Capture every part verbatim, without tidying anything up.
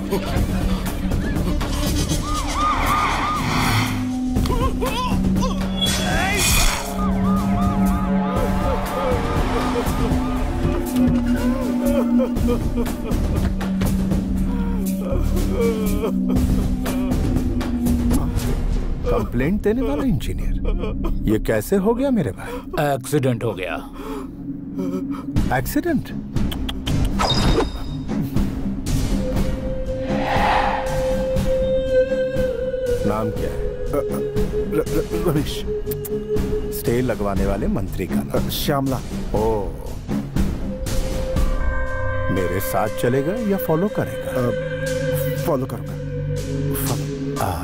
Complaint देने वाला engineer, ये कैसे हो गया मेरे भाई? एक्सीडेंट हो गया। एक्सीडेंट? नाम क्या है? रमेश। स्टे लगवाने वाले मंत्री का नाम? श्यामला। ओ, मेरे साथ चलेगा या फॉलो करेगा? आ, फॉलो करूंगा। फॉलो। आ,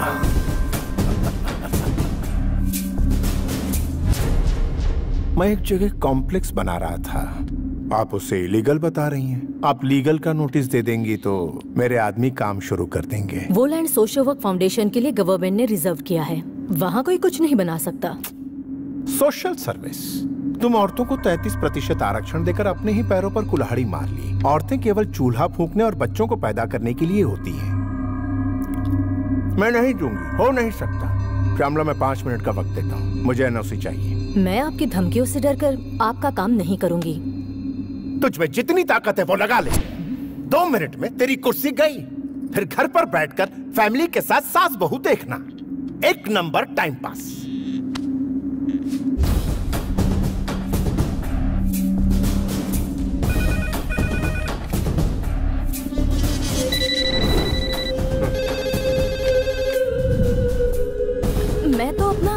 मैं एक जगह कॉम्प्लेक्स बना रहा था, आप उसे इलीगल बता रही हैं। आप लीगल का नोटिस दे देंगी तो मेरे आदमी काम शुरू कर देंगे। वो लैंड सोशल वर्क फाउंडेशन के लिए गवर्नमेंट ने रिजर्व किया है, वहाँ कोई कुछ नहीं बना सकता। Social service? तुम औरतों को तैंतीस प्रतिशत आरक्षण देकर अपने ही पैरों पर कुल्हाड़ी मार ली। औरतें केवल चूल्हा फूंकने और बच्चों को पैदा करने के लिए होती हैं। मैं नहीं दूंगी, हो नहीं सकता। श्यामला, मैं पाँच मिनट का वक्त देता हूँ, मुझे एनओसी चाहिए। मैं आपकी धमकियों से डरकर आपका काम नहीं करूंगी। तुझ में जितनी ताकत है वो लगा ले। दो मिनट में तेरी कुर्सी गई, फिर घर पर बैठकर फैमिली के साथ सास बहू देखना, एक नंबर टाइम पास। मैं तो अपना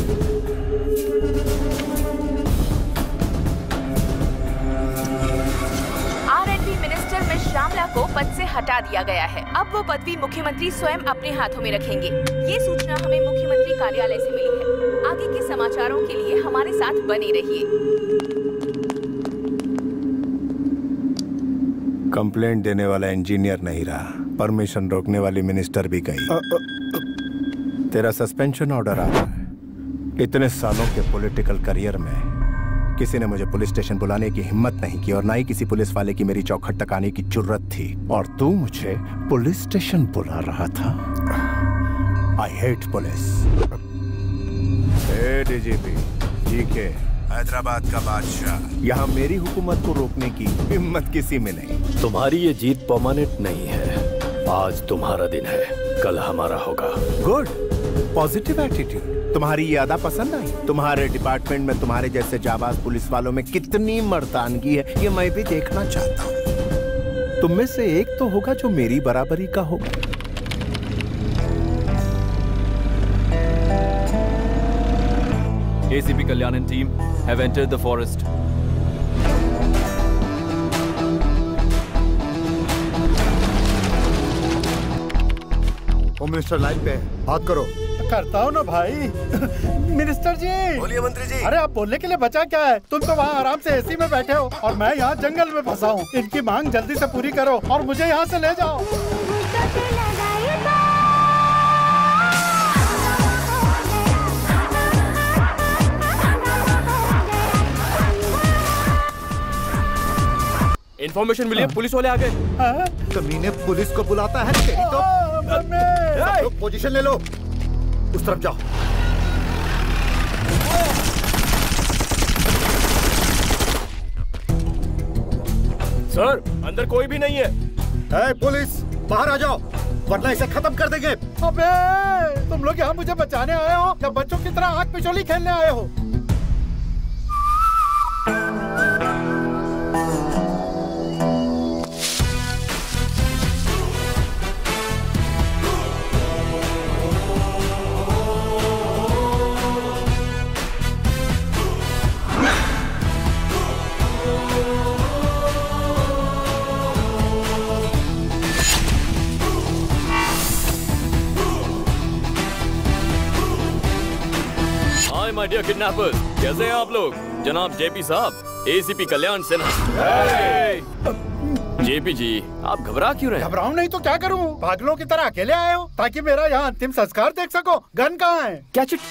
श्यामला को पद से हटा दिया गया है। अब वो पदवी मुख्यमंत्री स्वयं अपने हाथों में रखेंगे। ये सूचना हमें मुख्यमंत्री कार्यालय से मिली है। आगे के समाचारों के लिए हमारे साथ बने रहिए। कंप्लेंट देने वाला इंजीनियर नहीं रहा, परमिशन रोकने वाली मिनिस्टर भी गई। आ, आ, तेरा सस्पेंशन ऑर्डर आ रहा है। इतने सालों के पॉलिटिकल करियर में किसी ने मुझे पुलिस स्टेशन बुलाने की हिम्मत नहीं की और ना ही किसी पुलिस वाले की मेरी चौखट टकाने की जुर्रत थी, और तू मुझे पुलिस स्टेशन बुला रहा था। I hate police. ए डीजीपी, जीके, हैदराबाद का बादशाह, यहाँ मेरी हुकूमत को रोकने की हिम्मत किसी में नहीं। तुम्हारी ये जीत परमानेंट नहीं है। आज तुम्हारा दिन है, कल हमारा होगा। Good, positive attitude. तुम्हारी ये अदा पसंद आई? तुम्हारे डिपार्टमेंट में तुम्हारे जैसे जाबाज पुलिस वालों में कितनी मर्दानगी है, ये मैं भी देखना चाहता हूँ। तुम में से एक तो होगा जो मेरी बराबरी का होगा। A C P Kalyan and team have entered the forest. Home minister line पे है, बात करो। करता हूँ ना भाई। मिनिस्टर जी। बोलिए मंत्री जी। अरे आप बोलने के लिए बचा क्या है? तुम तो वहाँ आराम से एसी में बैठे हो और मैं यहाँ जंगल में फंसा हूँ। इनकी मांग जल्दी से पूरी करो और मुझे यहाँ से ले जाओ। इन्फॉर्मेशन मिली है, पुलिस वाले आ गए। कमीने पुलिस को बुलाता है तेरी तो। सब लोग पोजीशन ले लो, उस तरफ जाओ। सर, अंदर कोई भी नहीं है। ए, पुलिस बाहर आ जाओ वरना इसे खत्म कर देंगे। अबे तुम लोग यहाँ मुझे बचाने आए हो या बच्चों की तरह आग पिछोली खेलने आए हो? माय डियर किडनैपर्स, कैसे हैं आप लोग? जनाब जेपी साहब, एसीपी कल्याण सिन्हा। जेपी जी, आप घबरा क्यों रहे? घबराऊं नहीं तो क्या करूं? पागलों की तरह अकेले आए हो ताकि मेरा यहाँ अंतिम संस्कार देख सको। गन कहाँ है? क्या चिट?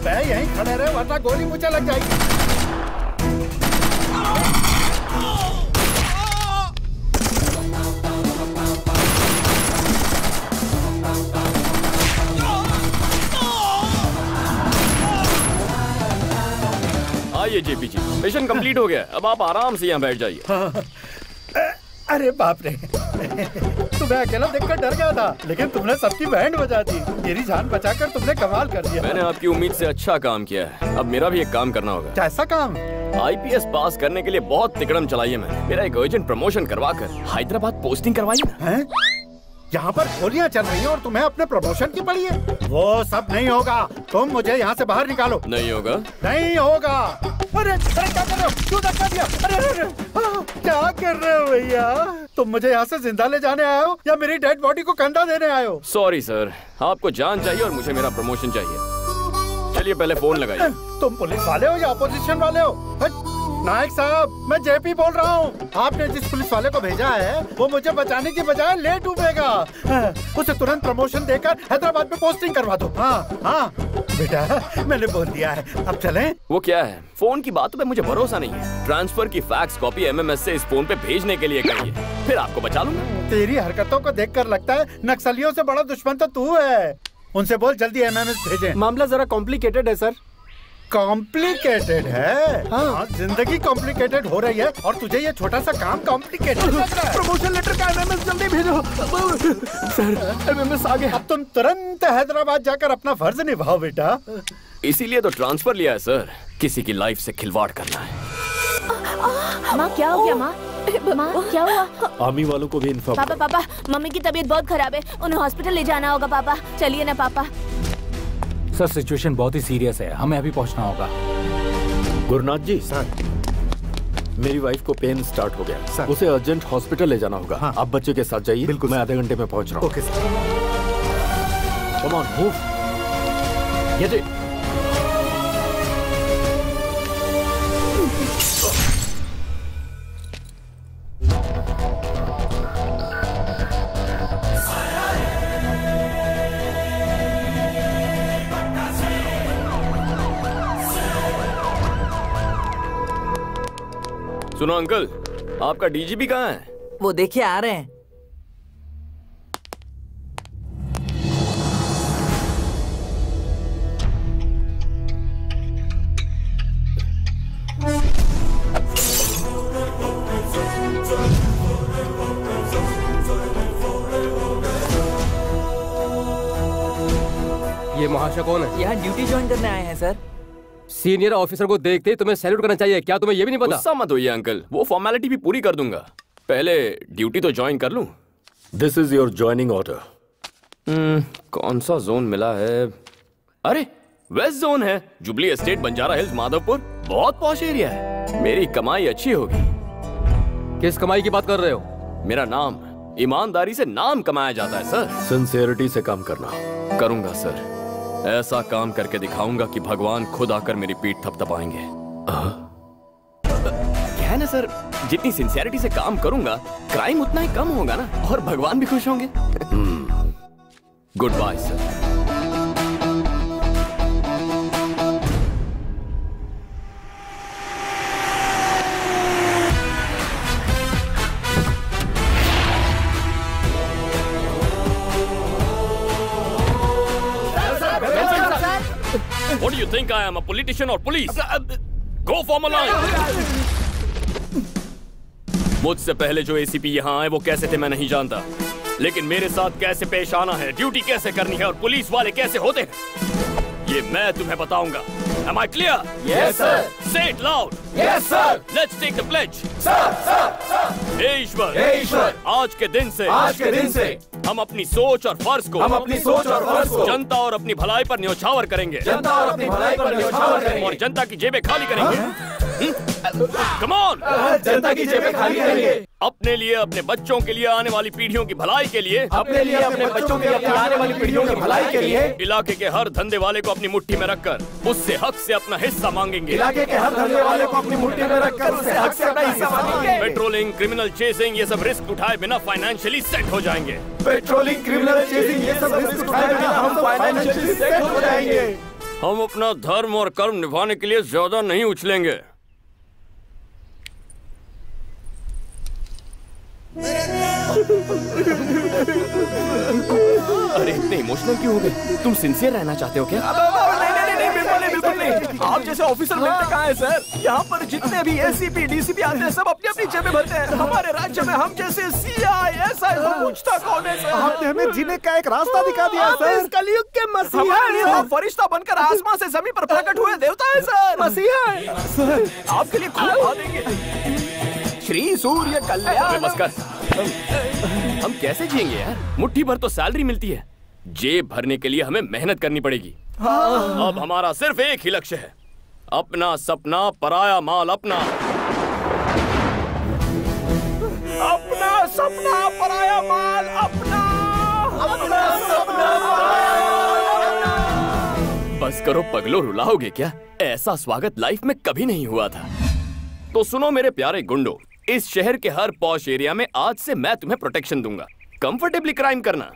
अबे यहीं खड़े रहे वरना गोली मुझे लग जाएगी। आइए जेपी जी, मिशन कंप्लीट हो गया। अब आप आराम से यहाँ बैठ जाइए। हाँ। अरे बाप रे, तुम्हें अकेला देखकर डर गया था, लेकिन तुमने सबकी बैंड बजा दी। मेरी जान बचाकर तुमने कमाल कर दिया। मैंने आपकी उम्मीद से अच्छा काम किया है। अब मेरा भी एक काम करना होगा। कैसा काम? आईपीएस पास करने के लिए बहुत तिकड़म चलाई है मैंने। मेरा एक अर्जेंट प्रमोशन करवा कर हैदराबाद पोस्टिंग करवाइए ना। यहाँ पर गोलियां चल रही हैं और तुम्हें अपने प्रमोशन की पड़ी है। वो सब नहीं होगा, तुम मुझे यहाँ से बाहर निकालो। नहीं होगा? नहीं होगा। अरे अरे क्या कर रहे हो? क्यों धक्का दिया? अरे अरे अरे क्या कर रहे हो भैया? तुम मुझे यहाँ से जिंदा ले जाने आए हो या मेरी डेड बॉडी को कंधा देने आए हो? सॉरी सर, आपको जान चाहिए और मुझे मेरा प्रमोशन चाहिए। चलिए पहले फोन लगाइए। तुम पुलिस वाले हो या अपोजिशन वाले हो? नायक साहब, मैं जेपी बोल रहा हूँ। आपने जिस पुलिस वाले को भेजा है वो मुझे बचाने की बजाय ले डूबेगा। उसे तुरंत प्रमोशन देकर हैदराबाद में पोस्टिंग करवा दो। हाँ हाँ बेटा, मैंने बोल दिया है, अब चलें? वो क्या है, फोन की बातों पे मुझे भरोसा नहीं है। ट्रांसफर की फैक्स कॉपी एमएमएस से इस फोन पे भेजने के लिए कहिए, फिर आपको बचा लूंगा। तेरी हरकतों को देखकर लगता है नक्सलियों से बड़ा दुश्मन तो तू है। उनसे बोल जल्दी एमएमएस भेजें। मामला जरा कॉम्प्लिकेटेड है सर। कॉम्प्लिकेटेड है? हाँ, जिंदगी कॉम्प्लिकेटेड हो रही है और तुझे ये छोटा सा काम कॉम्प्लिकेटेड लग रहा है। प्रमोशन लेटर का एमएमएस जल्दी भेजो। सर एमएमएस आ गया। अब तुम तुरंत हैदराबाद जाकर अपना फर्ज निभाओ बेटा। इसीलिए तो ट्रांसफर लिया है सर, किसी की लाइफ से खिलवाड़ करना है। माँ क्या हो गया? माँ माँ क्या हुआ? आर्मी वालों को भी इन्फॉर्म। पापा पापा मम्मी की तबीयत बहुत खराब है, उन्हें हॉस्पिटल ले जाना होगा। पापा चलिए ना पापा। सर सिचुएशन बहुत ही सीरियस है, हमें अभी पहुंचना होगा। गुरुनाथ जी सर, मेरी वाइफ को पेन स्टार्ट हो गया सर, उसे अर्जेंट हॉस्पिटल ले जाना होगा। हाँ। आप बच्चे के साथ जाइए। बिल्कुल, मैं आधे घंटे में पहुंच रहा हूँ। Okay sir. Come on move. Get it. सुनो अंकल, आपका डीजीपी कहाँ है? वो देखिए आ रहे हैं। ये महाशय कौन है? यहाँ ड्यूटी ज्वाइन करने आए हैं सर। सीनियर ऑफिसर को देखते ही तुम्हें सैल्यूट करना चाहिए, क्या तुम्हें ये भी नहीं पता? गुस्सा मत होइए अंकल, वो फॉर्मेलिटी भी पूरी कर दूंगा, पहले ड्यूटी तो ज्वाइन कर लूं। This is your joining order. Hmm, कौन सा जोन मिला है? अरे वेस्ट जोन है, जुबली एस्टेट, बंजारा हिल्स, माधवपुर, बहुत पॉश एरिया है। मेरी कमाई अच्छी होगी। किस कमाई की बात कर रहे हो? मेरा नाम, ईमानदारी से नाम कमाया जाता है सर। सिंसियरिटी से काम करना। करूंगा सर, ऐसा काम करके दिखाऊंगा कि भगवान खुद आकर मेरी पीठ थपथपाएंगे। क्या है ना सर, जितनी सिंसियरिटी से काम करूंगा क्राइम उतना ही कम होगा ना, और भगवान भी खुश होंगे। Goodbye sir. What do you think I am, a politician or police? Go form a line. मुझसे पहले जो एसीपी यहाँ आए वो कैसे थे मैं नहीं जानता, लेकिन मेरे साथ कैसे पेश आना है, ड्यूटी कैसे करनी है और पुलिस वाले कैसे होते हैं, ये मैं तुम्हें बताऊंगा। Am I clear? Yes, sir. Say it loud. Yes, sir. Let's take the pledge. Sir, sir, sir. हे ईश्वर, हे ईश्वर, आज के दिन से, आज के दिन से हम अपनी सोच और फर्ज को, हम अपनी सोच और फर्ज को जनता और अपनी भलाई पर न्योछावर करेंगे, जनता और अपनी भलाई पर न्योछावर करेंगे, और जनता की जेबें खाली करेंगे। Come on! जनता की जेबें खाली करेंगे। अपने लिए, अपने बच्चों के लिए, आने वाली पीढ़ियों की भलाई के लिए, अपने लिए, अपने बच्चों के लिए, आने वाली पीढ़ियों की भलाई के लिए, इलाके के हर धंधे वाले को अपनी मुट्ठी में रखकर उससे हक से अपना हिस्सा मांगेंगे। इलाके के हर धंधे वाले को अपनी मुट्ठी में रखकर उससे हक से अपना हिस्सा मांगेंगे। पेट्रोलिंग, क्रिमिनल चेसिंग, ये सब रिस्क उठाए बिना फाइनेंशियली सेट हो जाएंगे। पेट्रोलिंग, क्रिमिनल चेसिंग, ये सब रिस्क उठाए बिना हम फाइनेंशियली सेट हो जाएंगे। हम अपना धर्म और कर्म निभाने के लिए ज्यादा नहीं उछलेंगे। अरे इतने इमोशनल क्यों हो गए? तुम सिंसियर रहना चाहते हो क्या? नहीं नहीं नहीं बिल्कुल नहीं बिल्कुल नहीं। आप जैसे ऑफिसर मिलते कहाँ है सर? यहाँ पर जितने भी एसीपी डीसीपी आते हैं सब अपनी अपनी जेबें भरते हैं। हमारे राज्य में हम जैसे सीआई एसआई को पूछता कौन है सर? आपने हमें जीने का एक रास्ता दिखा दिया सर। कलयुग के मसीहा हमारे लिए आप फरिश्ता बनकर आसमान से जमीन पर प्रकट हुए देवता है सर। मसीहा सर आपके लिए खूब बहा देंगे। श्री सूर्य कल्याण। बस कर। हम कैसे जिएंगे यार? मुट्ठी भर तो सैलरी मिलती है, जेब भरने के लिए हमें मेहनत करनी पड़ेगी। हाँ। अब हमारा सिर्फ एक ही लक्ष्य है, अपना सपना पराया माल अपना। अपना सपना पराया माल अपना। अपना सपना पराया माल। बस करो पगलो, रुलाओगे क्या? ऐसा स्वागत लाइफ में कभी नहीं हुआ था। तो सुनो मेरे प्यारे गुंडो, इस शहर के हर पॉश एरिया में आज से मैं तुम्हें प्रोटेक्शन दूंगा। कंफर्टेबली क्राइम करना,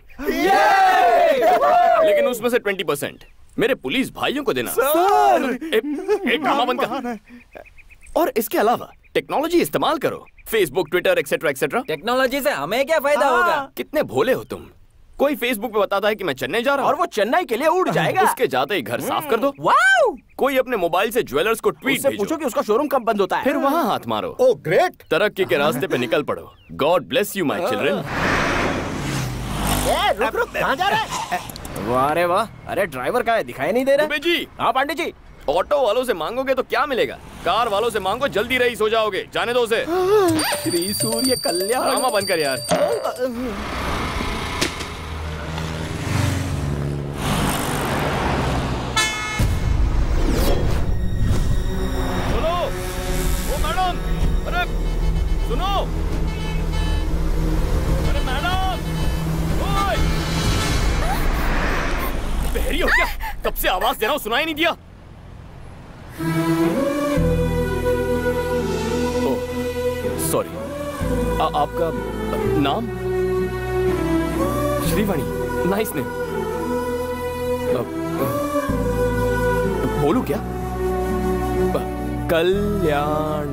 लेकिन उसमें से ट्वेंटी परसेंट मेरे पुलिस भाइयों को देना। एक ड्रामा बंद कर। और इसके अलावा टेक्नोलॉजी इस्तेमाल करो, Facebook Twitter etcetera etcetera. Technology से हमें क्या फायदा होगा? कितने भोले हो तुम। कोई फेसबुक पे बताता है कि मैं चेन्नई जा रहा हूँ और वो चेन्नई के लिए उड़ जाएगा। उसके जाते ही घर साफ कर दो। वाओ! कोई अपने मोबाइल से ज्वेलर्स को ट्वीट भेजो, पूछो कि उसका शोरूम कब बंद होता है, फिर वहाँ हाथ मारो। Oh great! तरक्की के रास्ते पे निकल पड़ो। God bless you my children. रुक रुक, कहाँ जा रहा है? वाह रे वाह! अरे ड्राइवर कहाँ है? दिखाई नहीं दे रहा। दुबे जी। हाँ पांडे जी। ऑटो वालों से मांगोगे तो क्या मिलेगा? कार वालों से मांगो, जल्दी रईस हो जाओगे। जाने दो उसे। श्री सूर्य कल्याण। ड्रामा बंद कर यार। सुनो, ओ मैडम, अरे सुनो, अरे मैडम, ओए, बहरी हो क्या? कब से आवाज दे रहा हूँ, सुनाई नहीं दिया? सॉरी, आपका नाम? Srivani, nice name. बोलू क्या? कल्याण।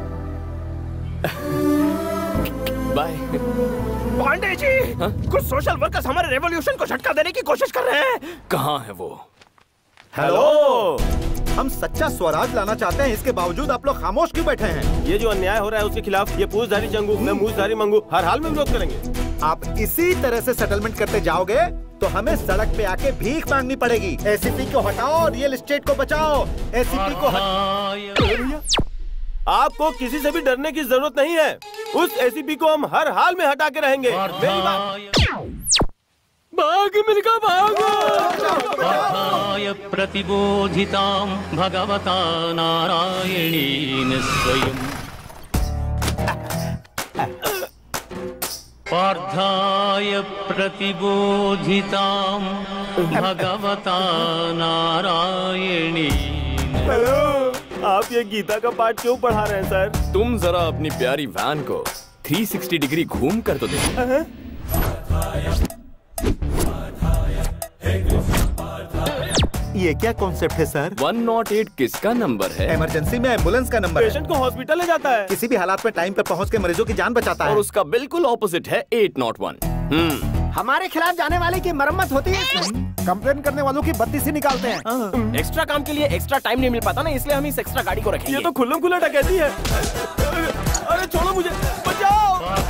बाय। पांडे जी, हा? कुछ सोशल वर्कर्स हमारे रेवोल्यूशन को झटका देने की कोशिश कर रहे हैं। कहाँ है वो? हेलो, हम सच्चा स्वराज लाना चाहते हैं, इसके बावजूद आप लोग खामोश क्यों बैठे हैं? ये जो अन्याय हो रहा है उसके खिलाफ ये पूछधारी जंगू, मैं मूछधारी मंगू, हर हाल में विरोध करेंगे। आप इसी तरह से सेटलमेंट करते जाओगे तो हमें सड़क पे आके भीख मांगनी पड़ेगी। एसीपी को हटाओ, रियल एस्टेट को बचाओ। एसीपी को हटाओ। आपको किसी से भी डरने की जरूरत नहीं है। उस एसीपी को हम हर हाल में हटा के रहेंगे। मेरी बात। भाग मिलकर भागो। प्रतिबोधितां भगवता नारायणेन स्वयं पार्थाय प्रतिबोधितां भगवता नारायणेन। हेलो, आप ये गीता का पाठ क्यों पढ़ा रहे हैं सर? तुम जरा अपनी प्यारी वैन को थ्री सिक्सटी डिग्री घूम कर तो देखो। ये क्या कॉन्सेप्ट है सर? वन नॉट एट किसका नंबर है? इमरजेंसी में एम्बुलेंस का नंबर है। पेशेंट को हॉस्पिटल ले जाता है। किसी भी हालात में टाइम पे पहुंच के मरीजों की जान बचाता है। और उसका बिल्कुल ऑपोजिट है एट नॉट वन। हम्म। हमारे खिलाफ जाने वाले की मरम्मत होती है। कंप्लेन करने वालों की बत्ती से निकालते हैं। एक्स्ट्रा काम के लिए एक्स्ट्रा टाइम नहीं मिल पाता ना, इसलिए हम इस एक्स्ट्रा गाड़ी को रखेंगे। ये तो खुल्लम खुल्ला डकैती है। अरे छोड़ो मुझे, बचाओ।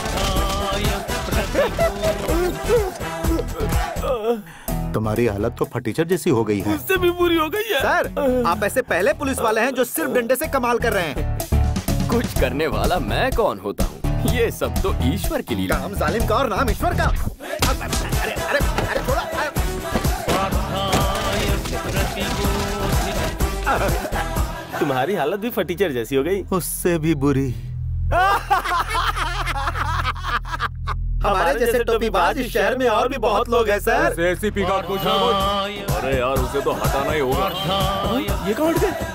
तुम्हारी हालत तो फटीचर जैसी हो गई है। उससे भी बुरी हो गई है। सर, आप ऐसे पहले पुलिस वाले हैं जो सिर्फ डंडे से कमाल कर रहे हैं। कुछ करने वाला मैं कौन होता हूँ? ये सब तो ईश्वर के लिए। काम जालिम का और नाम ईश्वर का। अरे अरे अरे थोड़ा। तुम्हारी हालत भी फटीचर जैसी हो गई। उससे भी बुरी। हमारे जैसे टोपीबाज इस शहर में और भी बहुत लोग हैं सर। एसीपी का कुछ। अरे यार, उसे तो हटाना ही होगा। ये कहाँ हट गए?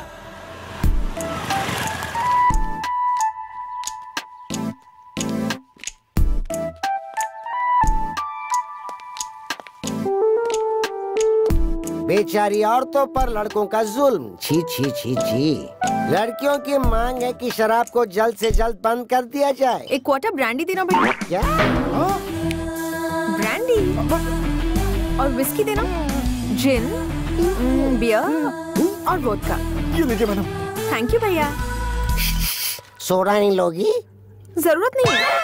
बेच बेचारी औरतों पर लड़कों का जुल्म। छी छी छी छी। लड़कियों की मांग है कि शराब को जल्द से जल्द बंद कर दिया जाए। एक क्वार्टर ब्रांडी देना भैया। क्या? ब्रांडी और विस्की देना, जिन, बियर और वोडका। ये लीजिए मैडम। थैंक यू भैया। सोडा नहीं लोगी? जरूरत नहीं है।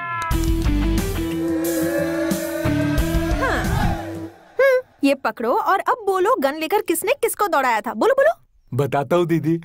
हाँ। हम्म, ये पकड़ो और अब बोलो गन लेकर किसने किसको दौड़ाया था। बोलो बोलो। बताता हूँ दीदी।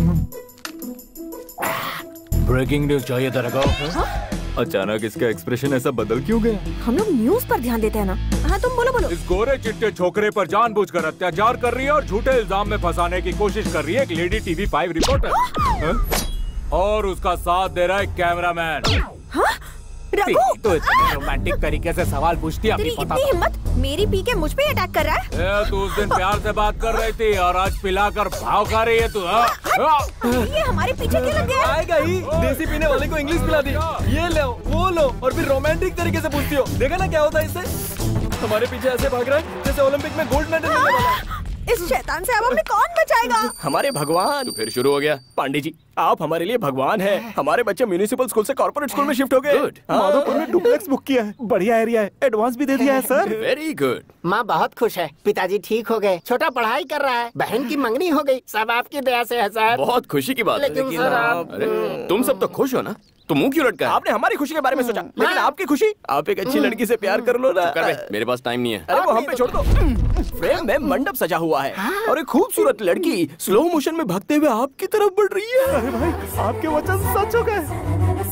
ब्रेकिंग न्यूज चाहिए तेरे को? हाँ? अचानक इसका एक्सप्रेशन ऐसा बदल क्यों गया? हम लोग न्यूज पर ध्यान देते हैं ना। हाँ तुम बोलो बोलो। इस गोरे चिट्टे छोकरे पर जानबूझकर अत्याचार कर रही है और झूठे इल्जाम में फंसाने की कोशिश कर रही है एक लेडी टीवी फाइव रिपोर्टर। और उसका साथ दे रहा है कैमरामैन। हाँ? रघु! तो इतने रोमांटिक तरीके से सवाल पूछती है। तेरी इतनी हिम्मत, मेरी पी के मुझ पे अटैक कर रहा है। ए, तू उस दिन प्यार से बात कर रही थी और आज पिलाकर भाव खा रही है तू। ये हमारे पीछे क्यों लग गया? आएगा ही। देसी पीने वाले को इंग्लिश पिला दी। ये लो वो लो और फिर रोमांटिक तरीके से पूछती हो। देखा ना क्या होता है इससे? हमारे पीछे ऐसे भाग रहा है जैसे ओलंपिक में गोल्ड मेडल मिलने वाला है। इस शैतान से अब हमें कौन बचाएगा? हमारे भगवान। तो फिर शुरू हो गया। पांडे जी आप हमारे लिए भगवान हैं। हमारे बच्चे म्युनिसिपल स्कूल से कॉर्पोरेट स्कूल में शिफ्ट हो गए। गुड। माधोपुर में डुप्लेक्स बुक किया है, बढ़िया एरिया है, एडवांस भी दे दिया है सर। Very good. माँ बहुत खुश है, पिताजी ठीक हो गए, छोटा पढ़ाई कर रहा है, बहन की मंगनी हो गई, सब आपकी दया से है सर। बहुत खुशी की बात है। लेकिन सर आप अरे तुम सब तो खुश हो ना, तो मुंह क्यों लटका है? आपने हमारी खुशी के बारे में सोचा, लेकिन आपकी खुशी, आप एक अच्छी लड़की से प्यार कर लो ना। कर बे, मेरे पास टाइम नहीं है। अरे वो हम पे छोड़ दो। फ्रेम में मंडप सजा हुआ है और एक खूबसूरत लड़की स्लो मोशन में भागते हुए आपकी तरफ बढ़ रही है। अरे भाई आपके वचन सच हो गए।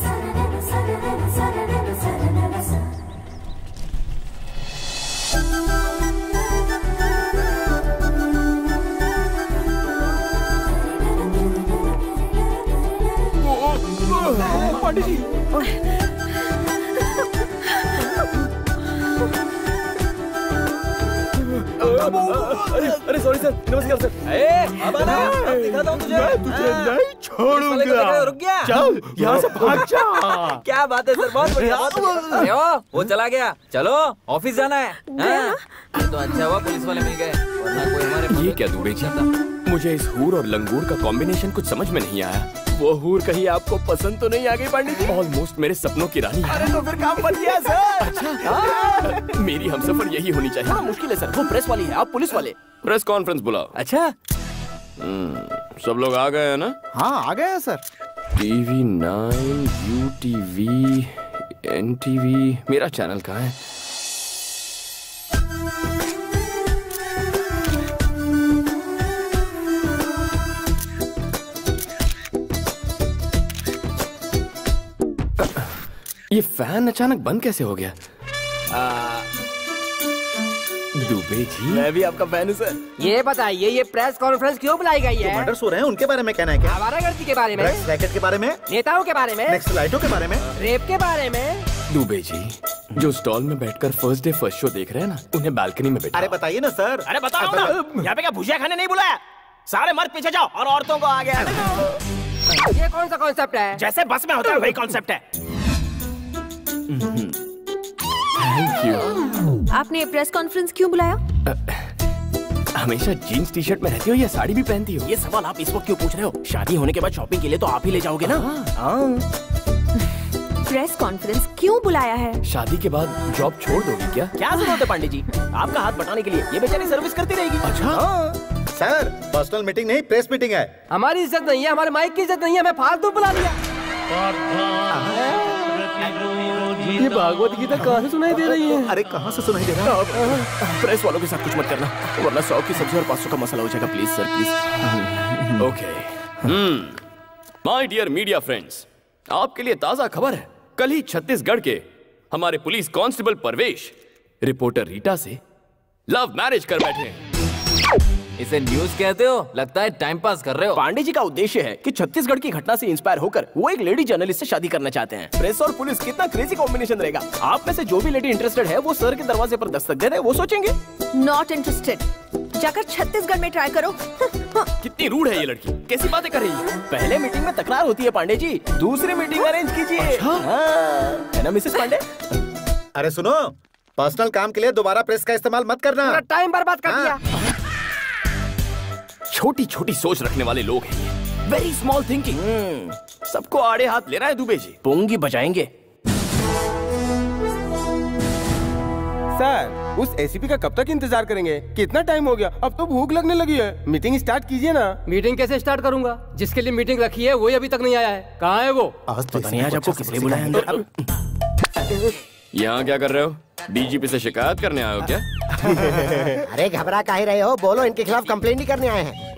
पंडित जी अरे अरे सॉरी सर, नमस्कार सर। ए, अब आना, अब दिखाता हूँ तुझे। मैं तुझे नहीं छोड़ूंगा। रुक गया। चल यहाँ से भाग जा। क्या बात है सर, बहुत बढ़िया। अरे ओ, वो चला गया। चलो ऑफिस जाना है। हाँ? तो अच्छा हुआ पुलिस वाले मिल गए, वरना कोई हमारे। ये क्या दुबे जी? मुझे इस हूर और लंगूर का कॉम्बिनेशन कुछ समझ में नहीं आया। वो हूर कहीं आपको पसंद तो नहीं आ गई पंडित जी? ऑलमोस्ट मेरे सपनों की रानी। अरे तो फिर काम बन गया सर। अच्छा मेरी हमसफर यही होनी चाहिए। हाँ मुश्किल है सर, वो प्रेस वाली है, आप पुलिस वाले। प्रेस कॉन्फ्रेंस बुलाओ। अच्छा सब लोग आ गए हैं ना? हाँ आ गए हैं sir. TV nine, U TV, N TV, मेरा चैनल कहाँ है? ये फैन अचानक बंद कैसे हो गया? दुबे जी मैं भी आपका फैन हूँ सर। ये बताइए ये प्रेस कॉन्फ्रेंस क्यों बुलाई गई है? मर्डर हो रहे हैं, उनके बारे में कहना है क्या? आवारागर्दी के बारे में, ड्रग्स रैकेट के बारे में, नेताओं के बारे में, नक्सलाइटों के बारे में, रेप के बारे में। दुबे जी जो स्टॉल में बैठकर फर्स्ट डे फर्स्ट शो देख रहे हैं ना, उन्हें बालकनी में बैठा। अरे बताइए ना सर। अरे बताओ ना, यहाँ पे क्या भुजिया खाने नहीं बुलाया? सारे मर्द पीछे जाओ और औरतों को आगे आने दो। ये कौन सा कॉन्सेप्ट है? जैसे बस में होता है वही कॉन्सेप्ट है। Thank you. आपने प्रेस कॉन्फ्रेंस क्यों बुलाया? हमेशा जीन्स टी शर्ट में रहती हो या साड़ी भी पहनती हो? ये सवाल आप इस वक्त क्यों पूछ रहे हो? शादी होने के बाद शॉपिंग के लिए तो आप ही ले जाओगे ना। प्रेस कॉन्फ्रेंस क्यों बुलाया है? शादी के बाद जॉब छोड़ दोगी क्या? क्या जरूरत है पांडे जी, आपका हाथ बटाने के लिए? ये बेचारी सर्विस करती रहेगी। अच्छा सर पर्सनल मीटिंग नहीं, प्रेस मीटिंग है। हमारी इज्जत नहीं है, हमारे माइक की इज्जत नहीं है, हमें फालतू बुला लिया। ये भागवत गीता कहाँ से सुनाई दे रही है? अरे कहाँ से सुनाई दे रहा है? प्रेस वालों के साथ कुछ मत करना, वरना सौ की सब्जी और पाँच सौ का मसाला हो जाएगा। Please sir please. Okay. My dear media friends, आपके लिए ताजा खबर है। कल ही छत्तीसगढ़ के हमारे police constable Parvesh reporter Rita से लव मैरिज कर बैठे हैं। इसे न्यूज कहते हो? लगता है टाइम पास कर रहे हो। पांडे जी का उद्देश्य है कि छत्तीसगढ़ की घटना से इंस्पायर होकर वो एक लेडी जर्नलिस्ट से शादी करना चाहते हैं। प्रेस और पुलिस कितना क्रेजी कॉम्बिनेशन रहेगा। आप में से जो भी लेडी इंटरेस्टेड है वो सर के दरवाजे पर दस्तक दे रहे, वो सोचेंगे। नॉट इंटरेस्टेड, जाकर छत्तीसगढ़ में ट्राई करो। कितनी रूड है ये लड़की, कैसी बातें कर रही है? पहले मीटिंग में तकरार होती है पांडे जी, दूसरी मीटिंग अरेंज कीजिए। है ना मिसेस पांडे? अरे सुनो, पर्सनल काम के लिए दोबारा प्रेस का इस्तेमाल मत करना। टाइम बर्बाद कर दिया। छोटी छोटी सोच रखने वाले लोग हैं ये, वेरी स्मॉल थिंकिंग। सबको आड़े हाथ ले रहा है दुबे जी। पोंगी बजाएंगे। सर, उस एसीपी का कब तक इंतजार करेंगे? कितना टाइम हो गया? अब तो भूख लगने लगी है। मीटिंग स्टार्ट कीजिए ना। मीटिंग कैसे स्टार्ट करूंगा? जिसके लिए मीटिंग रखी है वही अभी तक नहीं आया है। कहाँ है वो? आज तो नहीं, आज आपको किसने बुलाया अंदर? यहाँ क्या कर रहे हो? डीजीपी से शिकायत करने आए हो क्या? अरे घबरा काहे रहे हो? बोलो, इनके खिलाफ कंप्लेंट ही करने आए हैं।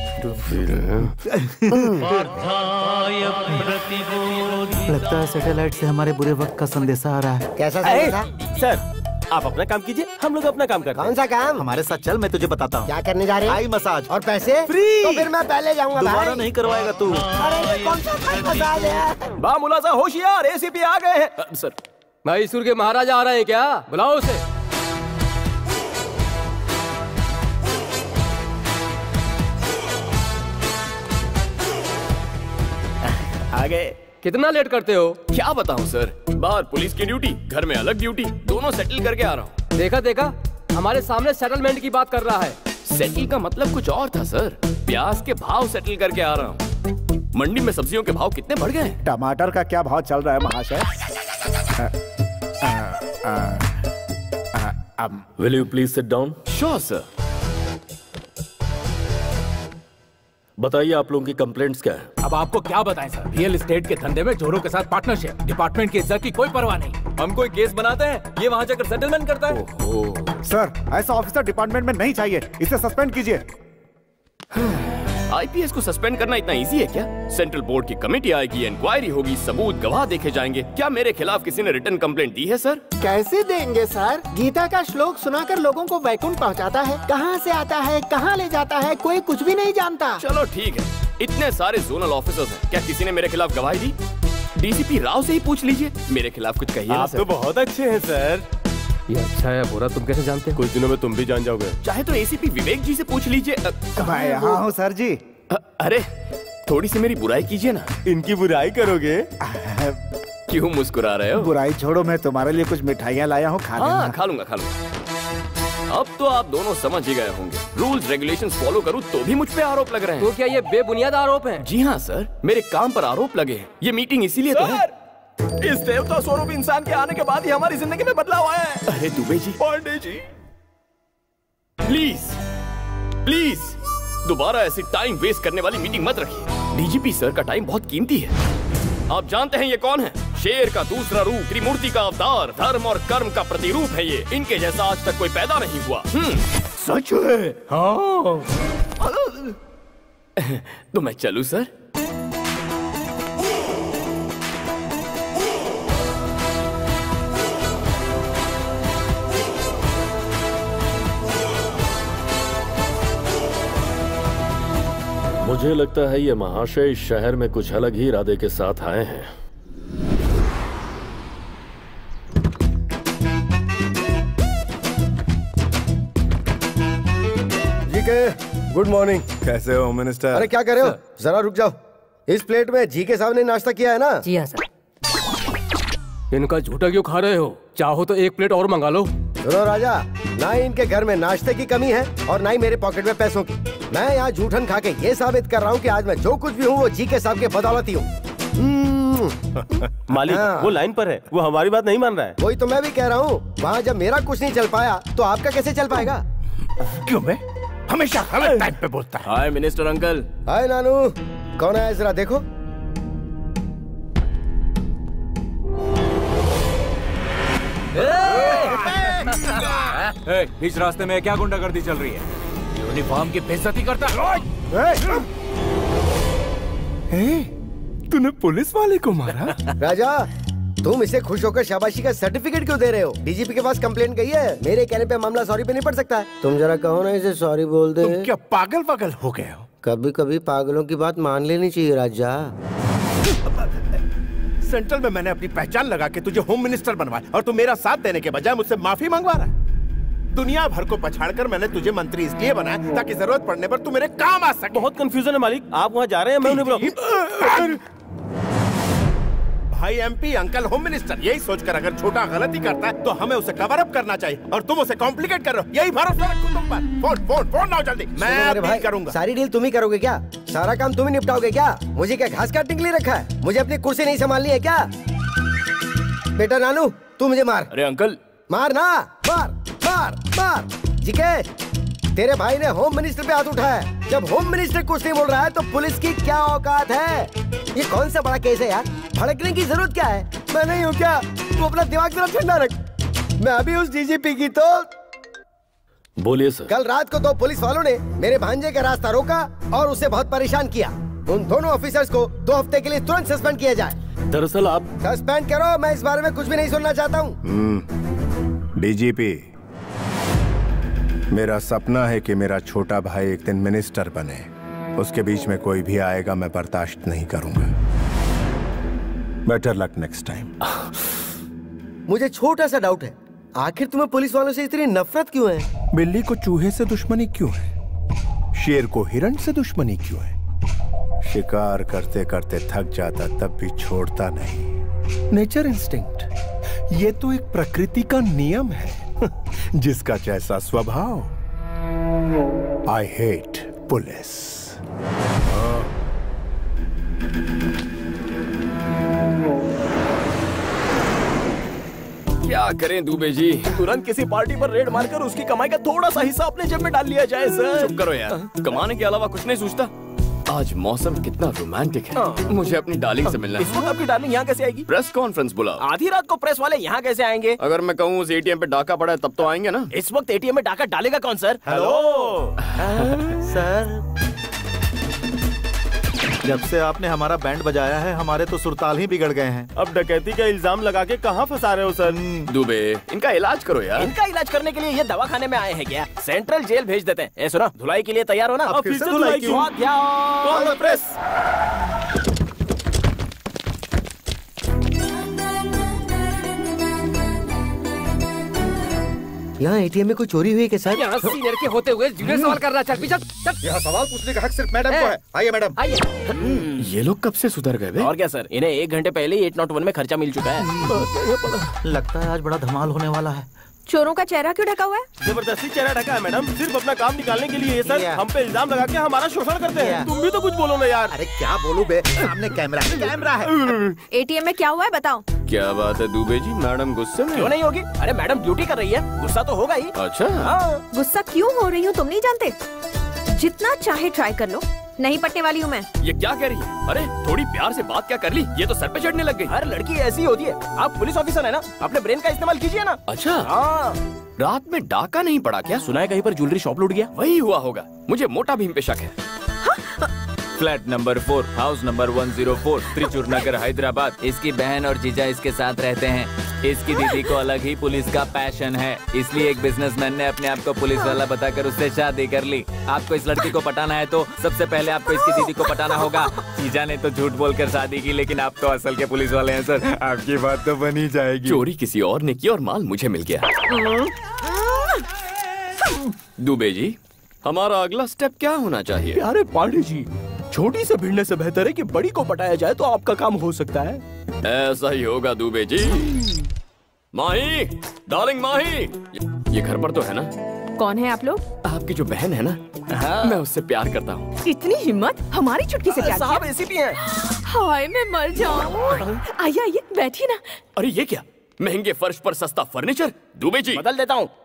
लगता है सैटेलाइट से हमारे बुरे वक्त का संदेशा आ रहा है। कैसा संदेशा? सर, आप अपना काम कीजिए, हम लोग अपना काम करते हैं। कौन सा काम? हमारे साथ चल, मैं तुझे बताता हूँ। क्या करने जा रहे हैं? आई मसाज और पैसे फ्री। तो फिर मैं पहले जाऊंगा। दोबारा नहीं करवाएगा तू। अरे कौन सा थाई मसाज है? बा मुलाजा होशियार, एसीपी आ गए हैं। सर, मैसूर के महाराजा आ रहे हैं क्या? बुलाओ उसे। आ गए। कितना लेट करते हो? क्या बताऊं सर, बाहर पुलिस की ड्यूटी, घर में अलग ड्यूटी, दोनों सेटल करके आ रहा हूँ। देखा देखा, हमारे सामने सेटलमेंट की बात कर रहा है। सेटल का मतलब कुछ और था सर। प्याज के भाव सेटल करके आ रहा हूँ। मंडी में सब्जियों के भाव कितने बढ़ गए? टमाटर का क्या भाव चल रहा है महाशय? Will you please sit down? Sure sir. बताइए आप लोगों की कंप्लेंट्स क्या है? अब आपको क्या बताएं सर, रियल एस्टेट के धंधे में जोरों के साथ पार्टनरशिप, डिपार्टमेंट की इज्जत की कोई परवाह नहीं। हम कोई केस बनाते हैं, ये वहाँ जाकर सेटलमेंट करता है। ओहो। सर, ऐसा ऑफिसर डिपार्टमेंट में नहीं चाहिए, इसे सस्पेंड कीजिए। आईपीएस को सस्पेंड करना इतना इजी है क्या? सेंट्रल बोर्ड की कमेटी आएगी, इंक्वायरी होगी, सबूत गवाह देखे जाएंगे। क्या मेरे खिलाफ किसी ने रिटर्न कंप्लेंट दी है सर? कैसे देंगे सर? गीता का श्लोक सुनाकर लोगों को वैकुंठ पहुंचाता है। कहां से आता है, कहां ले जाता है, कोई कुछ भी नहीं जानता। चलो ठीक है, इतने सारे जोनल ऑफिसर्स हैं, क्या किसी ने मेरे खिलाफ गवाही दी? डीसीपी राव से ही पूछ लीजिए, मेरे खिलाफ कुछ कहिए। आप तो बहुत अच्छे हैं सर। ये अच्छा है बुरा तुम कैसे जानते हो? कुछ दिनों में तुम भी जान जाओगे। चाहे तो एसीपी विवेक जी से पूछ लीजिए। मैं यहाँ हूँ सर जी। अरे थोड़ी सी मेरी बुराई कीजिए ना। इनकी बुराई करोगे? क्यों मुस्कुरा रहे हो? बुराई छोड़ो, मैं तुम्हारे लिए कुछ मिठाइयाँ लाया हूँ, खा लेना। खा लूंगा खा लूंगा। अब तो आप दोनों समझ ही गए होंगे, रूल्स रेगुलेशंस फॉलो करूँ तो भी मुझ पे आरोप लग रहे हैं। तो क्या ये बेबुनियाद आरोप हैं? जी हाँ सर, मेरे काम पर आरोप लगे हैं। ये मीटिंग इसीलिए तो है। इस देवता स्वरूप इंसान के आने के बाद ही हमारी जिंदगी में बदलाव आया है। अरे दुबे जी, पांडे जी, प्लीज प्लीज दोबारा ऐसी टाइम वेस्ट करने वाली मीटिंग मत रखिए। डीजीपी सर का टाइम बहुत कीमती है। आप जानते हैं ये कौन है? शेर का दूसरा रूप, त्रिमूर्ति का अवतार, धर्म और कर्म का प्रतिरूप है ये। इनके जैसा आज तक कोई पैदा नहीं हुआ। सच है? हाँ। तो मैं चलूं सर? मुझे लगता है ये महाशय इस शहर में कुछ अलग ही इरादे के साथ आए हैं। जी के गुड मॉर्निंग। कैसे हो मिनिस्टर? अरे क्या कर रहे हो? जरा रुक जाओ। इस प्लेट में जी के साहब ने नाश्ता किया है ना? जी हाँ सर। इनका झूठा क्यों खा रहे हो? चाहो तो एक प्लेट और मंगा लो। सुनो राजा, ना ही इनके घर में नाश्ते की कमी है और ना ही मेरे पॉकेट में पैसों की। मैं यहाँ जूठन खा के ये साबित कर रहा हूँ कि आज मैं जो कुछ भी हूँ वो जी के साहब के बदौलत ही हूँ। मालिक, हाँ। वो लाइन पर है, वो हमारी बात नहीं मान रहा है। वही तो मैं भी कह रहा हूँ, वहाँ जब मेरा कुछ नहीं चल पाया तो आपका कैसे चल पाएगा? क्यों मैं हमेशा गलत टाइम पे बोलता है। हाय मिनिस्टर अंकल। हाय नानू, कौन है जरा देखो। बीच रास्ते में क्या गुंडागर्दी चल रही है? यूनिफॉर्म की बेइज्जती करता है। तूने पुलिस वाले को मारा? राजा, तुम इसे खुश होकर शाबाशी का सर्टिफिकेट क्यों दे रहे हो? डीजीपी के पास कंप्लेंट गई है, मेरे कहने पे मामला सॉरी पे नहीं पड़ सकता है। तुम जरा कहो ना इसे सॉरी बोल दे। तुम क्या पागल पागल हो गए हो? कभी कभी पागलों की बात मान लेनी चाहिए राजा। सेंट्रल में मैंने अपनी पहचान लगा के तुझे होम मिनिस्टर बनवाया और तू मेरा साथ देने के बजाय मुझसे माफी मंगवा रहा है। दुनिया भर को पछाड़कर मैंने तुझे मंत्री इसलिए बनाया ताकि जरूरत पड़ने पर तू मेरे काम आ सके। बहुत कंफ्यूजन है मालिक, आप वहाँ जा रहे हैं, मैं उन्हें बुलाऊं। भाई एमपी, अंकल होम मिनिस्टर। यही सोचकर अगर छोटा गलती करता है तो हमें उसे कवर अप करना चाहिए, और तुम उसे कॉम्प्लिकेट कर रहे हो। यही भरोसा रखो तुम पर। फोन फोन फोन लाओ जल्दी, मैं भाई करूंगा। सारी डील तुम ही करोगे क्या? सारा काम तुम ही निपटाओगे क्या? मुझे क्या घास काटने के लिए रखा है? मुझे अपनी कुर्सी नहीं संभालनी है क्या? बेटा नानू, तू मुझे मार। अरे अंकल, मार ना, मार मार मार। जीके, तेरे भाई ने होम मिनिस्टर पे हाथ उठाया है। जब होम मिनिस्टर कुछ नहीं बोल रहा है तो पुलिस की क्या औकात है? ये कौन सा बड़ा केस है यार? भड़कने की जरूरत क्या है? मैं नहीं हूँ क्या? तू अपना दिमाग जरा ठंडा रख। मैं अभी उस डीजीपी की तो बोलिए सर। कल रात को दो पुलिस वालों ने मेरे भांजे का रास्ता रोका और उसे बहुत परेशान किया। उन दोनों ऑफिसर्स को दो हफ्ते के लिए तुरंत सस्पेंड किया जाए। दरअसल आप सस्पेंड करो, मैं इस बारे में कुछ भी नहीं सुनना चाहता हूँ। डीजीपी, मेरा सपना है कि मेरा छोटा भाई एक दिन मिनिस्टर बने। उसके बीच में कोई भी आएगा मैं बर्दाश्त नहीं करूंगा। Better luck next time. मुझे छोटा सा डाउट है, आखिर तुम्हें पुलिस वालों से इतनी नफरत क्यों है? बिल्ली को चूहे से दुश्मनी क्यों है? शेर को हिरण से दुश्मनी क्यों है? शिकार करते करते थक जाता तब भी छोड़ता नहीं। नेचर इंस्टिंक्ट, ये तो एक प्रकृति का नियम है। जिसका जैसा स्वभाव। I hate police. क्या करें दुबे जी, तुरंत किसी पार्टी पर रेड मारकर उसकी कमाई का थोड़ा सा हिस्सा अपने जेब में डाल लिया जाए सर। चुप करो यार, कमाने के अलावा कुछ नहीं सोचता। आज मौसम कितना रोमांटिक है। मुझे अपनी डार्लिंग से मिलना है। इस वक्त आपकी डार्लिंग यहाँ कैसे आएगी? प्रेस कॉन्फ्रेंस बुला। आधी रात को प्रेस वाले यहाँ कैसे आएंगे? अगर मैं कहूँ उस एटीएम पे डाका पड़ा है तब तो आएंगे ना। इस वक्त एटीएम में डाका डालेगा कौन सर? हेलो सर, जब से आपने हमारा बैंड बजाया है हमारे तो सुरताल ही बिगड़ गए हैं। अब डकैती का इल्जाम लगा के कहाँ फंसा रहे हो सर? दुबे, इनका इलाज करो यार। इनका इलाज करने के लिए ये दवाखाने में आए हैं क्या? सेंट्रल जेल भेज देते हैं। ए सुनो, धुलाई के लिए तैयार हो ना? अब फिर से धुलाई क्यों? Call the press. यहाँ एटीएम में कोई चोरी हुई है क्या सर? यहाँ सीनियर के होते हुए जूनियर सवाल कर रहा है। चल पीछे चल। यहाँ सवाल पूछने का हक सिर्फ मैडम को है। आइए मैडम। आइए। ये लोग कब से सुधर गए? और क्या सर, इन्हें एक घंटे पहले ही एट नॉट वन में खर्चा मिल चुका है। लगता है आज बड़ा धमाल होने वाला है। चोरों का चेहरा क्यों ढका हुआ है? जबरदस्ती चेहरा ढका है मैडम, सिर्फ अपना काम निकालने के लिए। ये सर हम पे इल्जाम लगा के हमारा शोषण करते हैं। तुम भी तो कुछ बोलो ना यार। अरे क्या बोलूं बे, सामने कैमरा है, कैमरा है। एटीएम में क्या हुआ है बताओ। क्या बात है दुबे जी, मैडम गुस्से में? क्यों नहीं होगी? अरे मैडम ड्यूटी कर रही है, गुस्सा तो होगा ही। अच्छा हाँ। गुस्सा क्यों हो रही हूँ तुम नहीं जानते? जितना चाहे ट्राई कर लो, नहीं पटने वाली हूँ मैं। ये क्या कह रही है? अरे थोड़ी प्यार से बात क्या कर ली, ये तो सर पे चढ़ने लग गई। हर लड़की ऐसी होती है। आप पुलिस ऑफिसर है ना, अपने ब्रेन का इस्तेमाल कीजिए ना। अच्छा हाँ। रात में डाका नहीं पड़ा क्या? सुना है कहीं पर ज्वेलरी शॉप लूट गया। वही हुआ होगा, मुझे मोटा भीम पे शक है। Flat number four, house number one zero four, Trichur Nagar, Hyderabad. इसकी बहन और जीजा इसके साथ रहते हैं। इसकी दीदी को अलग ही पुलिस का पैशन है, इसलिए एक बिजनेसमैन ने अपने आप को पुलिस वाला बताकर उससे शादी कर ली। आपको इस लड़की को पटाना है तो सबसे पहले आपको इसकी दीदी को पटाना होगा। जीजा ने तो झूठ बोलकर शादी की, लेकिन आप तो असल के पुलिस वाले हैं सर, आपकी बात तो बनी जाएगी। चोरी किसी और ने की और माल मुझे मिल गया। दुबे जी, हमारा अगला स्टेप क्या होना चाहिए? प्यारे पांडे जी, छोटी से भिड़ने से बेहतर है कि बड़ी को पटाया जाए तो आपका काम हो सकता है। ऐसा ही होगा दुबे जी। माही, डार्लिंग माही, ये घर पर तो है ना? कौन है आप लोग? आपकी जो बहन है ना, हाँ। मैं उससे प्यार करता हूँ। इतनी हिम्मत, हमारी चुटकी से प्यार? साहब एसीपी हैं। हाय मैं मर जाऊँ। आइए आइए बैठिए ना। अरे ये क्या, महंगे फर्श पर सस्ता फर्नीचर? दुबे जी बदल देता हूँ।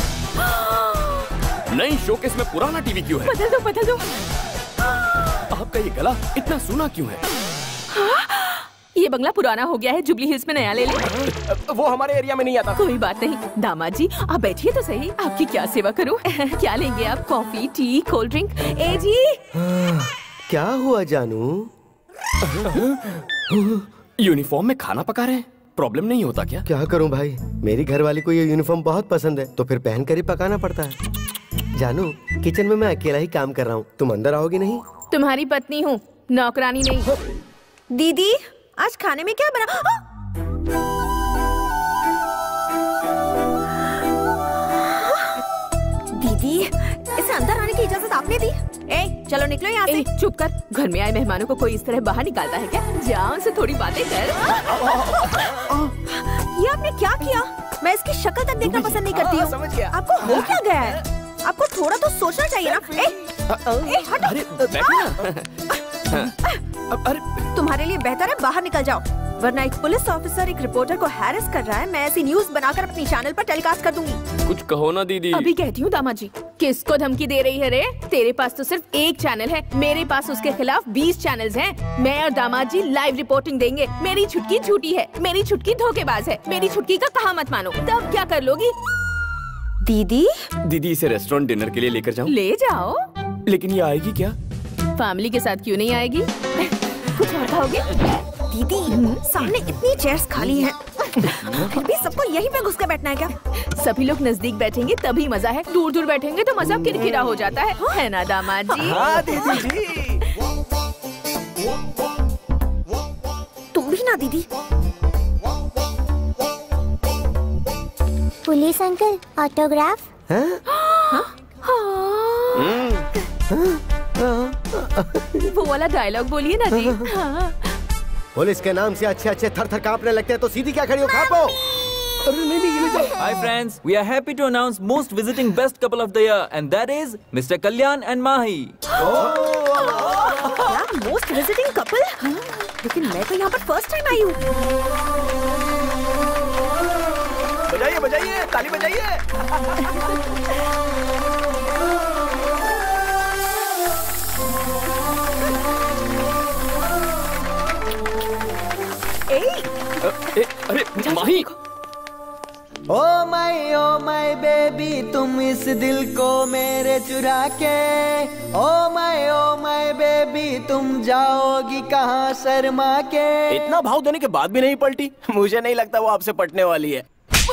नई शोकेस में पुराना टीवी क्यों है? बदल दो बदल दो। आपका ये गला इतना सूना क्यों है? हाँ? ये बंगला पुराना हो गया है, जुबली हिल्स में नया ले ले। वो हमारे एरिया में नहीं आता। कोई बात नहीं दामाद जी, आप बैठिए तो सही, आपकी क्या सेवा करूं? क्या लेंगे आप? Coffee, tea, cold drink? ए जी क्या हुआ जानू? यूनिफॉर्म में खाना पका रहे हैं, प्रॉब्लम नहीं होता क्या? क्या करूं भाई, मेरी घरवाली को ये यूनिफॉर्म बहुत पसंद है तो फिर पहन कर ही पकाना पड़ता है। जानू, किचन में मैं अकेला ही काम कर रहा हूँ, तुम अंदर आओगी नहीं? तुम्हारी पत्नी हूँ, नौकरानी नहीं। दीदी आज खाने में क्या बना? दीदी इस अंदर आने की इजाजत आपने दी? ए, चलो निकलो यहाँ से। चुप कर। घर में आए मेहमानों को कोई इस तरह बाहर निकालता है क्या? जा उनसे थोड़ी बातें कर। ये आपने क्या किया? मैं इसकी शक्ल तक देखना पसंद नहीं करती हूँ। समझ गया। आपको हो क्या गया है? आपको थोड़ा तो सोचना चाहिए ना। ए, ए, हटो। अरे तुम्हारे लिए बेहतर है बाहर निकल जाओ, वरना एक पुलिस ऑफिसर एक रिपोर्टर को हैरेस कर रहा है। मैं ऐसी न्यूज बनाकर अपनी चैनल पर टेलीकास्ट कर दूंगी। कुछ कहो ना दीदी। अभी कहती हूँ दामाद जी। किसको धमकी दे रही है रे? तेरे पास तो सिर्फ एक चैनल है, मेरे पास उसके खिलाफ बीस चैनल्स हैं। मैं और दामाद जी लाइव रिपोर्टिंग देंगे। मेरी छुटकी झूठी है, मेरी छुटकी धोखेबाज है, मेरी छुटकी का कहा मत मानो। तब क्या कर लोगी? दीदी दीदी इसे रेस्टोरेंट डिनर के लिए लेकर जाऊं? ले जाओ। लेकिन ये आएगी क्या? फैमिली के साथ क्यों नहीं आएगी? कुछ और खाओगे? दीदी सामने इतनी चेयर्स खाली हैं, फिर भी सबको यहीं पे घुस के बैठना है क्या? सभी लोग नजदीक बैठेंगे तभी मजा है, दूर दूर बैठेंगे तो मजा किरकिरा हो जाता है, है ना दामाद जी? हाँ दीदी जी। तुम भी ना दीदी। Police uncle autograph. वो वाला डायलॉग बोलिए ना जी। हाँ। पुलिस के नाम से अच्छे अच्छे थर थर कांपने लगते हैं तो सीधी क्या खड़ी हो? खापो। Hi friends, we are happy to announce most visiting best couple of the year, and that is Mister Kalyan and Mahi. क्या most visiting couple? लेकिन मैं तो यहाँ पर फर्स्ट टाइम आई हूँ। बजाइए बजाइए, ताली बजाइए। ए, अरे माही। ओ माई ओ माई बेबी तुम इस दिल को मेरे चुरा के, ओ माई ओ माई बेबी तुम जाओगी कहाँ शर्मा के। इतना भाव देने के बाद भी नहीं पलटी? मुझे नहीं लगता वो आपसे पटने वाली है।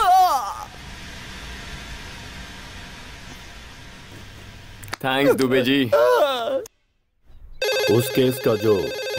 थैंक्स दुबे जी। उस केस का जो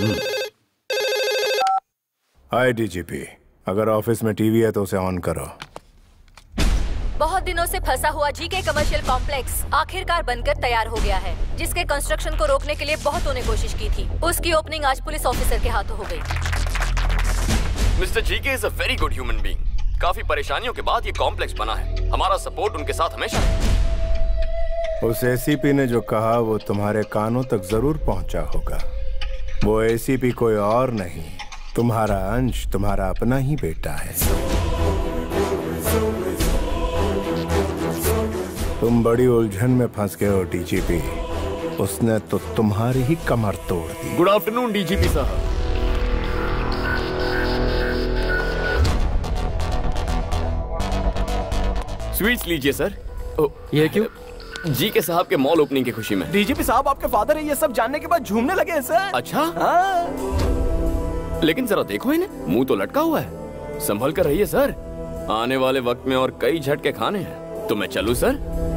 हाय डीजीपी, अगर ऑफिस में टीवी है तो उसे ऑन करो। बहुत दिनों से फंसा हुआ जीके कमर्शियल कॉम्प्लेक्स आखिरकार बनकर तैयार हो गया है, जिसके कंस्ट्रक्शन को रोकने के लिए बहुतों ने कोशिश की थी। उसकी ओपनिंग आज पुलिस ऑफिसर के हाथों हो गई। Mister GK is a very good human being. काफी परेशानियों के बाद ये कॉम्प्लेक्स बना है। हमारा सपोर्ट उनके साथ हमेशा है। उस एसीपी ने जो कहा वो तुम्हारे कानों तक जरूर पहुंचा होगा। वो एसीपी कोई और नहीं, तुम्हारा अंश, तुम्हारा अपना ही बेटा है। तुम बड़ी उलझन में फंस गए हो डीजीपी। उसने तो तुम्हारी ही कमर तोड़ दी। गुड आफ्टरनून डीजीपी साहब। स्वीट्स लीजिए सर। ओ, ये क्यों? जी के साहब के मॉल ओपनिंग की खुशी में। डीजीपी साहब आपके फादर है, ये सब जानने के बाद झूमने लगे हैं सर। अच्छा हाँ। लेकिन जरा देखो इन्हें, मुंह तो लटका हुआ है। संभल कर रहिए सर, आने वाले वक्त में और कई झटके खाने हैं। तो मैं चलूं सर?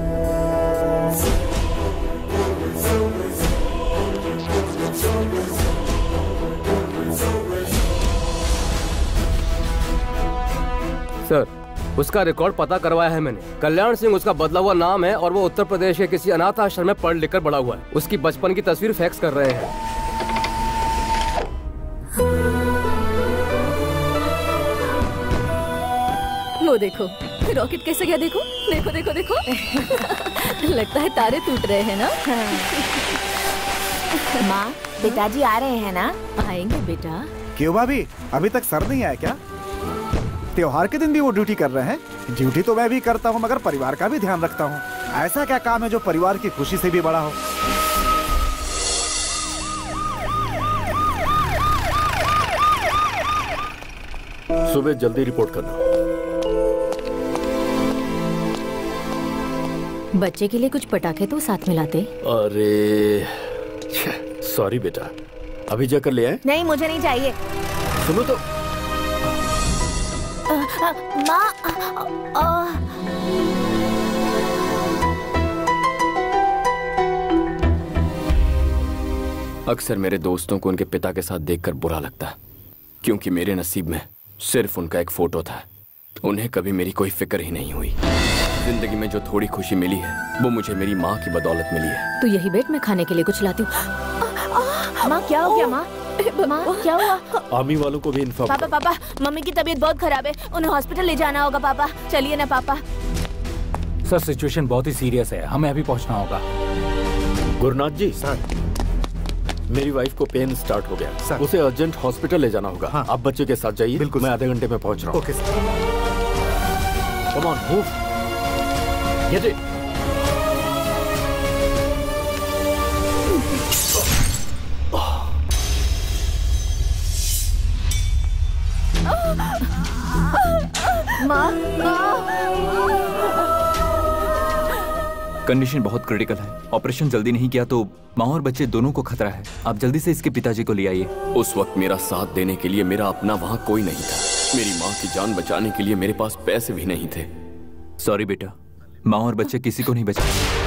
सर, उसका रिकॉर्ड पता करवाया है मैंने। कल्याण सिंह उसका बदला हुआ नाम है और वो उत्तर प्रदेश के किसी अनाथ आश्रम में पढ़ लिख कर बड़ा हुआ है। उसकी बचपन की तस्वीर फैक्स कर रहे हैं। वो देखो रॉकेट कैसे गया, देखो देखो देखो देखो। लगता है तारे टूट रहे हैं ना। माँ, पिताजी आ रहे हैं ना? आएंगे बेटा। क्यों भाभी, अभी तक सर नहीं आया क्या? त्योहार के दिन भी वो ड्यूटी कर रहे हैं। ड्यूटी तो मैं भी करता हूँ, मगर परिवार का भी ध्यान रखता हूँ। ऐसा क्या काम है जो परिवार की खुशी से भी बड़ा हो? सुबह जल्दी रिपोर्ट करना। बच्चे के लिए कुछ पटाखे तो साथ में लाते। अरे सॉरी बेटा, अभी जाकर ले आए। नहीं, मुझे नहीं चाहिए। सुनो तो। माँ, अक्सर मेरे दोस्तों को उनके पिता के साथ देखकर बुरा लगता है, क्योंकि मेरे नसीब में सिर्फ उनका एक फोटो था। उन्हें कभी मेरी कोई फिक्र ही नहीं हुई। जिंदगी में जो थोड़ी खुशी मिली है वो मुझे मेरी माँ की बदौलत मिली है। तू यही बैठ, मैं खाने के लिए कुछ लाती हूँ। माँ क्या हो गया माँ? माँ क्या हुआ? आर्मी वालों को भी इन्फॉर्म। पापा पापा मम्मी की तबीयत बहुत खराब है, उन्हें हॉस्पिटल ले जाना होगा। पापा चलिए ना पापा। सर सिचुएशन बहुत ही सीरियस है, हमें अभी पहुंचना होगा। गुरुनाथ जी सर, मेरी वाइफ को पेन स्टार्ट हो गया सर, उसे अर्जेंट हॉस्पिटल ले जाना होगा। हाँ। आप बच्चे के साथ जाइए, बिल्कुल मैं आधे घंटे में पहुंच रहा हूँ। Okay sir. Come on move. Get it. माँ माँ कंडीशन बहुत क्रिटिकल है। ऑपरेशन जल्दी नहीं किया तो माँ और बच्चे दोनों को खतरा है। आप जल्दी से इसके पिताजी को ले आइए। उस वक्त मेरा साथ देने के लिए मेरा अपना वहाँ कोई नहीं था। मेरी माँ की जान बचाने के लिए मेरे पास पैसे भी नहीं थे। सॉरी बेटा, माँ और बच्चे किसी को नहीं बचा।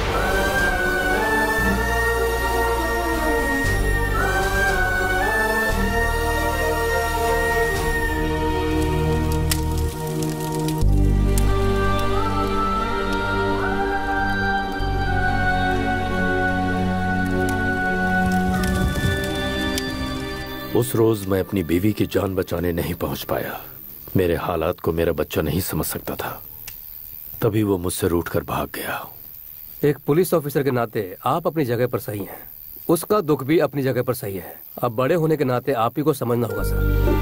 उस रोज मैं अपनी बीवी की जान बचाने नहीं पहुंच पाया। मेरे हालात को मेरा बच्चा नहीं समझ सकता था, तभी वो मुझसे रूठकर भाग गया। एक पुलिस ऑफिसर के नाते आप अपनी जगह पर सही हैं, उसका दुख भी अपनी जगह पर सही है। अब बड़े होने के नाते आप ही को समझना होगा सर।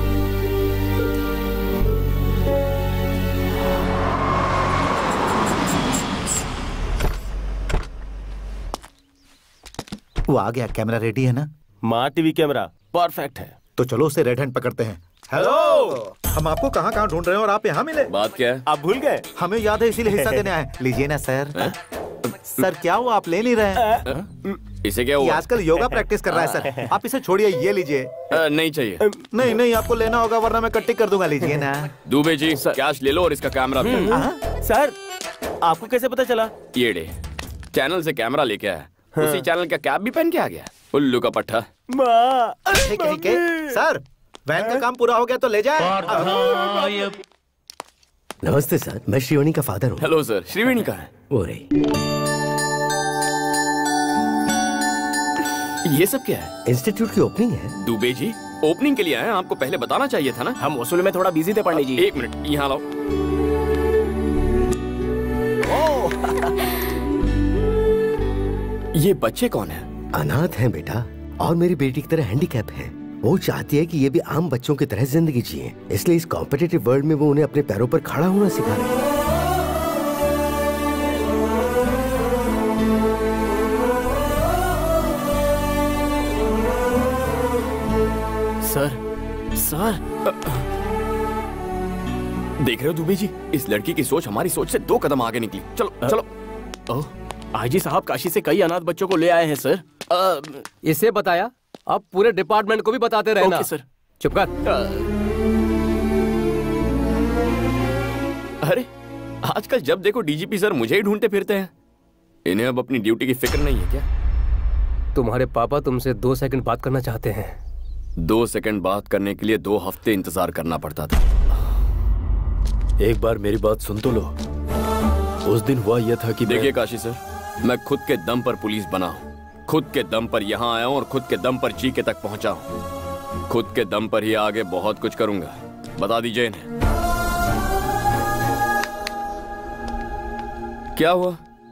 वो आ गया, कैमरा रेडी है ना? माँ टीवी कैमरा परफेक्ट है। तो चलो उसे रेड हैंड पकड़ते हैं। हेलो, हम आपको कहाँ कहाँ ढूंढ रहे हैं और आप यहाँ मिले। बात क्या है? आप भूल गए? हमें याद है इसीलिए हिस्सा देने आए। लीजिए ना सर। सर क्या हुआ, आप ले नहीं रहे हैं? इसे क्या हुआ? आजकल योगा प्रैक्टिस कर रहा है सर। आप इसे छोड़िए, ये लीजिए। नहीं चाहिए। नहीं नहीं, आपको लेना होगा वरना मैं कट्टी कर दूंगा। लीजिए ना। दुबे जी कैश ले लो और इसका कैमरा भी। सर आपको कैसे पता चला? ये डे चैनल से कैमरा लेके आया, उसी चैनल का कैप भी पहन के आ गया। उल्लू का पट्टा। ठीक है, ठीक है। सर वैन का काम पूरा हो गया तो ले जाए। नमस्ते सर, मैं श्रीवाणी का फादर हूँ। हेलो सर, श्रीवाणी का है वो रही। ये सब क्या है? इंस्टीट्यूट की ओपनिंग है। दुबे जी ओपनिंग के लिए आए, आपको पहले बताना चाहिए था ना। हम वसूल में थोड़ा बिजी थे पंडित जी। एक मिनट यहाँ लाओ। ये बच्चे कौन है? अनाथ हैं बेटा, और मेरी बेटी की तरह हैंडीकैप है। वो चाहती है कि ये भी आम बच्चों की तरह जिंदगी जिए, इसलिए इस कॉम्पिटिटिव वर्ल्ड में वो उन्हें अपने पैरों पर खड़ा होना सिखा रही है। सर सर देख रहे हो दुबे जी, इस लड़की की सोच हमारी सोच से दो कदम आगे निकली। चलो चलो। ओह, आईजी साहब काशी से कई अनाथ बच्चों को ले आए हैं सर। आ, इसे बताया, अब पूरे डिपार्टमेंट को भी बताते रहना। Okay sir. चुप कर। अरे आजकल जब देखो डीजीपी सर मुझे ही ढूंढते फिरते हैं। इन्हें अब अपनी ड्यूटी की फिक्र नहीं है क्या? तुम्हारे पापा तुमसे दो सेकंड बात करना चाहते हैं। दो सेकंड बात करने के लिए दो हफ्ते इंतजार करना पड़ता था। एक बार मेरी बात सुन तो लो। उस दिन हुआ यह था कि देखिए काशी सर, मैं खुद के दम पर पुलिस बना हूँ, खुद के दम पर यहाँ आया हूँ और खुद के दम पर चीके तक पहुंचा हूँ। खुद के दम पर ही आगे बहुत कुछ करूंगा। बता दीजिए इन्हें। क्या हुआ?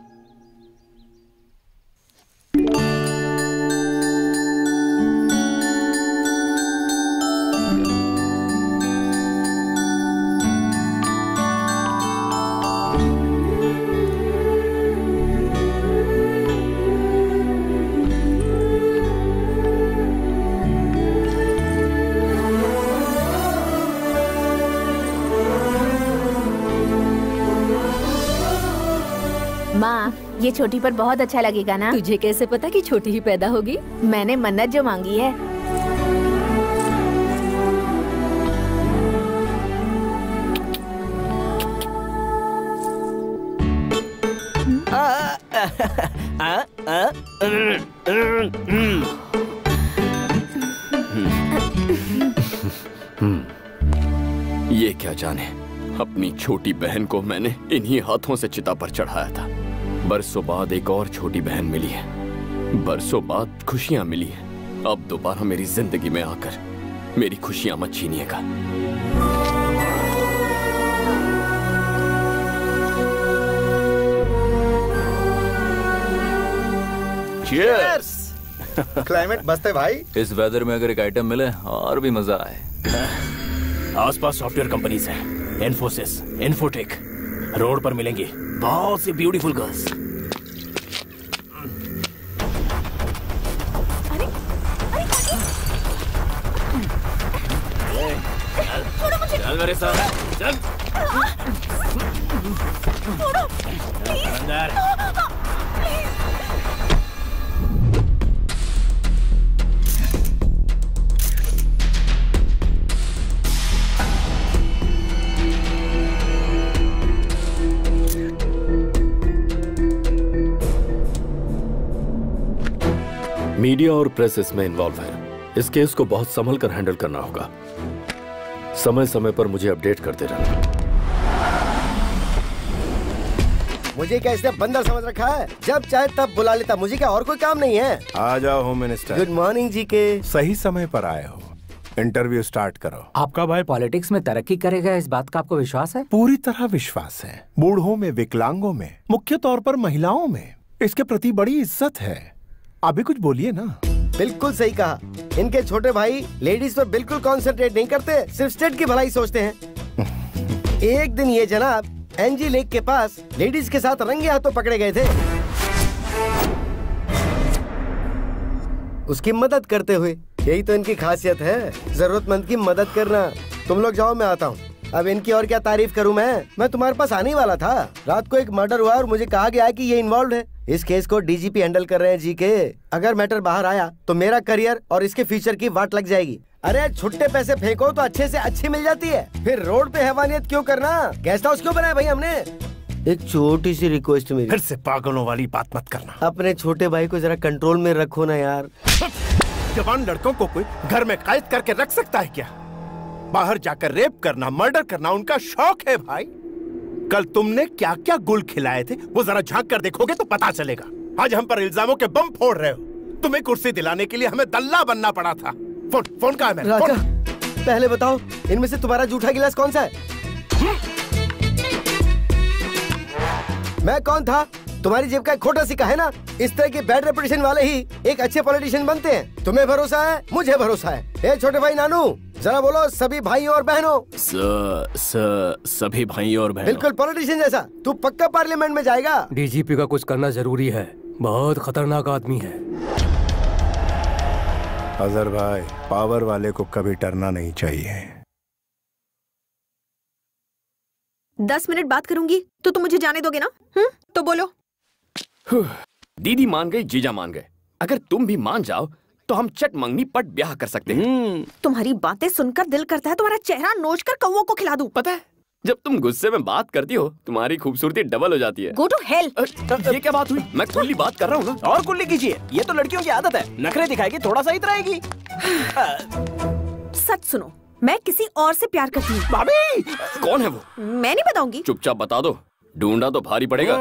माँ ये छोटी पर बहुत अच्छा लगेगा ना? तुझे कैसे पता कि छोटी ही पैदा होगी? मैंने मन्नत जो मांगी है। ये क्या जाने अपनी छोटी बहन को मैंने इन्हीं हाथों से चिता पर चढ़ाया था। बरसों बाद एक और छोटी बहन मिली है, बरसों बाद खुशियां मिली हैं। अब दोबारा मेरी जिंदगी में आकर मेरी खुशियां मत छीनिएगा। Cheers! क्लाइमेट मस्त है भाई। इस वेदर में अगर एक आइटम मिले और भी मजा आए। आसपास सॉफ्टवेयर कंपनीज हैं, इन्फोसिस, इन्फोटेक, रोड पर मिलेंगी बहुत सी ब्यूटीफुल गर्ल्स। चल मेरे साथ, चल। अंदर। मीडिया और प्रेस इसमें इन्वॉल्व है। इस केस को बहुत संभल कर हैंडल करना होगा। समय समय पर मुझे अपडेट करते रहना। मुझे क्या इसने बंदर समझ रखा है? जब चाहे तब बुला लेता, मुझे क्या और कोई काम नहीं है? आ जाओ home minister. Good morning G K. सही समय पर आए हो। इंटरव्यू स्टार्ट करो। आपका भाई पॉलिटिक्स में तरक्की करेगा, इस बात का आपको विश्वास है? पूरी तरह विश्वास है। बूढ़ों में, विकलांगों में, मुख्य तौर पर महिलाओं में इसके प्रति बड़ी इज्जत है। अभी कुछ बोलिए ना। बिल्कुल सही कहा। इनके छोटे भाई लेडीज पर बिल्कुल कॉन्सेंट्रेट नहीं करते, सिर्फ स्टेट की भलाई सोचते हैं। एक दिन ये जनाब एनजी लेक के पास लेडीज के साथ रंगे हाथों पकड़े गए थे। उसकी मदद करते हुए। यही तो इनकी खासियत है, जरूरतमंद की मदद करना। तुम लोग जाओ, मैं आता हूँ। अब इनकी और क्या तारीफ करूं मैं मैं तुम्हारे पास आने वाला था। रात को एक मर्डर हुआ और मुझे कहा गया कि ये इन्वॉल्व है। इस केस को डीजीपी हैंडल कर रहे हैं जी के। अगर मैटर बाहर आया तो मेरा करियर और इसके फ्यूचर की वाट लग जाएगी। अरे छुट्टे पैसे फेंको तो अच्छे से अच्छी मिल जाती है, फिर रोड पे हैवानियत क्यों करना? गेस्ट हाउस क्यों बनाया भाई हमने? एक छोटी सी रिक्वेस्ट मेरी, फिर से पागलों वाली बात मत करना। अपने छोटे भाई को जरा कंट्रोल में रखो ना यार। जवान लड़कों को कोई घर में कैद करके रख सकता है क्या? बाहर जाकर रेप करना, मर्डर करना उनका शौक है भाई। कल तुमने क्या क्या गुल खिलाए थे वो जरा झांक कर देखोगे तो पता चलेगा। आज हम पर इल्जामों के बम फोड़ रहे हो। तुम्हें कुर्सी दिलाने के लिए हमें दल्ला बनना पड़ा था। फोन फोन कहाँ है मेरा? राजा, पहले बताओ इनमें से तुम्हारा जूठा गिलास कौन सा है? मैं कौन था? तुम्हारी जेब का एक खोटा सिक्का है ना। इस तरह के बैड रेपुटेशन वाले ही एक अच्छे पॉलिटिशियन बनते हैं। तुम्हें भरोसा है, मुझे भरोसा है। ए छोटे भाई नानू, जरा बोलो सभी भाइयों और बहनों। स, स, सभी भाइयों और बहनों। बिल्कुल पॉलिटिशियन जैसा। तू पक्का पार्लियामेंट में जाएगा। डीजीपी का कुछ करना जरूरी है, बहुत खतरनाक आदमी है। अजहर भाई, पावर वाले को कभी डरना नहीं चाहिए। दस मिनट बात करूंगी तो तुम मुझे जाने दोगे ना? हम्म, तो बोलो। दीदी मान गई, जीजा मान गए। अगर तुम भी मान जाओ तो हम चट मंगनी पट ब्याह कर सकते हैं। तुम्हारी बातें सुनकर दिल करता है तुम्हारा चेहरा नोच कर कौवों को खिला दूं। पता है, जब तुम गुस्से में बात करती हो तुम्हारी खूबसूरती डबल हो जाती है। Go to hell. ये क्या बात हुई? मैं कुल्ली बात कर रहा हूँ ना। और कुल्ली कीजिए, ये तो लड़कियों की आदत है। नखरे दिखाएगी, थोड़ा सा इतराएगी। सच सुनो, मैं किसी और से प्यार करती हूँ। भाभी, कौन है वो? मैं नहीं बताऊंगी। चुपचाप बता दो, ढूंढा तो भारी पड़ेगा।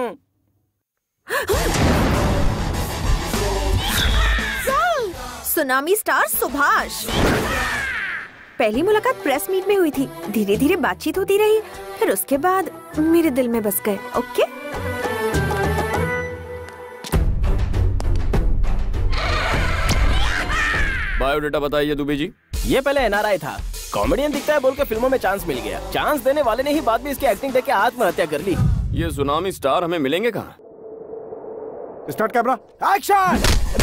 Tsunami star Subhash. पहली मुलाकात प्रेस मीट में हुई थी, धीरे धीरे बातचीत होती रही, फिर उसके बाद मेरे दिल में बस गए। ओके? बायोडाटा बताइए दुबे जी। ये पहले एनआरआई था, कॉमेडियन दिखता है बोल के फिल्मों में चांस मिल गया। चांस देने वाले ने ही बाद में इसकी एक्टिंग देख के आत्महत्या कर ली। ये सुनामी स्टार हमें मिलेंगे कहाँ? Start camera, action.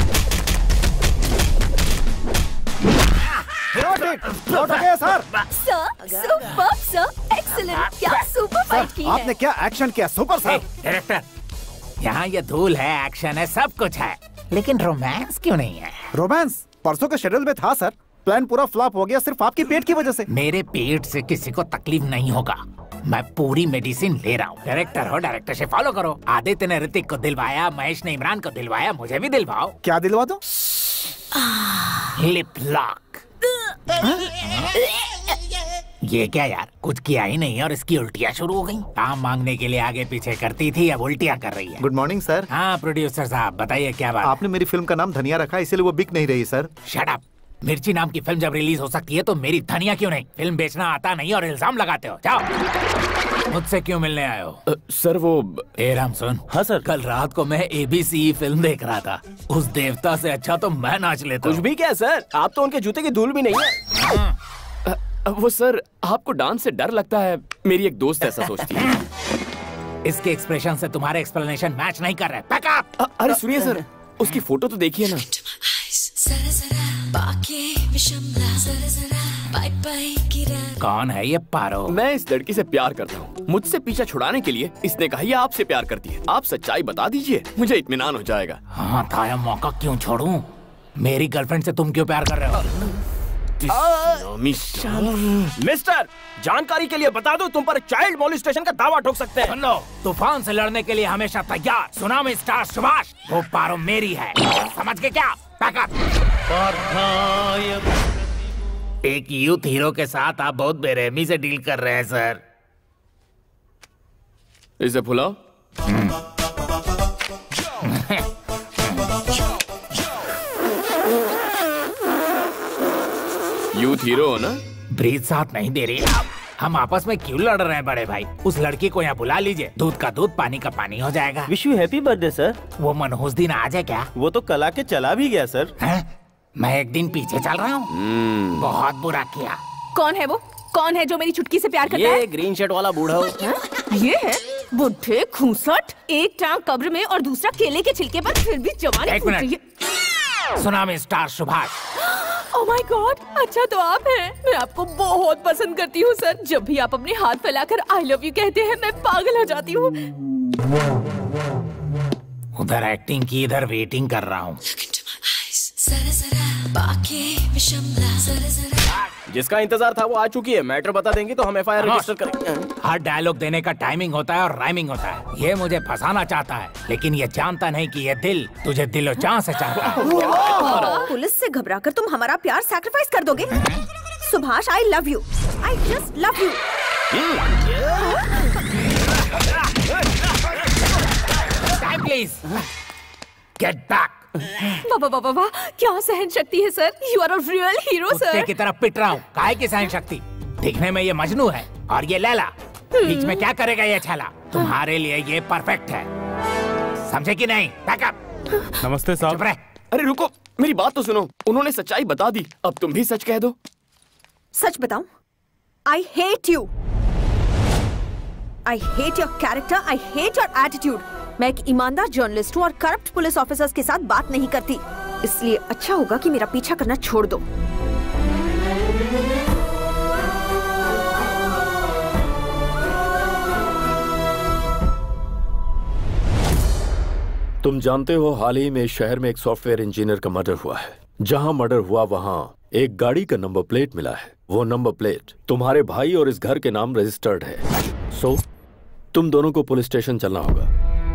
Sir, super sir, excellent. क्या सुपर फाइट की है। आपने क्या एक्शन किया, सुपर सर। डायरेक्टर, यहाँ ये धूल है, एक्शन है, सब कुछ है, लेकिन रोमांस क्यों नहीं है? रोमांस परसों के शेड्यूल में था सर। प्लान पूरा फ्लॉप हो गया सिर्फ आपके पेट की वजह से। मेरे पेट से किसी को तकलीफ नहीं होगा, मैं पूरी मेडिसिन ले रहा हूँ। डायरेक्टर हो, डायरेक्टर से फॉलो करो। आदित्य ने ऋतिक को दिलवाया, महेश ने इमरान को दिलवाया, मुझे भी दिलवाओ। क्या दिलवा दो? Lip lock. ये क्या यार, कुछ किया ही नहीं और इसकी उल्टियाँ शुरू हो गई। काम मांगने के लिए आगे पीछे करती थी, अब उल्टियाँ कर रही है। Good morning sir. हाँ प्रोड्यूसर साहब बताइए क्या बात। आपने मेरी फिल्म का नाम धनिया रखा है, इसीलिए वो बिक नहीं रही सर। Shut up. मिर्ची नाम की फिल्म जब रिलीज हो सकती है तो मेरी धनिया क्यों नहीं? फिल्म बेचना आता नहीं और इल्जाम लगाते हो। जाओ। मुझसे क्यों मिलने आए हो? uh, सर वो ए राम सुन। हाँ सर। कल रात को मैं एबीसी फिल्म देख रहा था, उस देवता से अच्छा तो मैं नाच लेता। कुछ भी क्या सर, आप तो उनके जूते की धूल भी नहीं है। uh, uh, वो सर आपको डांस से डर लगता है, मेरी एक दोस्त ऐसा सोचती है। इसके एक्सप्रेशन से तुम्हारे एक्सप्लेनेशन मैच नहीं कर रहे। Back up. अरे सुनिए सर, उसकी फोटो तो देखिए ना। कौन है ये पारो? मैं इस लड़की से प्यार करता हूँ। मुझसे पीछा छुड़ाने के लिए इसने कहा ये आपसे प्यार करती है। आप सच्चाई बता दीजिए, मुझे इत्मीनान हो जाएगा। हाँ था, मौका क्यों छोड़ूं? मेरी गर्लफ्रेंड से तुम क्यों प्यार कर रहे हो? मिस्टर, जानकारी के लिए बता दो, तुम पर चाइल्ड मोलिस्टेशन का दावा ठोक सकते हैं। सुन लो, तूफान से लड़ने के लिए हमेशा तैयार। सुनामी स्टार सुभाष, वो पारो मेरी है, समझ के क्या? एक यूथ हीरो के साथ आप बहुत बेरहमी से डील कर रहे हैं सर। इसे भुलाओ। यूथ हीरो हो ना? ब्रीथ साथ नहीं दे रही आप। हम आपस में क्यों लड़ रहे हैं बड़े भाई? उस लड़की को यहाँ बुला लीजिए, दूध का दूध पानी का पानी हो जाएगा। Wish you happy birthday sir. वो मनहूस दिन आ जाए क्या? वो तो कल आके चला भी गया सर। है? मैं एक दिन पीछे चल रहा हूँ। बहुत बुरा किया। कौन है वो? कौन है जो मेरी चुटकी से प्यार करता है? ये ग्रीन शर्ट वाला बूढ़ा हो। ये है बुढ़े खूंसट, एक टांग कब्र में और दूसरा केले के छिलके पर, फिर भी जवानी फूट रही है। Tsunami star Subhash. Oh my god, अच्छा तो आप हैं। मैं आपको बहुत पसंद करती हूँ सर। जब भी आप अपने हाथ फैलाकर आई लव यू कहते हैं मैं पागल हो जाती हूँ। उधर एक्टिंग की, इधर वेटिंग कर रहा हूँ। जिसका इंतजार था वो आ चुकी है। मैटर बता देंगी तो हम एफ आई आर रजिस्टर करेंगे। हर डायलॉग देने का टाइमिंग होता है और राइमिंग होता है। ये मुझे फंसाना चाहता है, लेकिन ये जानता नहीं कि ये दिल तुझे दिलो जान से चाहता है। पुलिस से घबराकर तुम हमारा प्यार सैक्रिफाइस कर दोगे? Subhash, I love you, I just love you. Please get back. वाह वाह वाह, क्या सहन शक्ति है sir. You are a real hero sir. कुत्ते की तरफ पिट रहा हूँ, काहे की सहन शक्ति? दिखने में ये मजनू है और ये लैला, बीच में क्या करेगा ये छला? तुम्हारे लिए ये परफेक्ट है, समझे कि नहीं? बैकअप। नमस्ते साहब। अरे रुको, मेरी बात तो सुनो। उन्होंने सच्चाई बता दी, अब तुम भी सच कह दो। सच बताऊं? I hate you. I hate your character, I hate your attitude. मैं एक ईमानदार जर्नलिस्ट हूँ और करप्ट पुलिस ऑफिसर्स के साथ बात नहीं करती, इसलिए अच्छा होगा कि मेरा पीछा करना छोड़ दो। तुम जानते हो हाल ही में शहर में एक सॉफ्टवेयर इंजीनियर का मर्डर हुआ है। जहां मर्डर हुआ वहां एक गाड़ी का नंबर प्लेट मिला है। वो नंबर प्लेट तुम्हारे भाई और इस घर के नाम रजिस्टर्ड है। सो तुम दोनों को पुलिस स्टेशन चलना होगा।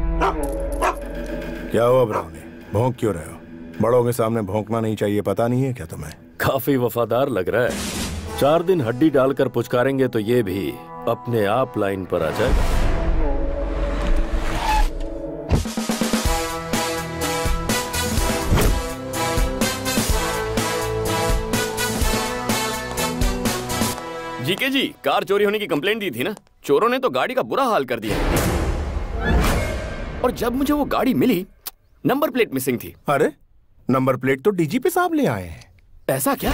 क्या हुआ ब्राउनी, भौंक क्यों रहे हो? बड़ों के सामने भौंकना नहीं चाहिए, पता नहीं है क्या तुम्हें? काफी वफादार लग रहा है। चार दिन हड्डी डालकर पुचकारेंगे तो ये भी अपने आप लाइन पर आ जाएगा। जीके जी, कार चोरी होने की कंप्लेंट दी थी ना? चोरों ने तो गाड़ी का बुरा हाल कर दिया और जब मुझे वो गाड़ी मिली नंबर प्लेट मिसिंग थी। अरे नंबर प्लेट तो डीजीपी साहब ले आए हैं। ऐसा क्या?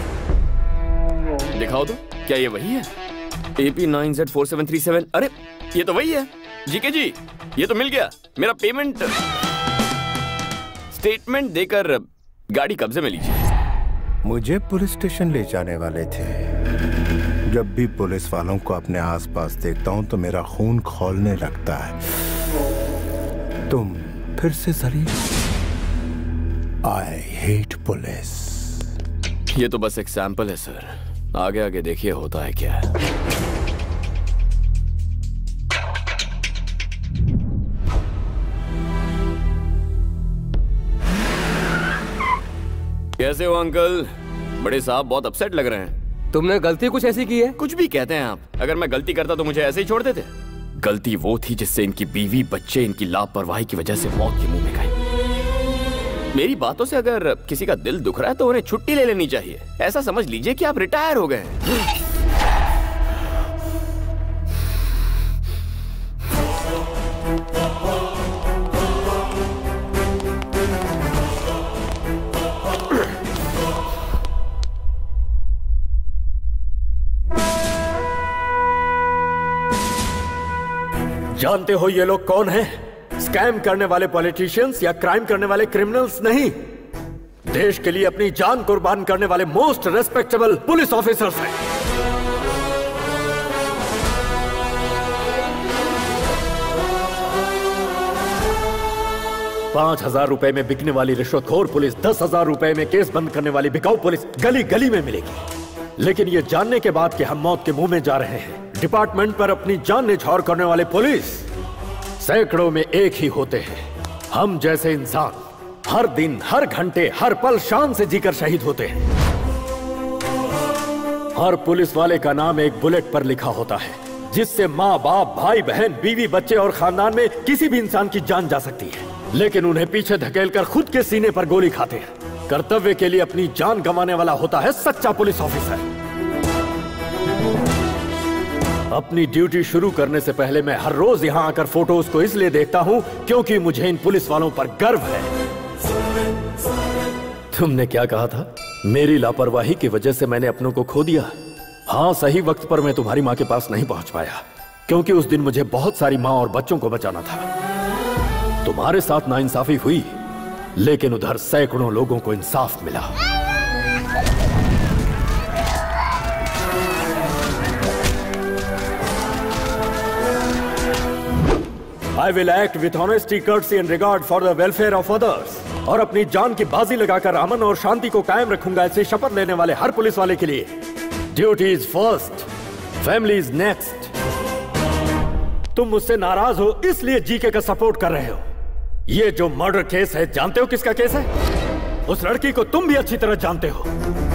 दिखाओ तो, क्या ये वही है? A P nine Z four seven three seven. अरे ये तो वही है। जीके जी, ये तो मिल गया। मेरा पेमेंट स्टेटमेंट देकर गाड़ी कब्जे में लीजिए। मुझे पुलिस स्टेशन ले जाने वाले थे। जब भी पुलिस वालों को अपने आसपास देखता हूं तो मेरा खून खौलने लगता है। तुम फिर से जलील। आई हेट पुलिस। ये तो बस एक सैंपल है सर, आगे आगे देखिए होता है क्या। कैसे हो अंकल? बड़े साहब बहुत अपसेट लग रहे हैं। तुमने गलती कुछ ऐसी की है? कुछ भी कहते हैं आप। अगर मैं गलती करता तो मुझे ऐसे ही छोड़ देते। गलती वो थी जिससे इनकी बीवी बच्चे इनकी लापरवाही की वजह से मौत के मुंह में गए। मेरी बातों से अगर किसी का दिल दुख रहा है तो उन्हें छुट्टी ले लेनी चाहिए। ऐसा समझ लीजिए कि आप रिटायर हो गए हैं। जानते हो ये लोग कौन हैं? स्कैम करने वाले पॉलिटिशियंस या क्राइम करने वाले क्रिमिनल्स नहीं, देश के लिए अपनी जान कुर्बान करने वाले मोस्ट रेस्पेक्टेबल पुलिस ऑफिसर्स हैं। पांच हजार रुपए में बिकने वाली रिश्वतखोर पुलिस दस हजार रुपए में केस बंद करने वाली बिकाऊ पुलिस गली गली में मिलेगी। लेकिन ये जानने के बाद कि हम मौत के मुंह में जा रहे हैं, डिपार्टमेंट पर अपनी जान निछावर करने वाले पुलिस सैकड़ों में एक ही होते हैं। हम जैसे इंसान हर दिन, हर घंटे, हर पल शान से जीकर शहीद होते हैं। हर पुलिस वाले का नाम एक बुलेट पर लिखा होता है, जिससे माँ बाप, भाई बहन, बीवी बच्चे और खानदान में किसी भी इंसान की जान जा सकती है। लेकिन उन्हें पीछे धकेलकर खुद के सीने पर गोली खाते हैं। कर्तव्य के लिए अपनी जान गंवाने वाला होता है सच्चा पुलिस ऑफिसर। अपनी ड्यूटी शुरू करने से पहले मैं हर रोज यहाँ आकर फोटोज को इसलिए देखता हूँ क्योंकि मुझे इन पुलिस वालों पर गर्व है। तुमने क्या कहा था? मेरी लापरवाही की वजह से मैंने अपनों को खो दिया। हाँ, सही वक्त पर मैं तुम्हारी माँ के पास नहीं पहुंच पाया क्योंकि उस दिन मुझे बहुत सारी माँ और बच्चों को बचाना था। तुम्हारे साथ नाइंसाफी हुई, लेकिन उधर सैकड़ों लोगों को इंसाफ मिला। I will act with honesty, courtesy and regard for the welfare of others। और अपनी जान की बाजी लगाकर अमन और शांति को कायम रखूंगा, ऐसे शपथ लेने वाले हर पुलिस वाले के लिए duty is first, family is next. तुम मुझसे नाराज हो इसलिए जीके का सपोर्ट कर रहे हो। ये जो मर्डर केस है, जानते हो किसका केस है? उस लड़की को तुम भी अच्छी तरह जानते हो।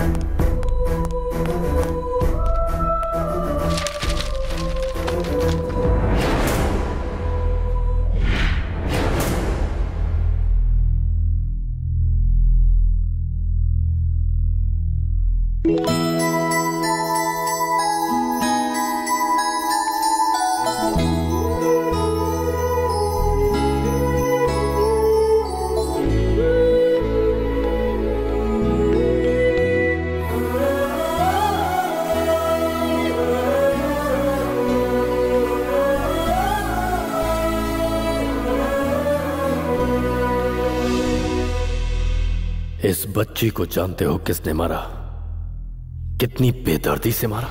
इस बच्ची को जानते हो किसने मारा? कितनी बेदर्दी से मारा?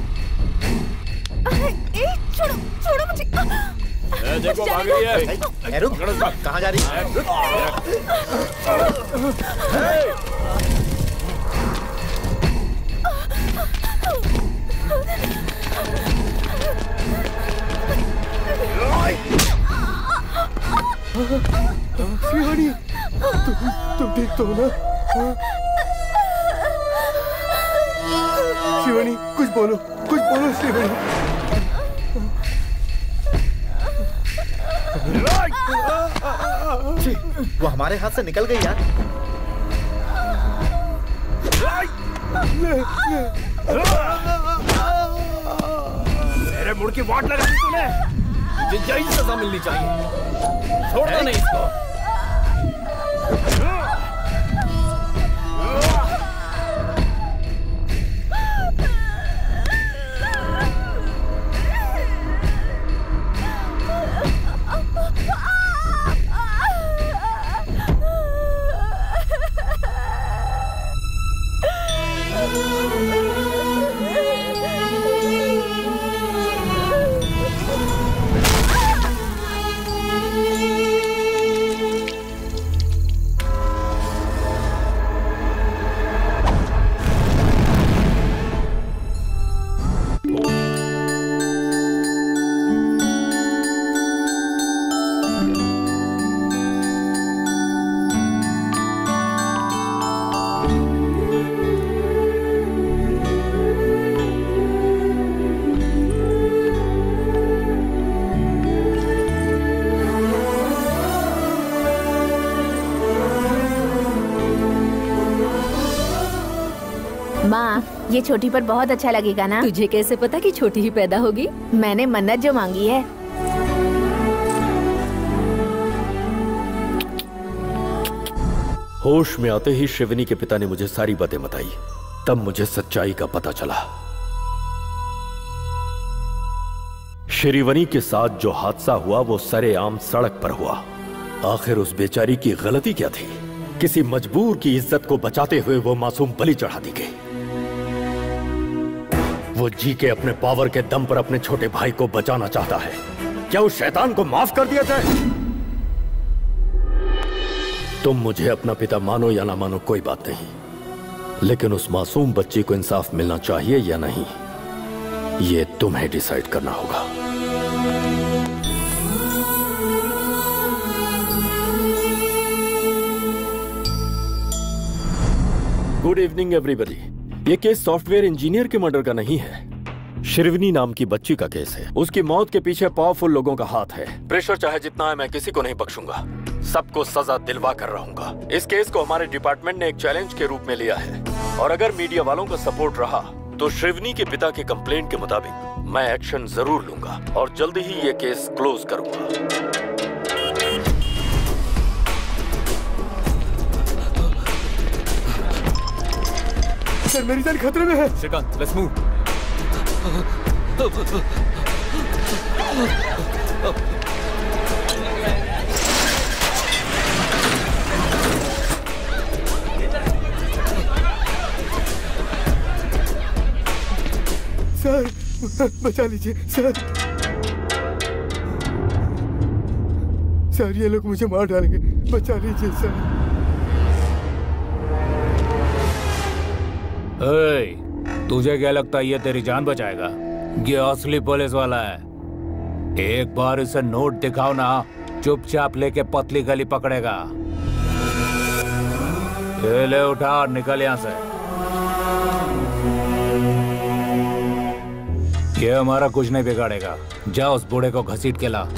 ए, छोड़ो, छोड़ो मुझे। ए, देखो भाग रही है। रुक, कहाँ जा रही है? शिवानी, तुम तुम ठीक तो हो ना? शिवानी, कुछ बोलो, कुछ बोलो शिवानी। वो हमारे हाथ से निकल गई यार। मेरे मुड़ की वाट लगा दी तूने। तुझे यही सजा मिलनी चाहिए। छोड़ना नहीं इसको। माँ, ये छोटी पर बहुत अच्छा लगेगा ना? तुझे कैसे पता कि छोटी ही पैदा होगी? मैंने मन्नत जो मांगी है। होश में आते ही शिवनी के पिता ने मुझे सारी बातें बताई। तब मुझे सच्चाई का पता चला। श्रीवनी के साथ जो हादसा हुआ वो सरेआम सड़क पर हुआ। आखिर उस बेचारी की गलती क्या थी? किसी मजबूर की इज्जत को बचाते हुए वो मासूम बलि चढ़ा दी गई। वो जी के अपने पावर के दम पर अपने छोटे भाई को बचाना चाहता है। क्या उस शैतान को माफ कर दिया जाए? तुम मुझे अपना पिता मानो या ना मानो कोई बात नहीं, लेकिन उस मासूम बच्ची को इंसाफ मिलना चाहिए या नहीं, ये तुम्हें डिसाइड करना होगा। Good evening everybody. ये केस सॉफ्टवेयर इंजीनियर के मर्डर का नहीं है, शिरवनी नाम की बच्ची का केस है। उसकी मौत के पीछे पावरफुल लोगों का हाथ है। प्रेशर चाहे जितना है, मैं किसी को नहीं बख्शूंगा, सबको सजा दिलवा कर रहूंगा। इस केस को हमारे डिपार्टमेंट ने एक चैलेंज के रूप में लिया है, और अगर मीडिया वालों का सपोर्ट रहा तो शिरवनी के पिता के कंप्लेंट के मुताबिक मैं एक्शन जरूर लूंगा और जल्दी ही ये केस क्लोज करूंगा। सर, मेरी जान खतरे में है। Shrikant, let's move. सर, बचा लीजिए सर। सर, ये लोग मुझे मार डालेंगे, बचा लीजिए सर। ए, तुझे क्या लगता है ये तेरी जान बचाएगा? ये असली पुलिस वाला है। एक बार इसे नोट दिखाओ ना, चुपचाप लेके पतली गली पकड़ेगा। ये ले, उठा और निकल यहां से। ये हमारा कुछ नहीं बिगाड़ेगा। जा उस बूढ़े को घसीट के ला।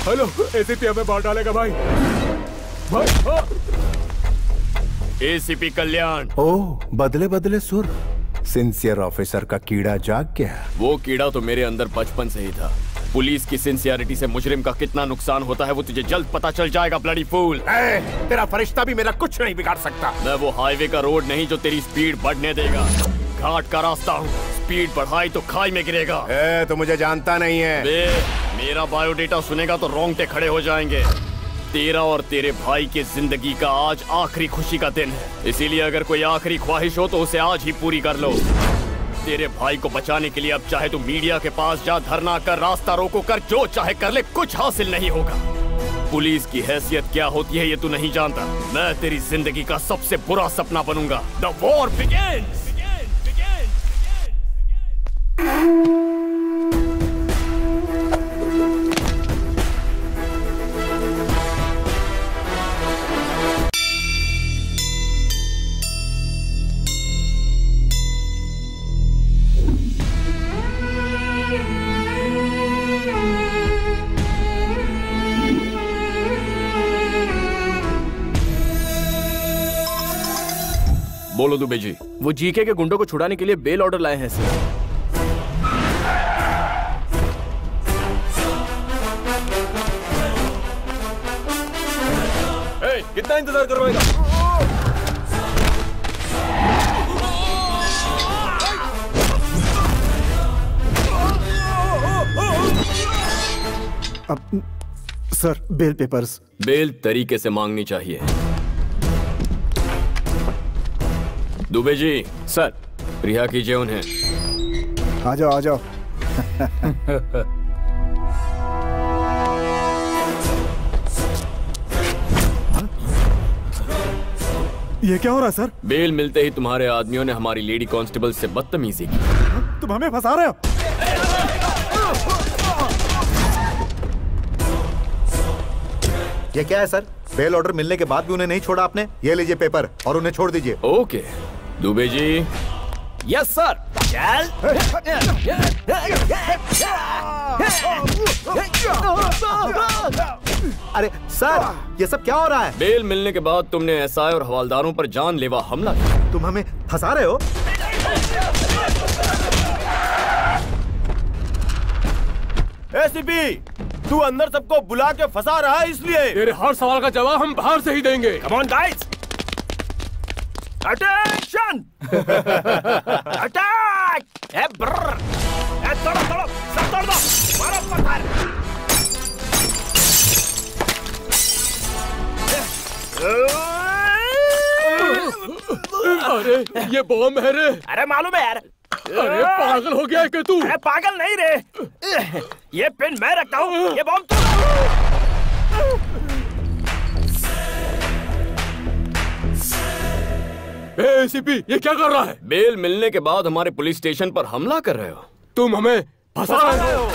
हेलो, एसीपी हमें बाहर डालेगा भाई। भाई एसीपी कल्याण। ओह, बदले बदले सुर। सिंसियर ऑफिसर का कीड़ा जाग गया। वो कीड़ा तो मेरे अंदर बचपन से ही था। पुलिस की सिंसियरिटी से मुजरिम का कितना नुकसान होता है वो तुझे जल्द पता चल जाएगा, ब्लडी फूल। तेरा फरिश्ता भी मेरा कुछ नहीं बिगाड़ सकता। मैं वो हाईवे का रोड नहीं जो तेरी स्पीड बढ़ने देगा। घाट का रास्ता हूँ, स्पीड बढ़ाई तो खाई में गिरेगा। ए, तो मुझे जानता नहीं है। बे, मेरा बायोडेटा सुनेगा तो रोंगटे खड़े हो जाएंगे। तेरा और तेरे भाई की जिंदगी का आज आखिरी खुशी का दिन है, इसीलिए अगर कोई आखिरी ख्वाहिश हो तो उसे आज ही पूरी कर लो। तेरे भाई को बचाने के लिए अब चाहे तू मीडिया के पास जा, धरना कर, रास्ता रोको कर, जो चाहे कर ले, कुछ हासिल नहीं होगा। पुलिस की हैसियत क्या होती है ये तू नहीं जानता। मैं तेरी जिंदगी का सबसे बुरा सपना बनूंगा। The war begins. बोलो दुबे जी। वो जीके के गुंडों को छुड़ाने के लिए बेल ऑर्डर लाए हैं सर। ए, कितना इंतजार करवाएगा? अब सर, बेल पेपर्स। बेल तरीके से मांगनी चाहिए। दुबे जी। सर। रिहा कीजिए उन्हें। आ जाओ, आ जाओ। ये क्या हो रहा है सर? बेल मिलते ही तुम्हारे आदमियों ने हमारी लेडी कांस्टेबल से बदतमीजी की। तुम हमें फंसा रहे हो? ये क्या है सर? बेल ऑर्डर मिलने के बाद भी उन्हें नहीं छोड़ा आपने? ये लीजिए पेपर और उन्हें छोड़ दीजिए। Okay Dubey ji. Yes sir. चल। अरे सर, ये सब क्या हो रहा है? बेल मिलने के बाद तुमने एसआई और हवालदारों पर जानलेवा हमला किया। तुम हमें फंसा रहे हो? एसीपी, तू अंदर सबको बुला के फंसा रहा है इसलिए। तेरे हर सवाल का जवाब हम बाहर से ही देंगे। Come on guys, attention, attack! ए ब्रर, ए तोड़ो तोड़ो, सब तोड़ दो, मारो पत्थर। अरे ये बॉम्ब है रे। अरे मालूम है यार। अरे पागल हो गया है क्या तू? अरे पागल नहीं रे, ये पेन मैं रखता हूँ, ये बॉम्ब तू। एसीपी, ये क्या कर रहा है? बेल मिलने के बाद हमारे पुलिस स्टेशन पर हमला कर रहे हो। तुम हमें फंसा रहे हो।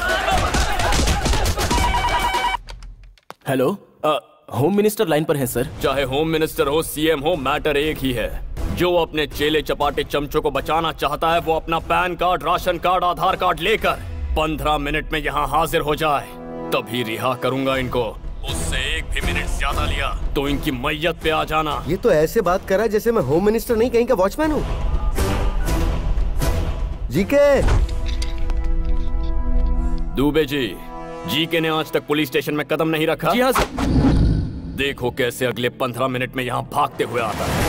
हेलो, होम मिनिस्टर लाइन पर है सर। चाहे होम मिनिस्टर हो, सीएम हो, मैटर एक ही है। जो अपने चेले चपाटे चमचों को बचाना चाहता है वो अपना PAN card, ration card, Aadhaar card लेकर पंद्रह मिनट में यहाँ हाजिर हो जाए, तभी रिहा करूंगा इनको। उससे एक भी मिनट ज्यादा लिया तो इनकी मैयत पे आ जाना। ये तो ऐसे बात कर रहा है जैसे मैं होम मिनिस्टर नहीं कहीं का वॉचमैन हूँ। जीके। दुबे जी, जीके ने आज तक पुलिस स्टेशन में कदम नहीं रखा। जी हाँ सर। देखो कैसे अगले पंद्रह मिनट में यहाँ भागते हुए आता है।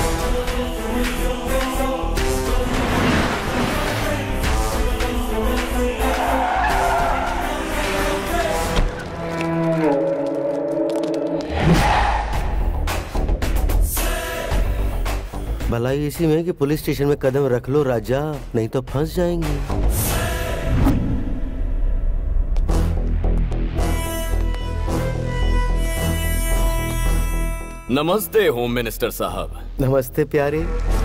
भलाई इसी में कि पुलिस स्टेशन में कदम रख लो राजा, नहीं तो फंस जाएंगे। नमस्ते होम मिनिस्टर साहब। नमस्ते प्यारे।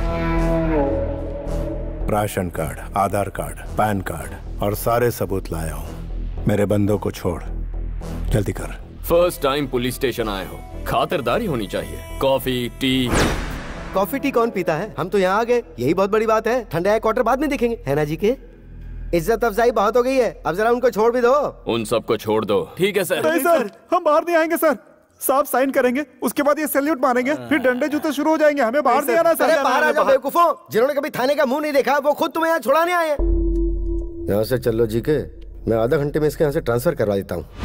Ration card, Aadhaar card, PAN card और सारे सबूत लाया हूँ। मेरे बंदों को छोड़, जल्दी कर। फर्स्ट टाइम पुलिस स्टेशन आए हो, खातिरदारी होनी चाहिए। Coffee, T. कॉफी टी कौन पीता है? हम तो यहाँ आ गए, यही बहुत बड़ी बात है। ठंडा क्वार्टर बाद में देखेंगे, है ना जी के? इज्जत अफजाई बहुत हो गई है, अब जरा उनको छोड़ भी दो। उन सबको छोड़ दो। ठीक है सर। नहीं सर, हम बाहर नहीं आएंगे सर। साहब साइन करेंगे, उसके बाद ये सैल्यूट मारेंगे, फिर डंडे जूते शुरू हो जाएंगे। हमें बाहर नहीं आना सर। अरे बाहर आ जाओ बेवकूफों, जिन्होंने कभी थाने का मुंह नहीं देखा वो खुद तुम्हें यहाँ छुड़ाने आए हैं। यहाँ से चल लो जी के, मैं आधा घंटे में इसके यहाँ से ट्रांसफर करवा देता हूँ।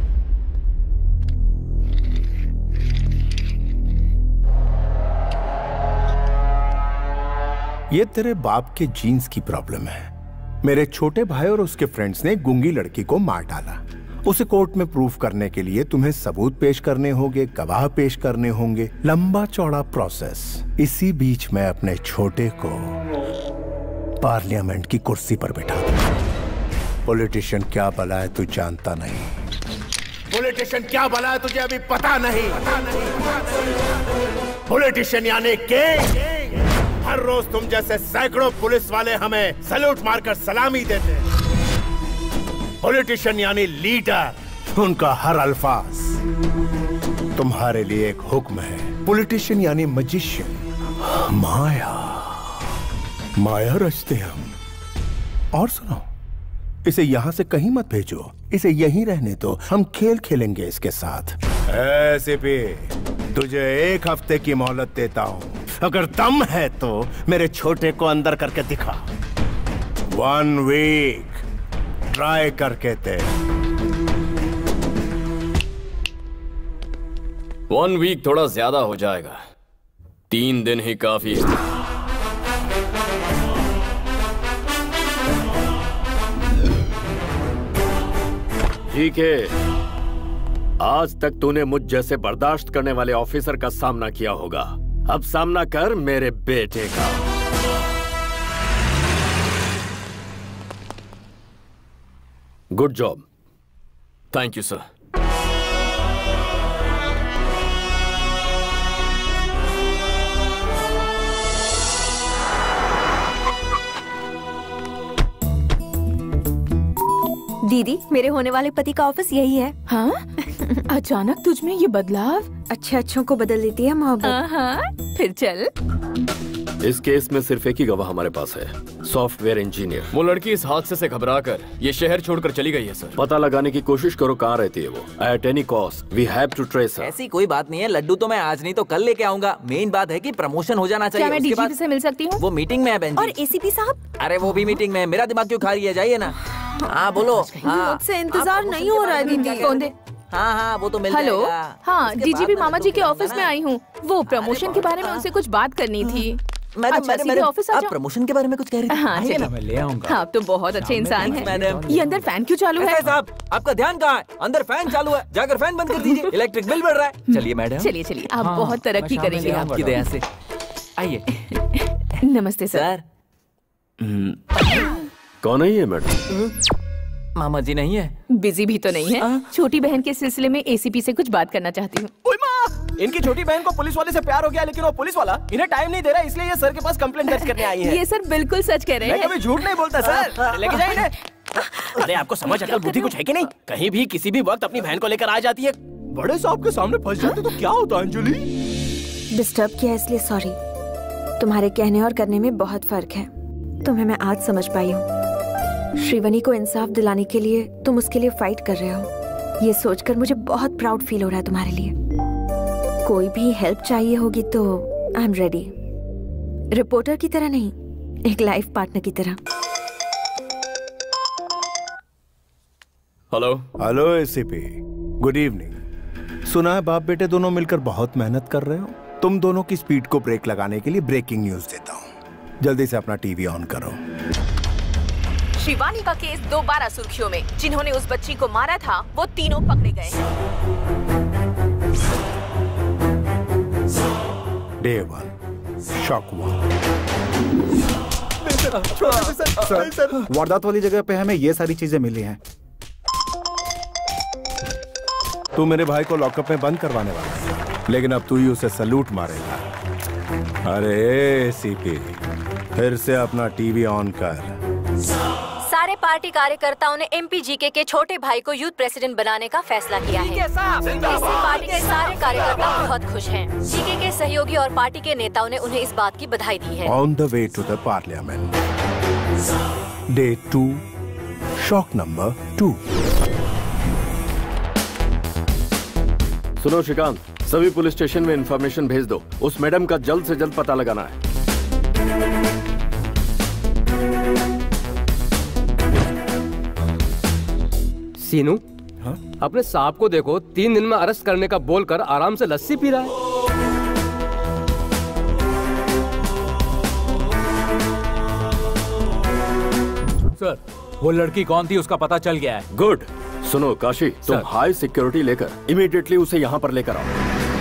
ये तेरे बाप के जीन्स की प्रॉब्लम है। मेरे छोटे भाई और उसके फ्रेंड्स ने गूंगी लड़की को मार डाला। उसे कोर्ट में प्रूफ करने के लिए तुम्हें सबूत पेश करने होंगे, गवाह पेश करने होंगे, लंबा चौड़ा प्रोसेस। इसी बीच मैं अपने छोटे को पार्लियामेंट की कुर्सी पर बिठा दूं। पॉलिटिशियन क्या भला है तू जानता नहीं। पॉलिटिशियन क्या भला है तुझे अभी पता नहीं। पॉलिटिशियन यानी किंग। हर रोज तुम जैसे सैकड़ों पुलिस वाले हमें सैल्यूट मारकर सलामी देते हैं। पॉलिटिशियन यानी लीडर, उनका हर अल्फाज तुम्हारे लिए एक हुक्म है। पॉलिटिशियन यानी मजिशियन, माया माया रचते हम। और सुनो, इसे यहां से कहीं मत भेजो, इसे यहीं रहने दो। हम खेल खेलेंगे इसके साथ। ऐसे भी तुझे एक हफ्ते की मोहलत देता हूं। अगर दम है तो मेरे छोटे को अंदर करके दिखा। वन वीक ट्राई करके दे। वन वीक थोड़ा ज्यादा हो जाएगा, तीन दिन ही काफी है। ठीक है, आज तक तूने मुझ जैसे बर्दाश्त करने वाले ऑफिसर का सामना किया होगा। अब सामना कर मेरे बेटे का। Good job. Thank you sir. दीदी, मेरे होने वाले पति का ऑफिस यही है। हाँ? अचानक तुझ में ये बदलाव? अच्छे अच्छों को बदल देती है मोहब्बत। हाँ, फिर चल। इस केस में सिर्फ एक ही गवाह हमारे पास है, सॉफ्टवेयर इंजीनियर। वो लड़की इस हादसे से घबराकर ये शहर छोड़कर चली गई है सर। पता लगाने की कोशिश करो कहाँ रहती है वो। At any cost we have to trace her. ऐसी कोई बात नहीं है, लड्डू तो मैं आज नहीं तो कल लेके आऊंगा। मेन बात है कि प्रमोशन हो जाना चाहिए। क्या मैं डीजीपी से मिल सकती हूँ? वो मीटिंग में है बहन जी। और एसीपी साहब? अरे वो भी मीटिंग में है। मेरा दिमाग क्यों खा रही है, जाइए ना। हाँ बोलो। मुझसे इंतजार नहीं हो रहा है दीदी। कौन दे? हाँ हाँ वो तो मिल हेलो, जाएगा। हाँ डीजीपी मामा जी के ऑफिस में आई हूँ। वो प्रमोशन के बारे में उनसे कुछ बात करनी थी। मैडम, अच्छा, मैडम, सीधे ऑफिस आ आप जाओ। प्रमोशन के बारे में कुछ कह रही थी? हाँ, आइए चलो। ना, मैं ले आऊंगा। हाँ, आप तो बहुत अच्छे इंसान हैं। मैडम। ये अंदर फैन क्यों चालू है? साहब, आपका ध्यान कहाँ है? अंदर फैन चालू है, जाकर फैन बंद कर दीजिए। इलेक्ट्रिक बिल बढ़ रहा है। चलिए मैडम। चलिए चलिए, आप बहुत तरक्की करेंगे। आपकी दया से। आइए। नमस्ते सर। कौन है ये मैडम? मामा जी नहीं है? बिजी भी तो नहीं है। छोटी बहन के सिलसिले में एसीपी से कुछ बात करना चाहती हूँ। ओए माँ, इनकी छोटी बहन को पुलिस वाले से प्यार हो गया, लेकिन वो पुलिस वाला इन्हें टाइम नहीं दे रहा, इसलिए ये सर के पास कंप्लेंट दर्ज करने आई है। ये सर बिल्कुल सच कह रहे हैं। मैं कभी झूठ नहीं बोलता सर। लेके जाइए इन्हें। अरे आपको समझ अकल बुद्धि कुछ है कि नहीं? कहीं भी किसी भी वक्त अपनी बहन को लेकर आ जाती है। बड़े साहब के सामने फंस जाते तो क्या होता अंजलि? डिस्टर्ब किया इसलिए सॉरी। तुम्हारे कहने और करने में बहुत फर्क है। तुम्हें मैं आज समझ पाई हूँ। श्रीवनी को इंसाफ दिलाने के लिए तुम उसके लिए फाइट कर रहे हो। ये सोचकर मुझे बहुत प्राउड फील हो रहा है तुम्हारे लिए। कोई भी हेल्प चाहिए होगी तो आई एम रेडी। रिपोर्टर की तरह नहीं, एक लाइफ पार्टनर की तरह। Hello hello ACP, good evening. सुना है बाप बेटे दोनों मिलकर बहुत मेहनत कर रहे हो। तुम दोनों की स्पीड को ब्रेक लगाने के लिए ब्रेकिंग न्यूज देता हूँ। जल्दी से अपना टीवी ऑन करो। शिवानी का केस दोबारा सुर्खियों में। जिन्होंने उस बच्ची को मारा था वो तीनों पकड़े गए हैं। Day one, shock one. Sir, sir, वारदात वाली जगह पे हमें ये सारी चीजें मिली हैं। तू मेरे भाई को लॉकअप में बंद करवाने वाला है, लेकिन अब तू ही उसे सलूट मारेगा। अरे एसीपी, फिर से अपना टीवी ऑन कर। सारे पार्टी कार्यकर्ताओं ने एमपीजीके के छोटे भाई को यूथ प्रेसिडेंट बनाने का फैसला किया है। इससे पार्टी के सारे कार्यकर्ता बहुत खुश हैं। जीके के सहयोगी और पार्टी के नेताओं ने उन्हें इस बात की बधाई दी है। On the way to the parliament, day two shock number two. सुनो श्रीकांत, सभी पुलिस स्टेशन में इंफॉर्मेशन भेज दो। उस मैडम का जल्द से जल्द पता लगाना है। सीनू, हाँ? अपने साहब को देखो, तीन दिन में अरेस्ट करने का बोलकर आराम से लस्सी पी रहा है। सर, वो लड़की कौन थी उसका पता चल गया है। गुड। सुनो काशी, तुम हाई सिक्योरिटी लेकर इमीडिएटली उसे यहाँ पर लेकर आओ।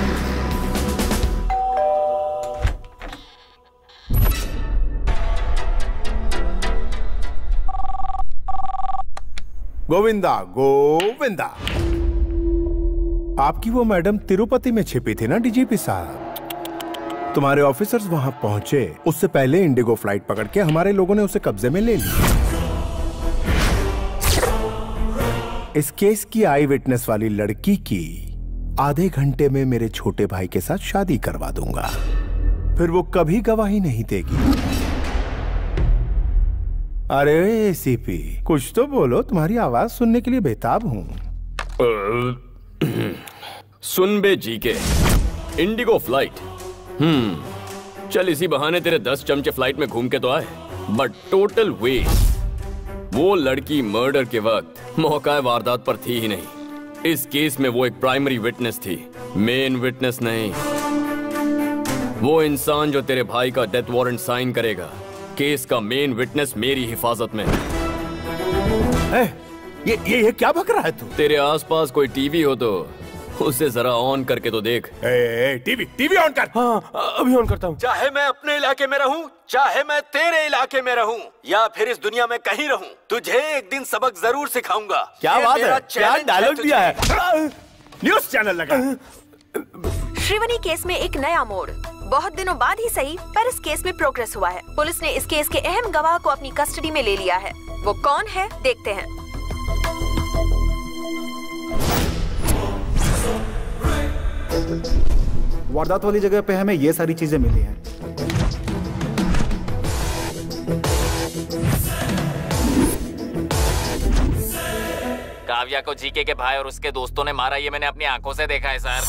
गोविंदा गोविंदा, आपकी वो मैडम तिरुपति में छिपी थी ना डीजीपी साहब। तुम्हारे ऑफिसर्स वहां पहुंचे उससे पहले इंडिगो फ्लाइट पकड़ के हमारे लोगों ने उसे कब्जे में ले लिया। इस केस की आई विटनेस वाली लड़की की आधे घंटे में मेरे छोटे भाई के साथ शादी करवा दूंगा, फिर वो कभी गवाही नहीं देगी। अरे एसीपी, कुछ तो बोलो, तुम्हारी आवाज सुनने के लिए बेताब हूं। सुन बे जी के, इंडिगो फ्लाइट। हम्म चल, इसी बहाने तेरे दस चमचे फ्लाइट में घूम के तो आए, बट टोटल वेस्ट। वो लड़की मर्डर के वक्त मौका वारदात पर थी ही नहीं। इस केस में वो एक प्राइमरी विटनेस थी, मेन विटनेस नहीं। वो इंसान जो तेरे भाई का डेथ वारंट साइन करेगा, केस का मेन विटनेस मेरी हिफाजत में है। ये ये ये क्या बक रहा है तू? तेरे आसपास कोई टीवी हो तो उसे जरा ऑन करके तो देख। ए, ए, टीवी टीवी ऑन कर। हाँ, अभी ऑन करता हूँ। चाहे मैं अपने इलाके में रहूं, चाहे मैं तेरे इलाके में रहूं, या फिर इस दुनिया में कहीं रहूं, तुझे एक दिन सबक जरूर सिखाऊंगा। क्या बात है? क्या डायलॉग दिया है? न्यूज़ चैनल लगा। श्रीवनी केस में एक नया मोड़। बहुत दिनों बाद ही सही, पर इस केस में प्रोग्रेस हुआ है। पुलिस ने इस केस के अहम गवाह को अपनी कस्टडी में ले लिया है। वो कौन है, देखते हैं। वारदात वाली जगह पे हमें ये सारी चीजें मिली हैं। काव्या को जीके के भाई और उसके दोस्तों ने मारा, ये मैंने अपनी आंखों से देखा है सर।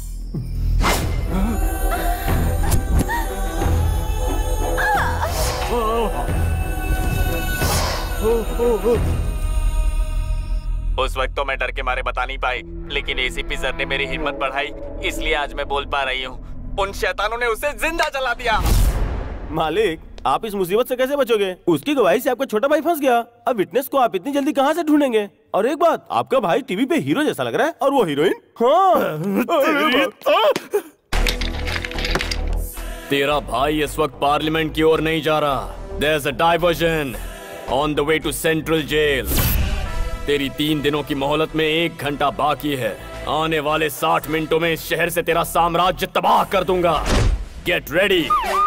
उस वक्त तो मैं डर के मारे बता नहीं पाई, लेकिन एसीपी सर ने मेरी हिम्मत बढ़ाई, इसलिए आज मैं बोल पा रही हूँ। उन शैतानों ने उसे जिंदा जला दिया। मालिक, आप इस मुसीबत से कैसे बचोगे? उसकी गवाही से आपका छोटा भाई फंस गया। अब विटनेस को आप इतनी जल्दी कहाँ से ढूंढेंगे? और एक बात, आपका भाई टीवी पे हीरो जैसा लग रहा है और वो हीरोइन। हाँ। तेरा भाई इस वक्त पार्लियामेंट की ओर नहीं जा रहा। There's a diversion on the way to Central Jail. तेरी तीन दिनों की मोहलत में एक घंटा बाकी है। आने वाले साठ मिनटों में इस शहर से तेरा साम्राज्य तबाह कर दूंगा। Get ready.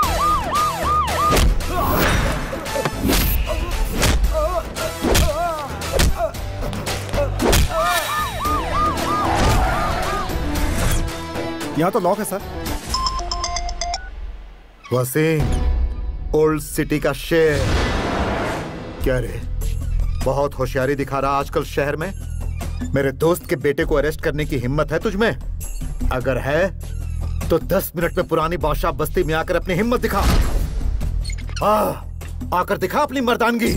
यहाँ तो लॉक है सर। वसीम, ओल्ड सिटी का शेर। क्या रे, बहुत होशियारी दिखा रहा आजकल शहर में। मेरे दोस्त के बेटे को अरेस्ट करने की हिम्मत है तुझमें? अगर है तो दस मिनट में पुरानी बादशाह बस्ती में आकर अपनी हिम्मत दिखा। आ, आकर दिखा अपनी मर्दानगी।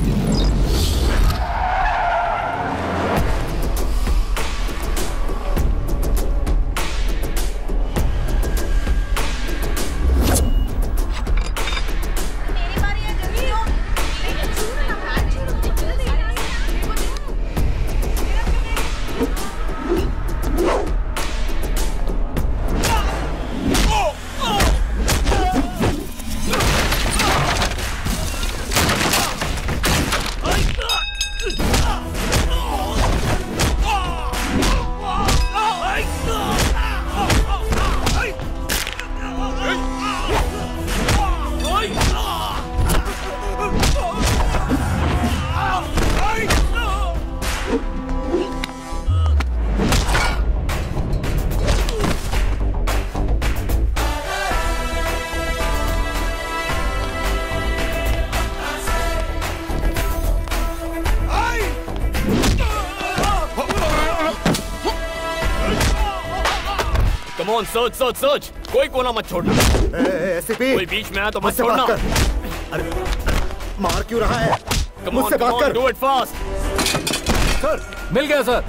Come on, search search search, कोई कोना मत छोड़ना। एसीपी, कोई बीच में आया तो मत मुझसे छोड़ना। बात कर। अरे मार क्यों रहा है? Come मुझसे on, बात come कर। on, do it fast। Sir मिल गया सर।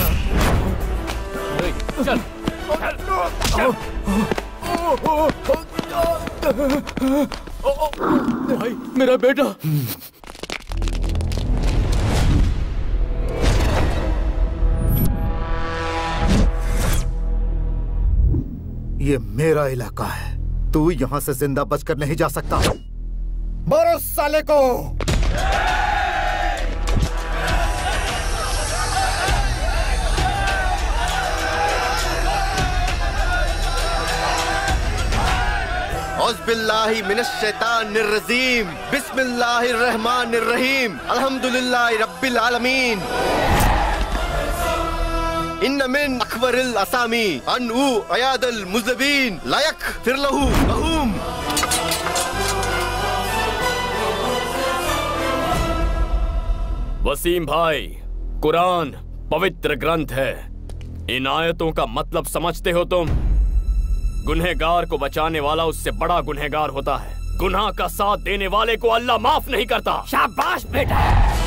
चल भाई मेरा बेटा। ये मेरा इलाका है, तू यहाँ से जिंदा बचकर नहीं जा सकता। मारो साले को। औज़ुबिल्लाहि मिनश्शैतानिर्रजीम, बिस्मिल्लाहिर्रहमानिर्रहीम, अल्हम्दुलिल्लाहि रब्बिल आलमीन। इन्न मिन अकबरिल असामी अनउ अयादल मुज़बिन लायक फिरलहु महूम। वसीम भाई, कुरान पवित्र ग्रंथ है। इन आयतों का मतलब समझते हो तुम? गुनहगार को बचाने वाला उससे बड़ा गुनहगार होता है। गुनाह का साथ देने वाले को अल्लाह माफ नहीं करता। शाबाश बेटा।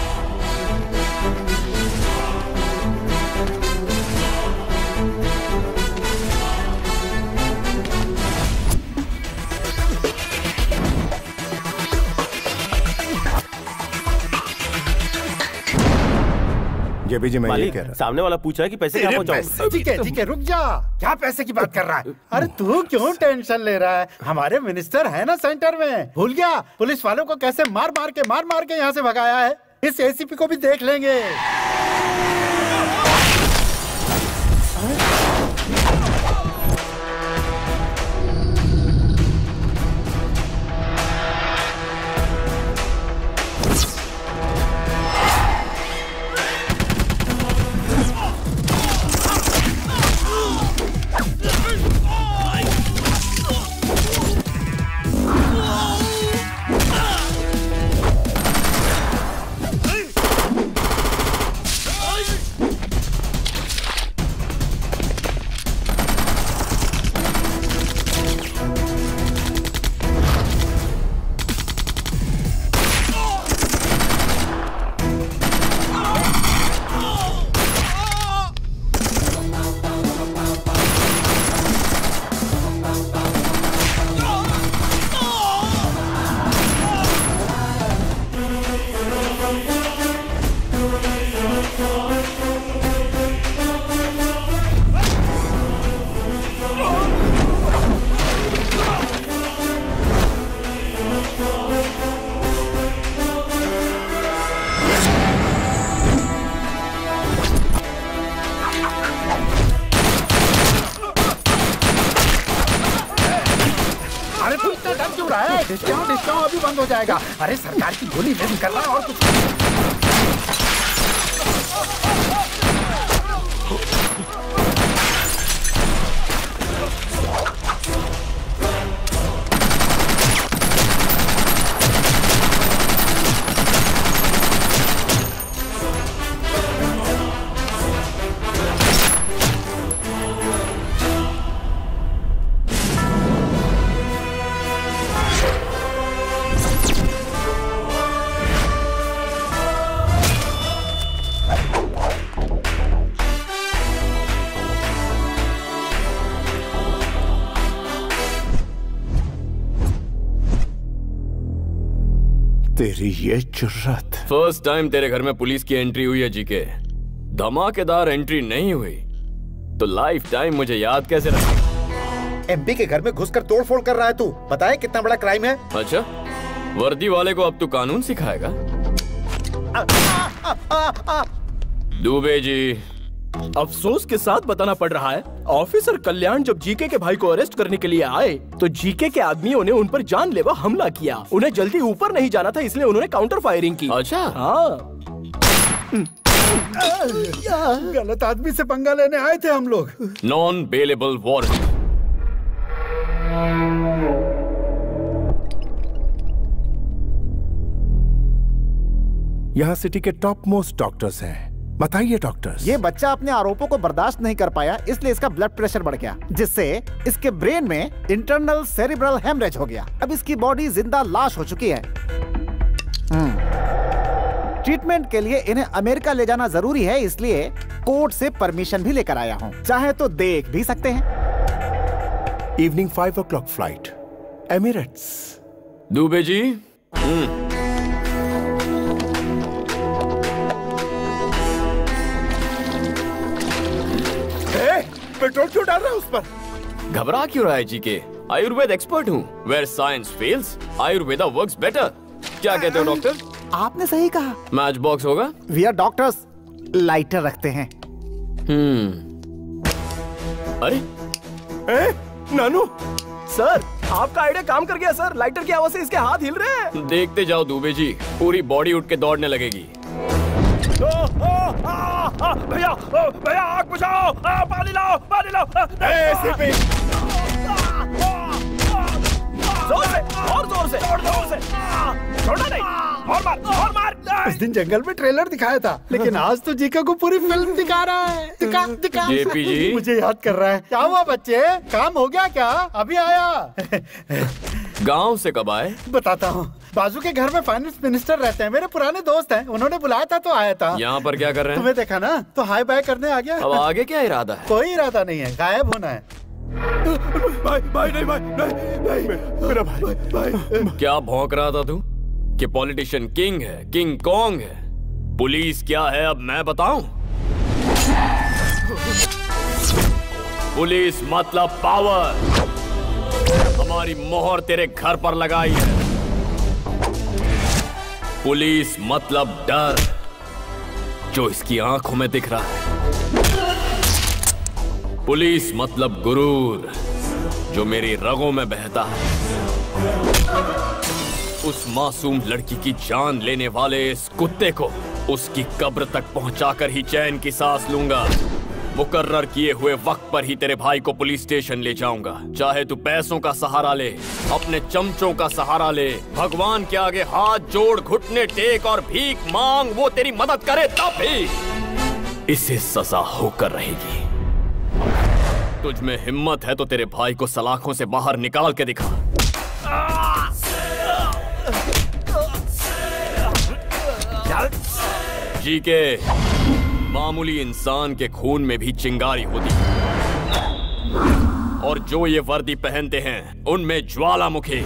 ये भी जी मैं यही मालिक, कह रहा। सामने वाला पूछा है कि पैसे कहाँ पहुँचाऊं? ठीक है ठीक है, रुक जा। क्या पैसे की बात कर रहा है? अरे तू क्यों टेंशन ले रहा है? हमारे मिनिस्टर है ना सेंटर में। भूल गया पुलिस वालों को कैसे मार मार के मार मार के यहाँ से भगाया है? इस एसीपी को भी देख लेंगे। डिस्काउंट डिस्काउंट अभी बंद हो जाएगा। अरे सरकार की गोली नहीं कर रहा और कुछ। तेरी ये जुर्रत। फर्स्ट टाइम तेरे घर में पुलिस की एंट्री हुई है जीके। धमाकेदार एंट्री नहीं हुई तो लाइफ टाइम मुझे याद कैसे रखेगा? एमपी के घर में घुसकर तोड़फोड़ कर रहा है तू। पता है कितना बड़ा क्राइम है? अच्छा, वर्दी वाले को अब तू कानून सिखाएगा? दुबे जी, अफसोस के साथ बताना पड़ रहा है, ऑफिसर कल्याण जब जीके के भाई को अरेस्ट करने के लिए आए तो जीके के आदमियों ने उन पर जानलेवा हमला किया। उन्हें जल्दी ऊपर नहीं जाना था इसलिए उन्होंने काउंटर फायरिंग की। अच्छा, हाँ। गलत आदमी से पंगा लेने आए थे हम लोग। Non bailable warrant. यहाँ सिटी के टॉप मोस्ट डॉक्टर्स हैं। बताइए डॉक्टर। ये बच्चा अपने आरोपों को बर्दाश्त नहीं कर पाया, इसलिए इसका ब्लड प्रेशर बढ़ गया, जिससे इसके ब्रेन में इंटरनल सेरिब्रल हेमरेज हो गया। अब इसकी बॉडी जिंदा लाश हो चुकी है। ट्रीटमेंट के लिए इन्हें अमेरिका ले जाना जरूरी है, इसलिए कोर्ट से परमिशन भी लेकर आया हूँ। चाहे तो देख भी सकते हैं। Evening five o'clock flight, Emirates. Dubey ji. Petrol क्यों डाल रहा है उस पर? घबरा क्यों रहा है जी के? आयुर्वेद एक्सपर्ट हूँ। Where science fails, Ayurveda works better. क्या कहते हो डॉक्टर? आपने सही कहा। मैच बॉक्स होगा? वी आर डॉक्टर्स, लाइटर रखते हैं। हम्म। अरे ए, नानू सर, आपका आइडिया काम कर गया सर। लाइटर की आवाज से इसके हाथ हिल रहे हैं। देखते जाओ दुबे जी, पूरी बॉडी उठ के दौड़ने लगेगी। भैया भैया आग बुझाओ, पानी लाओ पानी लाओ। जोर से और जोर से और जोर से, छोड़ना नहीं, और मार और मार। उस दिन जंगल में ट्रेलर दिखाया था, लेकिन आज तो जीका को पूरी फिल्म दिखा रहा है। दिखा दिखा जेपी जी मुझे याद कर रहा है। क्या हुआ बच्चे, काम हो गया क्या? अभी आया। गांव से कब आए? बताता हूँ। बाजू के घर में फाइनेंस मिनिस्टर रहते हैं, मेरे पुराने दोस्त हैं, उन्होंने बुलाया था तो आया था। यहाँ पर क्या कर रहे हैं? तुम्हें देखा ना तो हाई बाय करने आ गया। अब आगे क्या इरादा है? कोई इरादा नहीं है, गायब होना है। भाई भाई नहीं भाई नहीं नहीं मेरा भाई भाई। क्या भौंक रहा था तू कि पॉलिटिशियन किंग है, किंग कॉन्ग है? पुलिस क्या है अब मैं बताऊं? पुलिस मतलब पावर। हमारी मोहर तेरे घर पर लगाई है। पुलिस मतलब डर, जो इसकी आंखों में दिख रहा है। पुलिस मतलब गुरूर, जो मेरी रगों में बहता है। उस मासूम लड़की की जान लेने वाले इस कुत्ते को उसकी कब्र तक पहुंचाकर ही चैन की सांस लूंगा। मुकर्रर किए हुए वक्त पर ही तेरे भाई को पुलिस स्टेशन ले जाऊंगा। चाहे तू पैसों का सहारा ले, अपने चमचों का सहारा ले, भगवान के आगे हाथ जोड़, घुटने टेक और भीख मांग, वो तेरी मदद करे तब भी इसे सजा होकर रहेगी। तुझ में हिम्मत है तो तेरे भाई को सलाखों से बाहर निकाल के दिखा। जी के मामूली इंसान के खून में भी चिंगारी होती है, और जो ये वर्दी पहनते हैं उनमें ज्वालामुखी।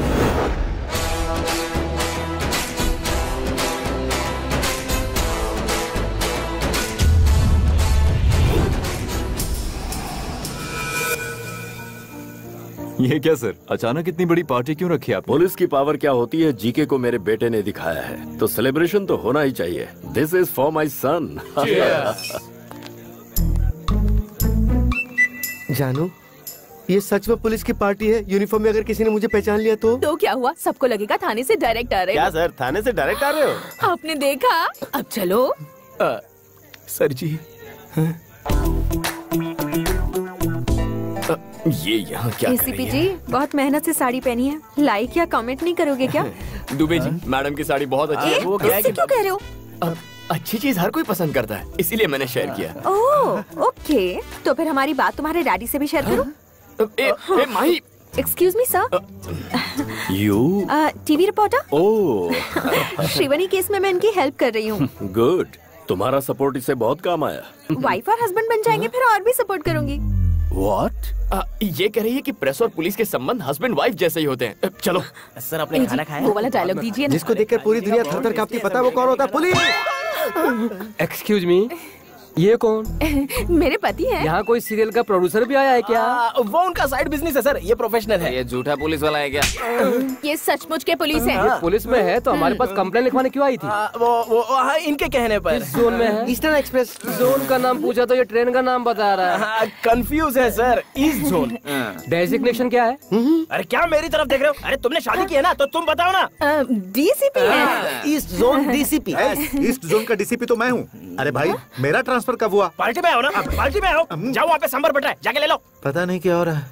ये क्या सर, अचानक इतनी बड़ी पार्टी क्यों रखी आप? पुलिस की पावर क्या होती है जीके को मेरे बेटे ने दिखाया है, तो सेलिब्रेशन तो होना ही चाहिए। This is for my son. जानू, ये सच में पुलिस की पार्टी है? यूनिफॉर्म में अगर किसी ने मुझे पहचान लिया तो? तो क्या हुआ, सबको लगेगा थाने से डायरेक्ट आ रहे हो। क्या सर, थाने से डायरेक्ट आ रहे हो? आपने देखा, अब चलो। आ, सर जी ये यहाँ क्या कर रही एसीपी है? जी, बहुत मेहनत से साड़ी पहनी है, लाइक या कमेंट नहीं करोगे क्या? दुबे जी, मैडम की साड़ी बहुत अच्छी है। वो क्या है कि क्यों कह रहे हो? अब अच्छी चीज हर कोई पसंद करता है, इसीलिए मैंने शेयर किया। ओह, ओके, तो फिर हमारी बात तुम्हारे डैडी से भी शेयर करो। ए, ए, Mahi. Excuse me sir. You TV reporter. Oh, Shrivani case में मैं इनकी हेल्प कर रही हूँ। गुड, तुम्हारा सपोर्ट इससे बहुत काम आया। वाइफ और हस्बैंड बन जाएंगे, फिर और भी सपोर्ट करूंगी। What? आ, ये कह रही है कि प्रेस और पुलिस के संबंध हस्बैंड वाइफ जैसे ही होते हैं। चलो सर, आपने खाना खाया? वो वाला डायलॉग दीजिए ना। जिसको देखकर पूरी दुनिया थर-थर कांपती, पता है वो कौन होता है? पुलिस। एक्सक्यूज मी, ये कौन? मेरे पति हैं। यहाँ कोई सीरियल का प्रोड्यूसर भी आया है क्या? आ, वो उनका साइड बिजनेस है सर, ये प्रोफेशनल है। ये झूठा पुलिस वाला है क्या? ये सचमुच के पुलिस है। ये पुलिस में है तो हमारे पास कंप्लेन लिखवाने क्यों आई थी? आ, वो वो हाँ, इनके कहने पर। इस जोन में है? ईस्टर्न एक्सप्रेस जोन का नाम पूछा तो ये ट्रेन का नाम बता रहा है। कंफ्यूज है सर, ईस्ट जोन। डेजिग्नेशन क्या है? अरे क्या मेरी तरफ देख रहे हो? अरे तुमने शादी की है ना, तो तुम बताओ ना। डीसीपी है। East zone DCP. East zone का डीसीपी तो मैं हूँ। अरे भाई, मेरा ट्रांसफर कब हुआ? पार्टी में आओ ना, पार्टी में आओ। जाओ वहाँ पे सांबर बट रहा है, जाके ले लो। पता नहीं क्या हो रहा है।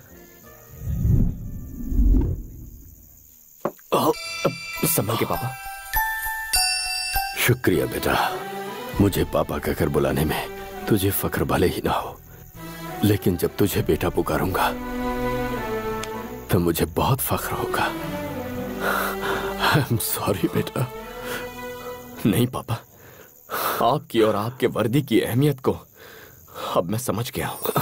संभल के पापा। शुक्रिया बेटा, मुझे पापा कहकर बुलाने में तुझे फख्र भले ही ना हो, लेकिन जब तुझे बेटा पुकारूंगा तो मुझे बहुत फख्र होगा। आई एम सॉरी बेटा। नहीं पापा, आपकी और आपके वर्दी की अहमियत को अब मैं समझ गया हूं।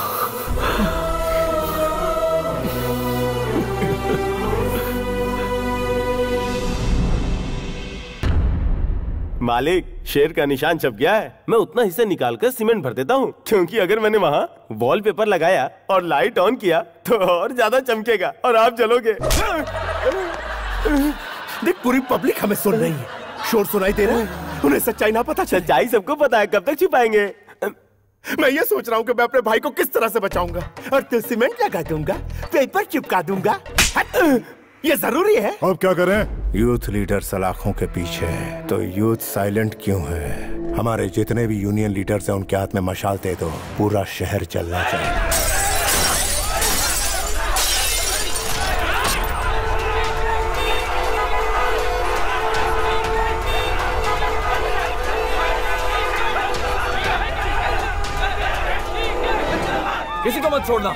मालिक, शेर का निशान छप गया है। मैं उतना हिस्सा निकाल कर सीमेंट भर देता हूँ, क्योंकि अगर मैंने वहाँ वॉलपेपर लगाया और लाइट ऑन किया तो और ज्यादा चमकेगा और आप जलोगे। देख, पूरी पब्लिक हमें सुन रही है, शोर सुनाई दे रहा है, उन्हें सच्चाई ना पता। सच्चाई सबको पता है, कब तक छिपाएंगे? मैं ये सोच रहा हूँ कि मैं अपने भाई को किस तरह से बचाऊंगा, और तो सीमेंट लगा दूंगा, पेपर चिपका दूंगा। ये जरूरी है। अब क्या करें? यूथ लीडर सलाखों के पीछे है, तो यूथ साइलेंट क्यों है? हमारे जितने भी यूनियन लीडर्स हैं उनके हाथ में मशाल दे दो, पूरा शहर चलना चाहिए। किसी को मत छोड़ना।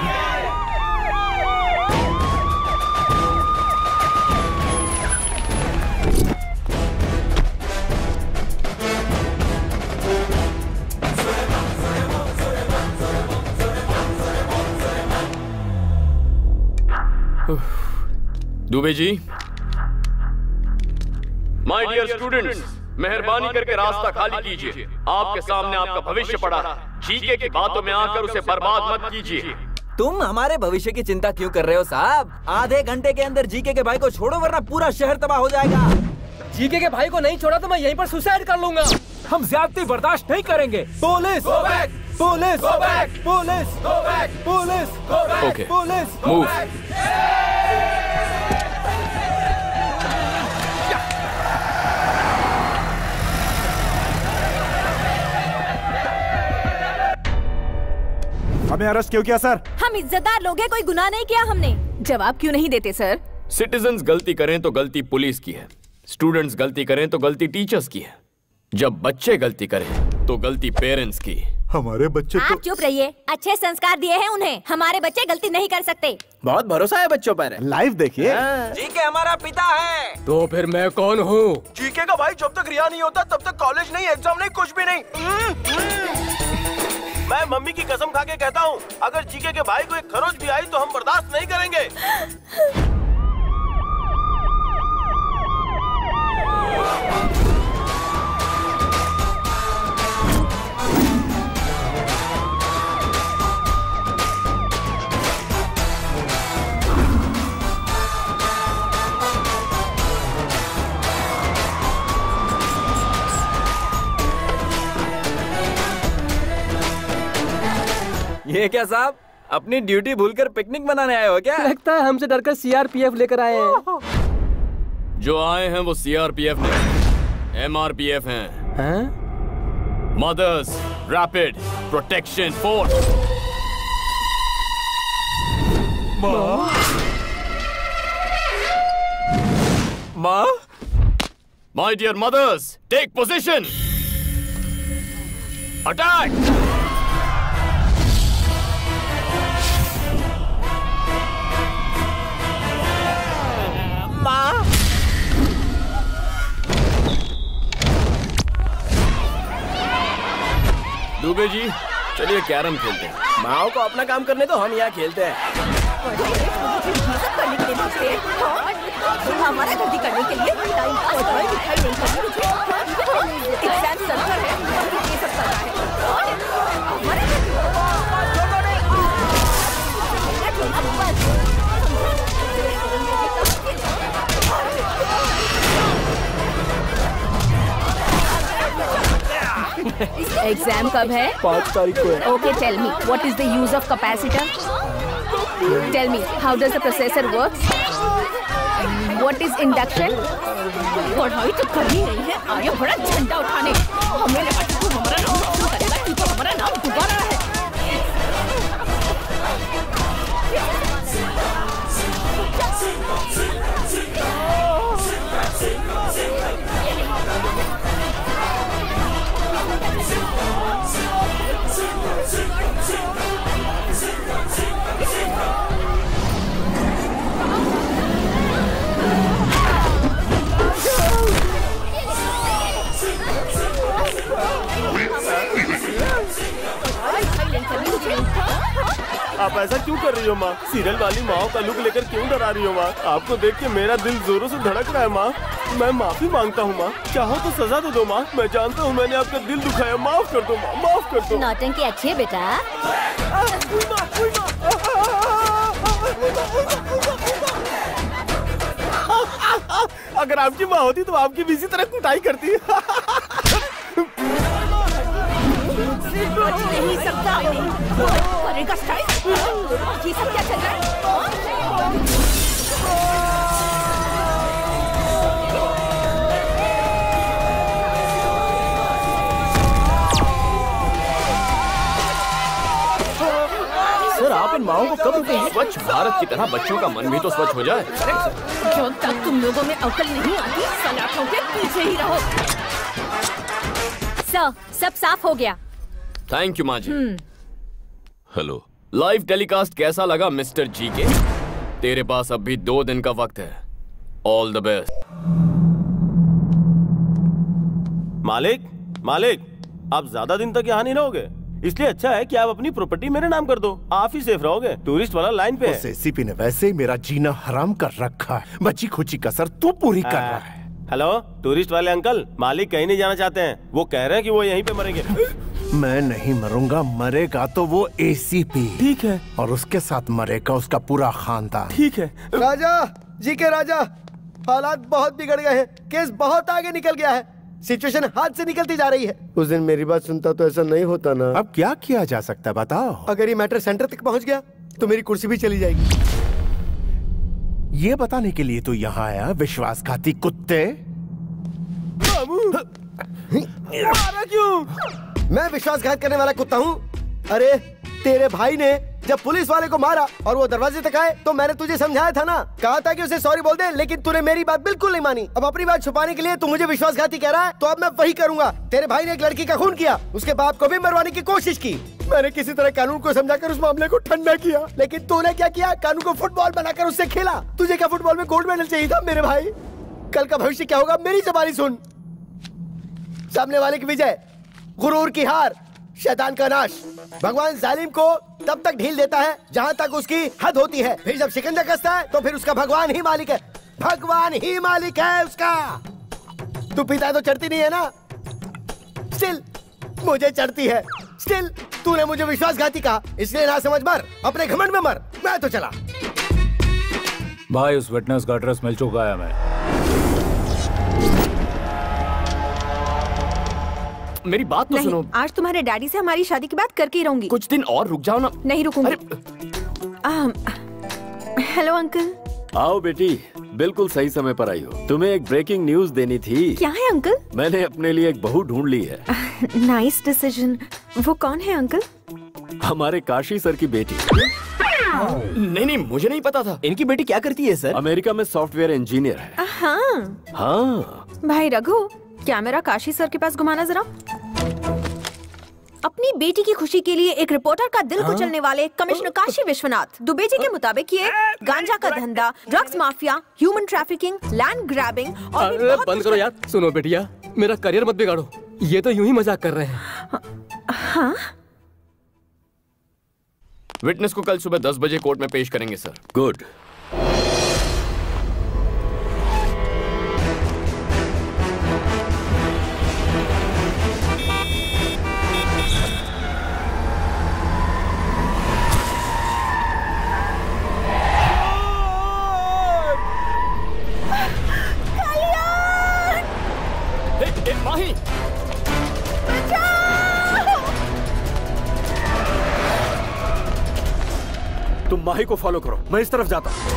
Dubey ji, my dear students, मेहरबानी करके रास्ता खाली कीजिए। आपके सामने आपका भविष्य पड़ा है, जीके की बातों में आकर उसे बर्बाद मत कीजिए। तुम हमारे भविष्य की चिंता क्यों कर रहे हो साहब? आधे घंटे के अंदर जीके के भाई को छोड़ो, वरना पूरा शहर तबाह हो जाएगा। जीके के भाई को नहीं छोड़ा तो मैं यहीं पर सुसाइड कर लूंगा। हम ज्यादती बर्दाश्त नहीं करेंगे। Police, police, police, police, okay, police, move. हमें अरेस्ट क्यों किया सर? हम इज्जतदार लोग हैं, कोई गुनाह नहीं किया हमने। जवाब क्यों नहीं देते सर? सिटीजन्स गलती करें तो गलती पुलिस की है, स्टूडेंट्स गलती करें तो गलती टीचर्स की है, जब बच्चे गलती करें तो गलती पेरेंट्स की। हमारे बच्चे आप तो... चुप रहिए, अच्छे संस्कार दिए हैं उन्हें। हमारे बच्चे गलती नहीं कर सकते। बहुत भरोसा है बच्चों पर। लाइव देखिए। जीके हमारा पिता है। तो फिर मैं कौन हूँ? जीके का भाई जब तक रिहा नहीं होता तब तक कॉलेज नहीं, एग्जाम नहीं, कुछ भी नहीं। मैं मम्मी की कसम खा के कहता हूँ, अगर जीके के भाई को एक खरोच भी आई तो हम बर्दाश्त नहीं करेंगे। ये क्या साहब, अपनी ड्यूटी भूलकर पिकनिक मनाने आए हो क्या? लगता है हमसे डरकर सीआरपीएफ लेकर आए हैं। जो आए हैं वो सीआरपीएफ नहीं, एमआरपीएफ हैं। हैं? Mothers rapid protection force. माँ, माँ, my dear mothers, take position, attack. माँ, दुबे जी, चलिए कैरम खेलते हैं। माओ को अपना काम करने तो हम यहाँ खेलते हैं। हमारा गलती करने के लिए टाइम पास करने दिखाई नहीं करनी। एग्जाम सेंटर है, ये सब कर रहा है। एग्जाम कब है? पाँच तारीख को है। Okay, tell me what is the use of capacitor? Tell me how does the processor works? What is induction? पढ़ाई तो करनी नहीं है, आया बड़ा झंडा उठाने। हमें लगा तू हमारा नाम रोशन करेगा, तू तो हमारा नाम डुबा रहा है। क्यों कर रही हो माँ? सीरियल वाली माँ का लुक लेकर क्यों डरा रही हो माँ? आपको देख के मेरा दिल जोरों से धड़क रहा है माँ। मैं माफी मांगता हूँ माँ, चाहो तो सजा दे दो माँ। मैं जानता हूँ मैंने आपका दिल दुखाया, माफ कर दो माँ, माफ कर दो। नौटंकी अच्छी है बेटा। अगर आपकी माँ होती तो आपकी भी इसी तरह कुटाई करती। बच नहीं सकता, करेगा स्टाइल। ये सब क्या चल रहा है? सर आप इन माओं को कब रुकेंगे? स्वच्छ भारत की तरह बच्चों का मन भी तो स्वच्छ हो जाए। जब तक तुम लोगों में अकल नहीं आती, सलाखों के पीछे ही रहो। सर, सब साफ हो गया। थैंक यू माँ जी। हेलो, लाइव टेलीकास्ट कैसा लगा मिस्टर जी के? तेरे पास अब भी दो दिन का वक्त है। All the best. मालिक, मालिक, आप ज्यादा दिन तक यहाँ नहीं रहोगे, इसलिए अच्छा है कि आप अपनी प्रॉपर्टी मेरे नाम कर दो। आप ही सेफ रहोगे। टूरिस्ट वाला लाइन पे है। उस एसीपी ने वैसे ही मेरा जीना हराम कर रखा है। बची खुची कसर तू पूरी कर रहा है। हेलो, टूरिस्ट वाले अंकल, मालिक कहीं नहीं जाना चाहते हैं। वो कह रहे हैं कि वो यहीं पे मरेंगे। मैं नहीं मरूंगा, मरेगा तो वो एसीपी। ठीक है। और उसके साथ मरेगा उसका पूरा खानदान। ठीक है। राजा जी के राजा, हालात बहुत बिगड़ गए हैं। केस बहुत आगे निकल गया है। सिचुएशन हाथ से निकलती जा रही है। उस दिन मेरी बात सुनता तो ऐसा नहीं होता ना। अब क्या किया जा सकता है बताओ? अगर ये मैटर सेंटर तक पहुंच गया तो मेरी कुर्सी भी चली जाएगी। ये बताने के लिए तो यहाँ आया, विश्वासघाती कुत्ते। मारा क्यों? मैं विश्वासघात करने वाला कुत्ता हूँ? अरे तेरे भाई ने जब पुलिस वाले को मारा और वो दरवाजे तक आए तो मैंने तुझे समझाया था ना, कहा था कि उसे सॉरी बोल दे, लेकिन तूने मेरी बात बिल्कुल नहीं मानी। अब अपनी बात छुपाने के लिए तू मुझे विश्वासघाती कह रहा है, तो अब मैं वही करूंगा। तेरे भाई ने एक लड़की का खून किया, उसके बाप को भी मरवाने की कोशिश की। मैंने किसी तरह कानून को समझाकर उस मामले को ठंडा किया, लेकिन तूने क्या किया? कानून को फुटबॉल बनाकर उससे खेला। तुझे क्या फुटबॉल में गोल्ड मेडल चाहिए था मेरे भाई? कल का भविष्य क्या होगा मेरी जबानी सुन। सामने वाले की विजय, गुरूर की हार, शैतान का नाश। भगवान जालिम को तब तक ढील देता है जहाँ तक उसकी हद होती है, फिर जब शिकंजा कसता है तो फिर उसका भगवान ही मालिक है। भगवान ही मालिक है उसका। तू पीता है तो चढ़ती नहीं है ना? स्टिल मुझे चढ़ती है। स्टिल तूने मुझे विश्वासघाती कहा, इसलिए ना समझ मर, अपने घमंड में मर। मैं तो चला। भाई उस विटनेस का एड्रेस मिल चुका है। मैं मेरी बात तो सुनो। आज तुम्हारे डैडी से हमारी शादी की बात करके ही रहूंगी। कुछ दिन और रुक जाओ ना। नहीं रुकूंगी। Hello uncle. आओ बेटी, बिल्कुल सही समय पर आई हो। तुम्हें एक ब्रेकिंग न्यूज देनी थी। क्या है अंकल? मैंने अपने लिए एक बहू ढूंढ ली है। Nice decision. वो कौन है अंकल? हमारे काशी सर की बेटी। नहीं नहीं, मुझे नहीं पता था। इनकी बेटी क्या करती है सर? अमेरिका में सॉफ्टवेयर इंजीनियर है। हाँ हाँ भाई रघु, कैमरा काशी सर के पास घुमाना जरा। अपनी बेटी की खुशी के लिए एक रिपोर्टर का दिल कुचलने वाले कमिश्नर काशी विश्वनाथ दुबे जी के मुताबिक ये गांजा का धंधा, drugs mafia, human trafficking, land grabbing और अरे बंद करो यार। सुनो बेटिया, मेरा करियर मत बिगाड़ो। ये तो यूं ही मजाक कर रहे हैं। हाँ? विटनेस को कल सुबह दस बजे कोर्ट में पेश करेंगे सर। गुड। माही, तुम माही को फॉलो करो, मैं इस तरफ जाता हूँ।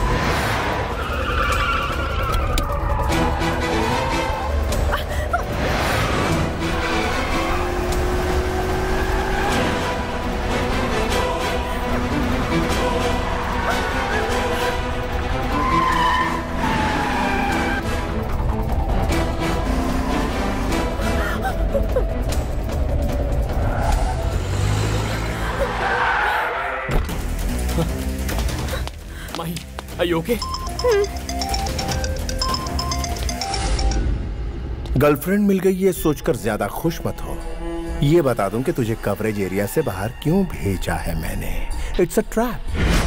Are you okay? गर्लफ्रेंड मिल गई ये सोचकर ज्यादा खुश मत हो। ये बता दूं कि तुझे कवरेज एरिया से बाहर क्यों भेजा है मैंने। It's a trap.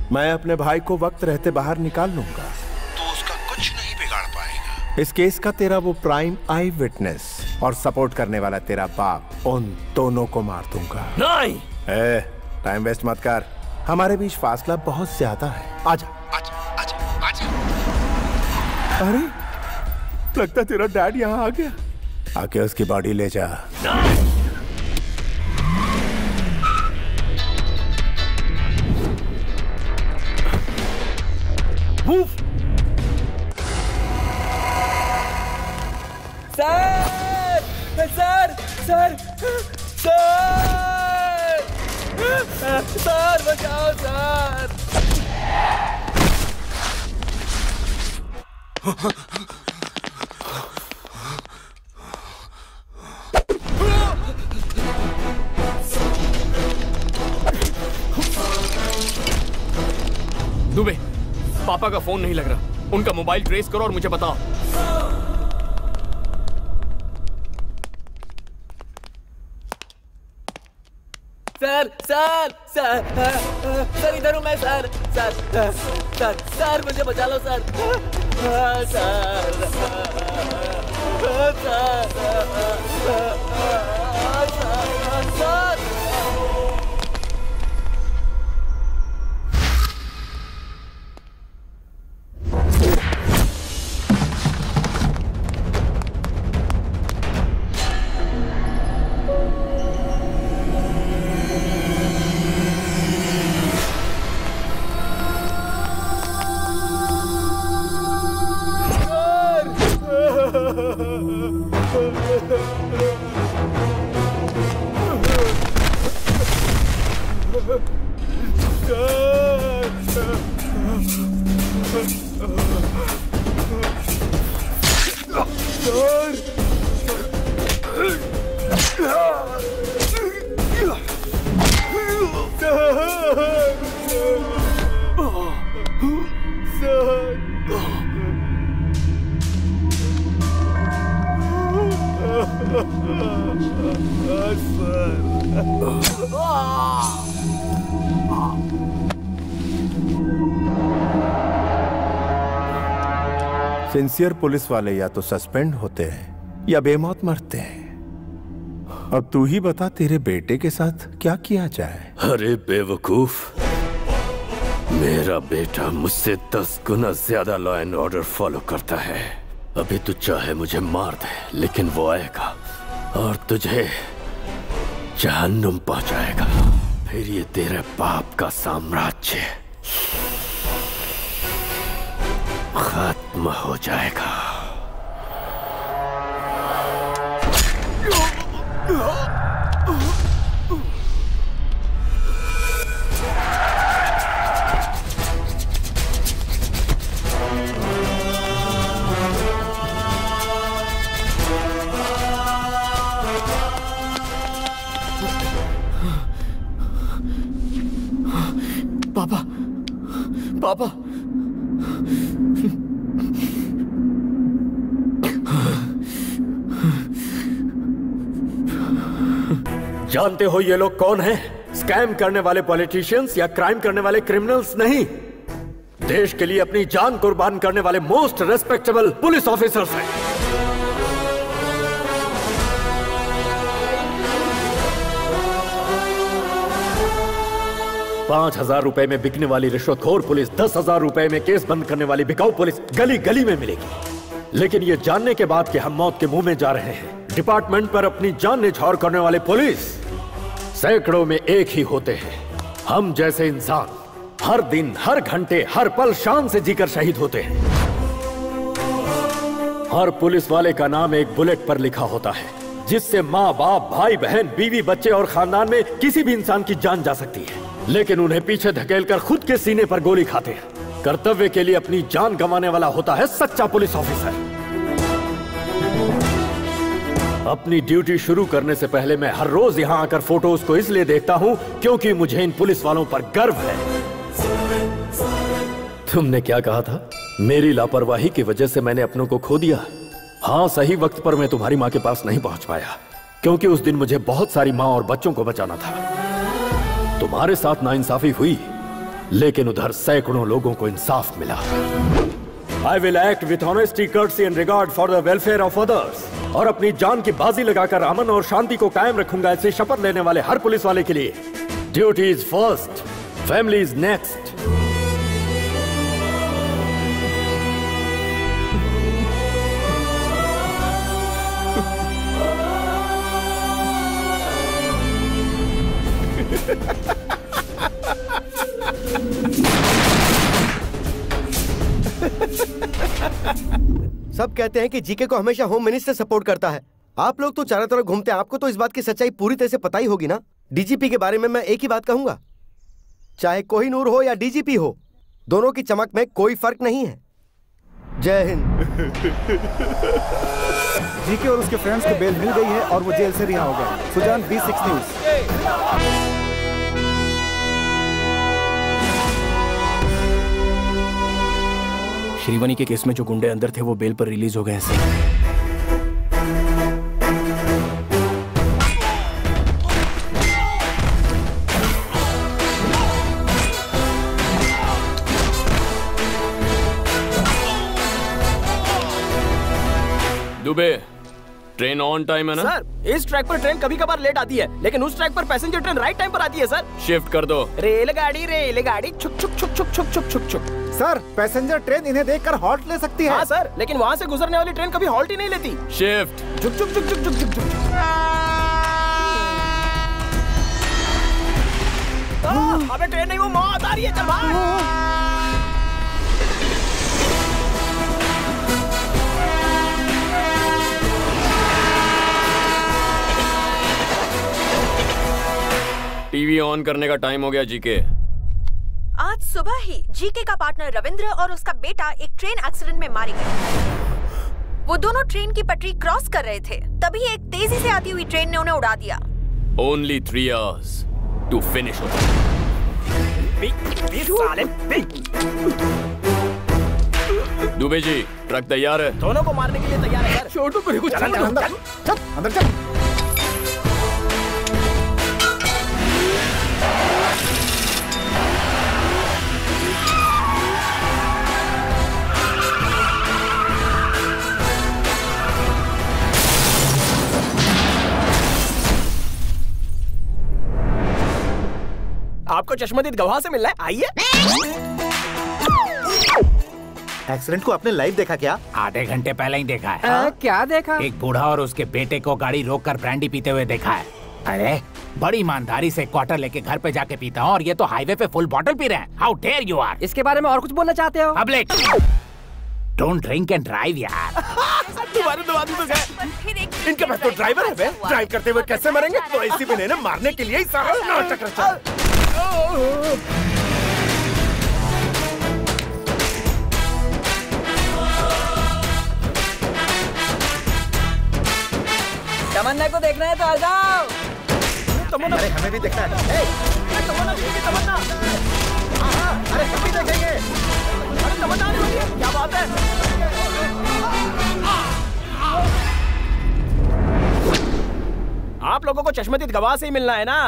मैं अपने भाई को वक्त रहते बाहर निकाल लूंगा तो उसका कुछ नहीं बिगाड़ पाएगा। इस केस का तेरा वो प्राइम आई विटनेस और सपोर्ट करने वाला तेरा बाप, उन दोनों को मार दूंगा। नहीं। ए, टाइम वेस्ट मत कर, हमारे बीच फासला बहुत ज्यादा है। आजा आजा आजा आजा। अरे लगता तेरा डैड यहाँ आ गया। आके उसकी बॉडी ले जा। Move. Sir sir sir sir sir बचाओ सर। दुबे, पापा का फोन नहीं लग रहा। उनका मोबाइल ट्रेस करो और मुझे बताओ। सर सर सर सर इधर हूँ मैं सर सर सर सर मुझे बचा लो sir sir sir. Sincere police वाले या तो सस्पेंड होते हैं या बेमौत मरते हैं। अब तू ही बता, तेरे बेटे के साथ क्या किया जाए? अरे बेवकूफ, मेरा बेटा मुझसे दस गुना ज्यादा लॉ एंड ऑर्डर फॉलो करता है। अभी तू चाहे मुझे मार दे, लेकिन वो आएगा और तुझे जहन्नुम पहुंचाएगा। फिर ये तेरे बाप का साम्राज्य खत्म हो जाएगा। पापा, पापा, जानते हो ये लोग कौन हैं? स्कैम करने वाले पॉलिटिशियंस या क्राइम करने वाले क्रिमिनल्स नहीं, देश के लिए अपनी जान कुर्बान करने वाले मोस्ट रेस्पेक्टेबल पुलिस ऑफिसर्स हैं। पांच हजार रुपए में बिकने वाली रिश्वतखोर पुलिस दस हजार रुपए में केस बंद करने वाली बिकाऊ पुलिस गली गली में मिलेगी। लेकिन ये जानने के बाद कि हम मौत के मुंह में जा रहे हैं, डिपार्टमेंट पर अपनी जान न्यौछावर करने वाले पुलिस सैकड़ों में एक ही होते हैं। हम जैसे इंसान हर दिन, हर घंटे, हर पल शान से जीकर शहीद होते हैं। हर पुलिस वाले का नाम एक बुलेट पर लिखा होता है, जिससे माँ बाप, भाई बहन, बीवी बच्चे और खानदान में किसी भी इंसान की जान जा सकती है। लेकिन उन्हें पीछे धकेलकर खुद के सीने पर गोली खाते हैं। कर्तव्य के लिए अपनी जान गंवाने वाला होता है सच्चा पुलिस ऑफिसर। अपनी ड्यूटी शुरू करने से पहले मैं हर रोज यहाँ आकर फोटोज को इसलिए देखता हूँ क्योंकि मुझे इन पुलिस वालों पर गर्व है। तुमने क्या कहा था? मेरी लापरवाही की वजह से मैंने अपनों को खो दिया। हाँ, सही वक्त पर मैं तुम्हारी माँ के पास नहीं पहुंच पाया क्योंकि उस दिन मुझे बहुत सारी माँ और बच्चों को बचाना था। तुम्हारे साथ नाइंसाफी हुई लेकिन उधर सैकड़ों लोगों को इंसाफ मिला। I will act with honesty, courtesy and regard for the welfare of others. और अपनी जान की बाजी लगाकर अमन और शांति को कायम रखूंगा, ऐसे शपथ लेने वाले हर पुलिस वाले के लिए duty is first, family is next. सब कहते हैं कि जीके को हमेशा होम मिनिस्टर सपोर्ट करता है। आप लोग तो चारों तरफ घूमते हैं, आपको तो इस बात की सच्चाई पूरी तरह से पता ही होगी ना। डीजीपी के बारे में मैं एक ही बात कहूंगा, चाहे कोहिनूर हो या डीजीपी हो, दोनों की चमक में कोई फर्क नहीं है। जय हिंद। जीके और उसके फ्रेंड्स को बेल मिल गई है और वो जेल से रिहा हो गए। Sujan B six news. Shrivani के केस में जो गुंडे अंदर थे वो बेल पर रिलीज हो गए हैं sir. Dubey, train on time है ना? सर, इस ट्रैक पर ट्रेन कभी कभार लेट आती है, लेकिन उस ट्रैक पर पैसेंजर ट्रेन राइट टाइम पर आती है सर। शिफ्ट कर दो। रेलगाड़ी रेलगाड़ी छुक छुक छुक छुक छुक छुक छुक छुक। सर, पैसेंजर ट्रेन इन्हें देखकर हॉल्ट ले सकती है। हाँ सर, लेकिन वहाँ से गुजरने वाली ट्रेन कभी हॉल्ट ही नहीं लेती। शिफ्ट। झुक झुक झुक झुक झुक झुक झुक। अबे ट्रेन नहीं, वो मौत आ रही है, चल भाग। टीवी ऑन करने का टाइम हो गया जीके। आज सुबह ही जीके का पार्टनर रविंद्र और उसका बेटा एक ट्रेन एक्सीडेंट में मारे गए। वो दोनों ट्रेन की पटरी क्रॉस कर रहे थे, तभी एक तेजी से आती हुई ट्रेन ने उन्हें उड़ा दिया। Only three hours to finish it. Dubey ji, truck तैयार है। दोनों को मारने के लिए तैयार है सर। छोटू को कुछ चल अंदर चल, अंदर चल। आपको चश्मदीद गवाह से मिलना है, आइए। एक्सीडेंट को आपने लाइव देखा क्या? आधे घंटे पहले ही देखा है। आ, क्या देखा? एक बूढ़ा और उसके बेटे को गाड़ी रोककर ब्रांडी पीते हुए देखा है। अरे बड़ी ईमानदारी से क्वार्टर लेके घर पे जाके पीता हूँ और ये तो हाईवे पे फुल बॉटल पी रहे हैं। How dare you are. इसके बारे में और कुछ बोलना चाहते हो? Public don't drink and drive यार। तुम्हारे दो आदमी तो गए। इनके पास तो ड्राइवर है बे। ड्राइव करते हुए कैसे मरेंगे? तो इसी में इन्हें मारने के लिए ही सारा नाटक रचा। तमन्ना को देखना है तो आ जाओ। तमन्ना, अरे हमें भी देखना है। तमन्ना देखिए, तमन्ना। अरे हम भी देखेंगे। अरे तमन्ना आने वाली है, क्या बात है? आप लोगों को चश्मदीद गवाह से ही मिलना है ना?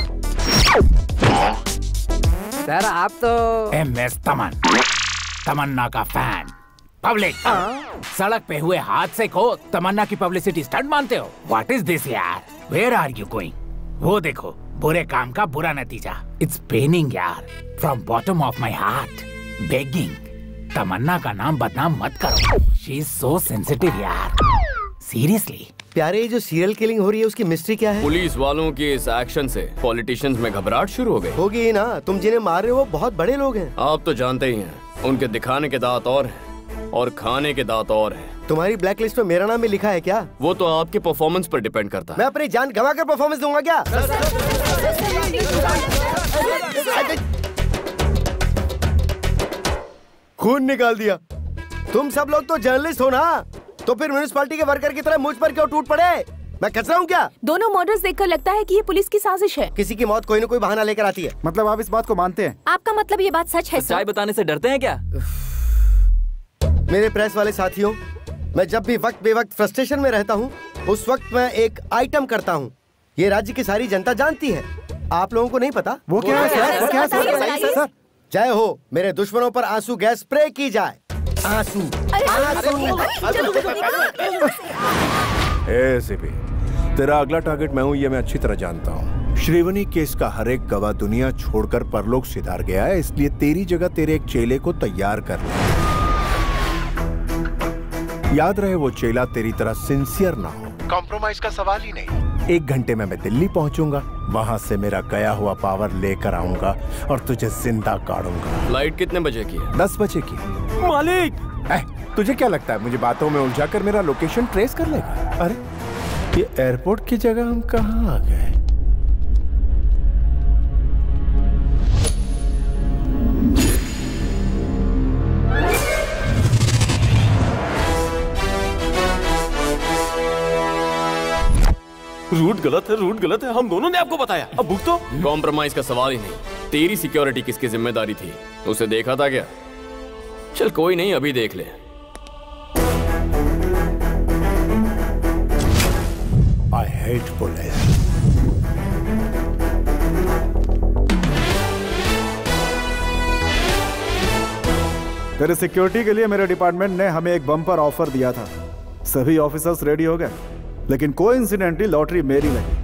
सर आप तो एम एस तमन, तमन्ना का फैन। पब्लिक सड़क पे हुए हादसे को तमन्ना की पब्लिसिटी स्टंट मानते हो? व्हाट इज दिस यार? Where are you going? वो देखो, बुरे काम का बुरा नतीजा। इट्स पेनिंग यार, from bottom of my heart begging, Tamanna का नाम बदनाम मत करो। शी इज सो सेंसिटिव यार, सीरियसली। प्यारे, ये जो सीरियल किलिंग हो रही है उसकी मिस्ट्री क्या है? पुलिस वालों के इस एक्शन से पॉलिटिशियंस में घबराहट शुरू हो गई। होगी ही ना, तुम जिन्हें मार रहे हो वो बहुत बड़े लोग हैं। आप तो जानते ही हैं, उनके दिखाने के दांत और हैं और खाने के दांत और हैं। तुम्हारी ब्लैक लिस्ट में मेरा नाम भी लिखा है क्या? वो तो आपके परफॉर्मेंस पर डिपेंड करता है। मैं अपनी जान गंवा कर परफॉर्मेंस दूंगा क्या? खून निकाल दिया। तुम सब लोग तो जर्नलिस्ट हो ना, तो फिर म्युनिसिपैलिटी के वर्कर की तरह मुझ पर क्यों टूट पड़े? मैं कचरा हूँ क्या? दोनों मर्डर्स देखकर लगता है कि ये पुलिस की साजिश है। किसी की मौत कोई न कोई बहाना लेकर आती है। मतलब आप इस बात को मानते हैं? आपका मतलब ये बात सच है? सच्चाई बताने से डरते हैं क्या? मेरे प्रेस वाले साथियों, मैं जब भी वक्त बेवक्त फ्रस्ट्रेशन में रहता हूँ, उस वक्त मैं एक आइटम करता हूँ। ये राज्य की सारी जनता जानती है, आप लोगों को नहीं पता। वो क्या है सर? वो क्या है सर? जय हो, मेरे दुश्मनों पर आंसू गैस स्प्रे की जाए। आंसू ए सीपी, तेरा अगला टारगेट मैं हूं, ये मैं अच्छी तरह जानता हूं। श्रीवनी केस का हर एक गवाह दुनिया छोड़कर परलोक सिधार गया है, इसलिए तेरी जगह तेरे एक चेले को तैयार कर ले। याद रहे वो चेला तेरी तरह सिंसियर ना हो, कॉम्प्रोमाइज का सवाल ही नहीं। एक घंटे में मैं दिल्ली पहुंचूंगा, वहां से मेरा गया हुआ पावर लेकर आऊंगा और तुझे जिंदा काटूंगा। फ्लाइट कितने बजे की है? दस बजे की। मालिक, तुझे क्या लगता है मुझे बातों में उलझा कर मेरा लोकेशन ट्रेस कर लेगा? अरे ये एयरपोर्ट की जगह हम कहाँ आ गए? रूट गलत है, रूट गलत है, हम दोनों ने आपको बताया, अब भुगतो। कॉम्प्रोमाइज का सवाल ही नहीं। तेरी सिक्योरिटी किसकी जिम्मेदारी थी? उसे देखा था क्या? चल कोई नहीं, अभी देख ले। I hate police. तेरे सिक्योरिटी के लिए मेरे डिपार्टमेंट ने हमें एक बम्पर ऑफर दिया था। सभी ऑफिसर्स रेडी हो गए, लेकिन कोइंसिडेंटली लॉटरी मेरी लगी।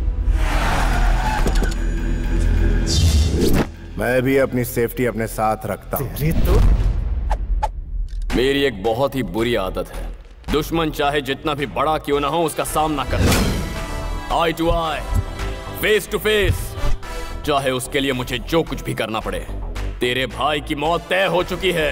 मैं भी अपनी सेफ्टी अपने साथ रखता हूं। तो मेरी एक बहुत ही बुरी आदत है, दुश्मन चाहे जितना भी बड़ा क्यों ना हो उसका सामना करना, eye to eye, face to face, चाहे उसके लिए मुझे जो कुछ भी करना पड़े। तेरे भाई की मौत तय हो चुकी है।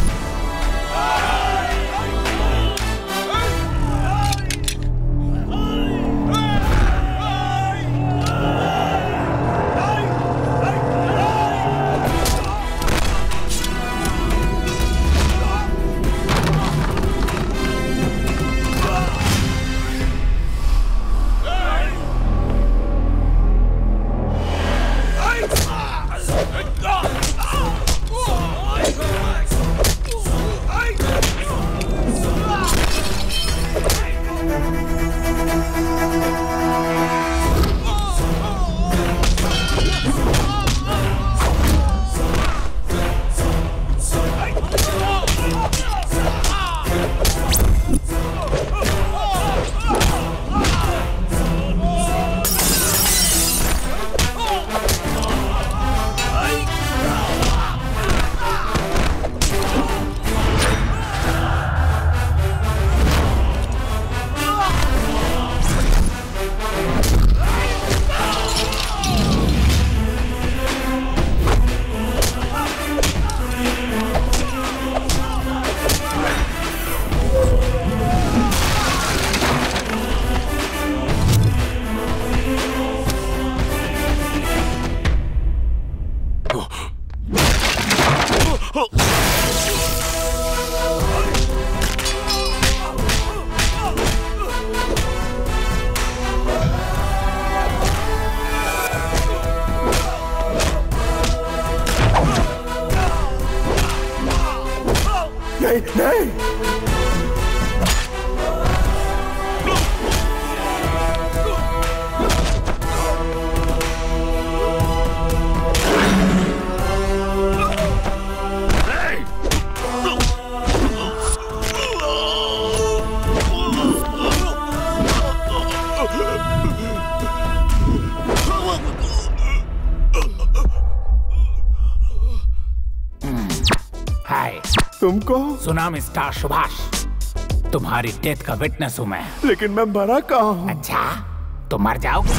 तुमको सुनामी स्टार सुभाष, तुम्हारी डेथ का विटनेस हूँ मैं। लेकिन मैं मरा कहाँ हूँ? अच्छा, तो मर जाओगे।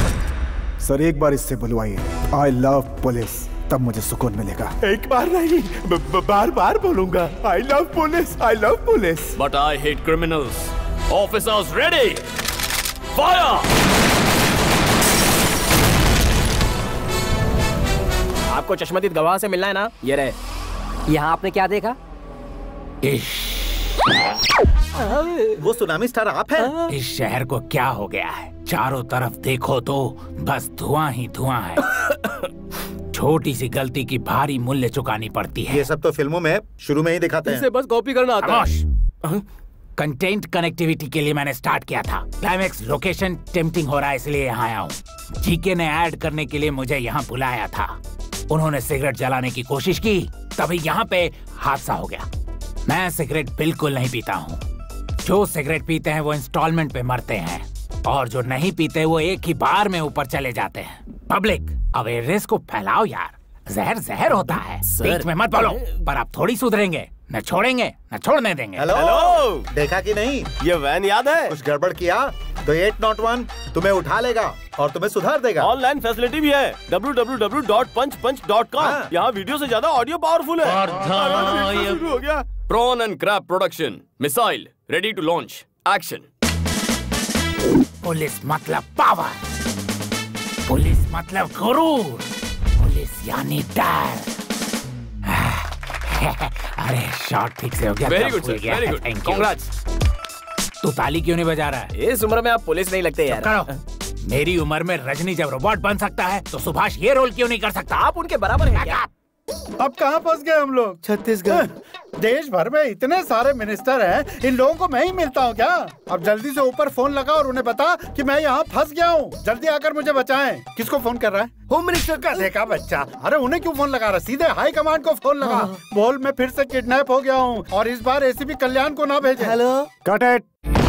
सर एक बार इससे बुलवाइए, आई लव पुलिस, तब मुझे सुकून मिलेगा। एक बार नहीं, ब, ब, बार बार बोलूंगा, I love police, I love police. But I hate criminals. Officers ready, fire. आपको चश्मदीद गवाह से मिलना है ना? ये रहे। यहाँ आपने क्या देखा? वो सुनामी स्टार आप हैं? इस शहर को क्या हो गया है? चारों तरफ देखो तो बस धुआं ही धुआं है। छोटी सी गलती की भारी मूल्य चुकानी पड़ती है। ये सब तो फिल्मों में शुरू में ही दिखाते हैं। इसे बस कॉपी करना आता है। कंटेंट कनेक्टिविटी के लिए मैंने स्टार्ट किया था। क्लाइमेक्स लोकेशन टेम्पटिंग हो रहा है इसलिए यहाँ आया हूँ। जीके ने ऐड करने के लिए मुझे यहाँ बुलाया था। उन्होंने सिगरेट जलाने की कोशिश की तभी यहाँ पे हादसा हो गया। मैं सिगरेट बिल्कुल नहीं पीता हूँ। जो सिगरेट पीते हैं वो इंस्टॉलमेंट पे मरते हैं, और जो नहीं पीते वो एक ही बार में ऊपर चले जाते हैं। पब्लिक अवेयरनेस को फैलाओ यार, जहर जहर होता है। बीच में मत बोलो, पर आप थोड़ी सुधरेंगे, न छोड़ेंगे न छोड़ने देंगे। Hello, hello! देखा कि नहीं? ये वैन याद है? कुछ गड़बड़ किया तो एट नॉट वन तुम्हें उठा लेगा और तुम्हें सुधार देगा। ऑनलाइन फैसिलिटी भी है W W W dot punch punch dot com. यहाँ वीडियो से ज्यादा ऑडियो पावरफुल है। शुरू हो गया। Prawn and crab production, missile ready to launch, action. Police मतलब पावर, पुलिस मतलब गुरूर, पुलिस यानी डर। अरे शॉट ठीक से हो गया। Very good sir, very good, congrats. तू ताली क्यों नहीं बजा रहा है? इस उम्र में आप पुलिस नहीं लगते यार। करो। मेरी उम्र में रजनी जब रोबोट बन सकता है तो सुभाष ये रोल क्यों नहीं कर सकता? आप उनके बराबर हैं क्या? अब कहाँ फंस गए हम लोग? छत्तीसगढ़। देश भर में इतने सारे मिनिस्टर हैं, इन लोगों को मैं ही मिलता हूँ क्या? अब जल्दी से ऊपर फोन लगा और उन्हें बता कि मैं यहाँ फंस गया हूँ, जल्दी आकर मुझे बचाएं। किसको फोन कर रहा है? होम मिनिस्टर का। देखा बच्चा, अरे उन्हें क्यों फोन लगा रहा? सीधे हाई कमांड को फोन लगा। बोल मैं फिर से किडनैप हो गया हूँ और इस बार एसीपी कल्याण को ना भेजे। Hello, cut it.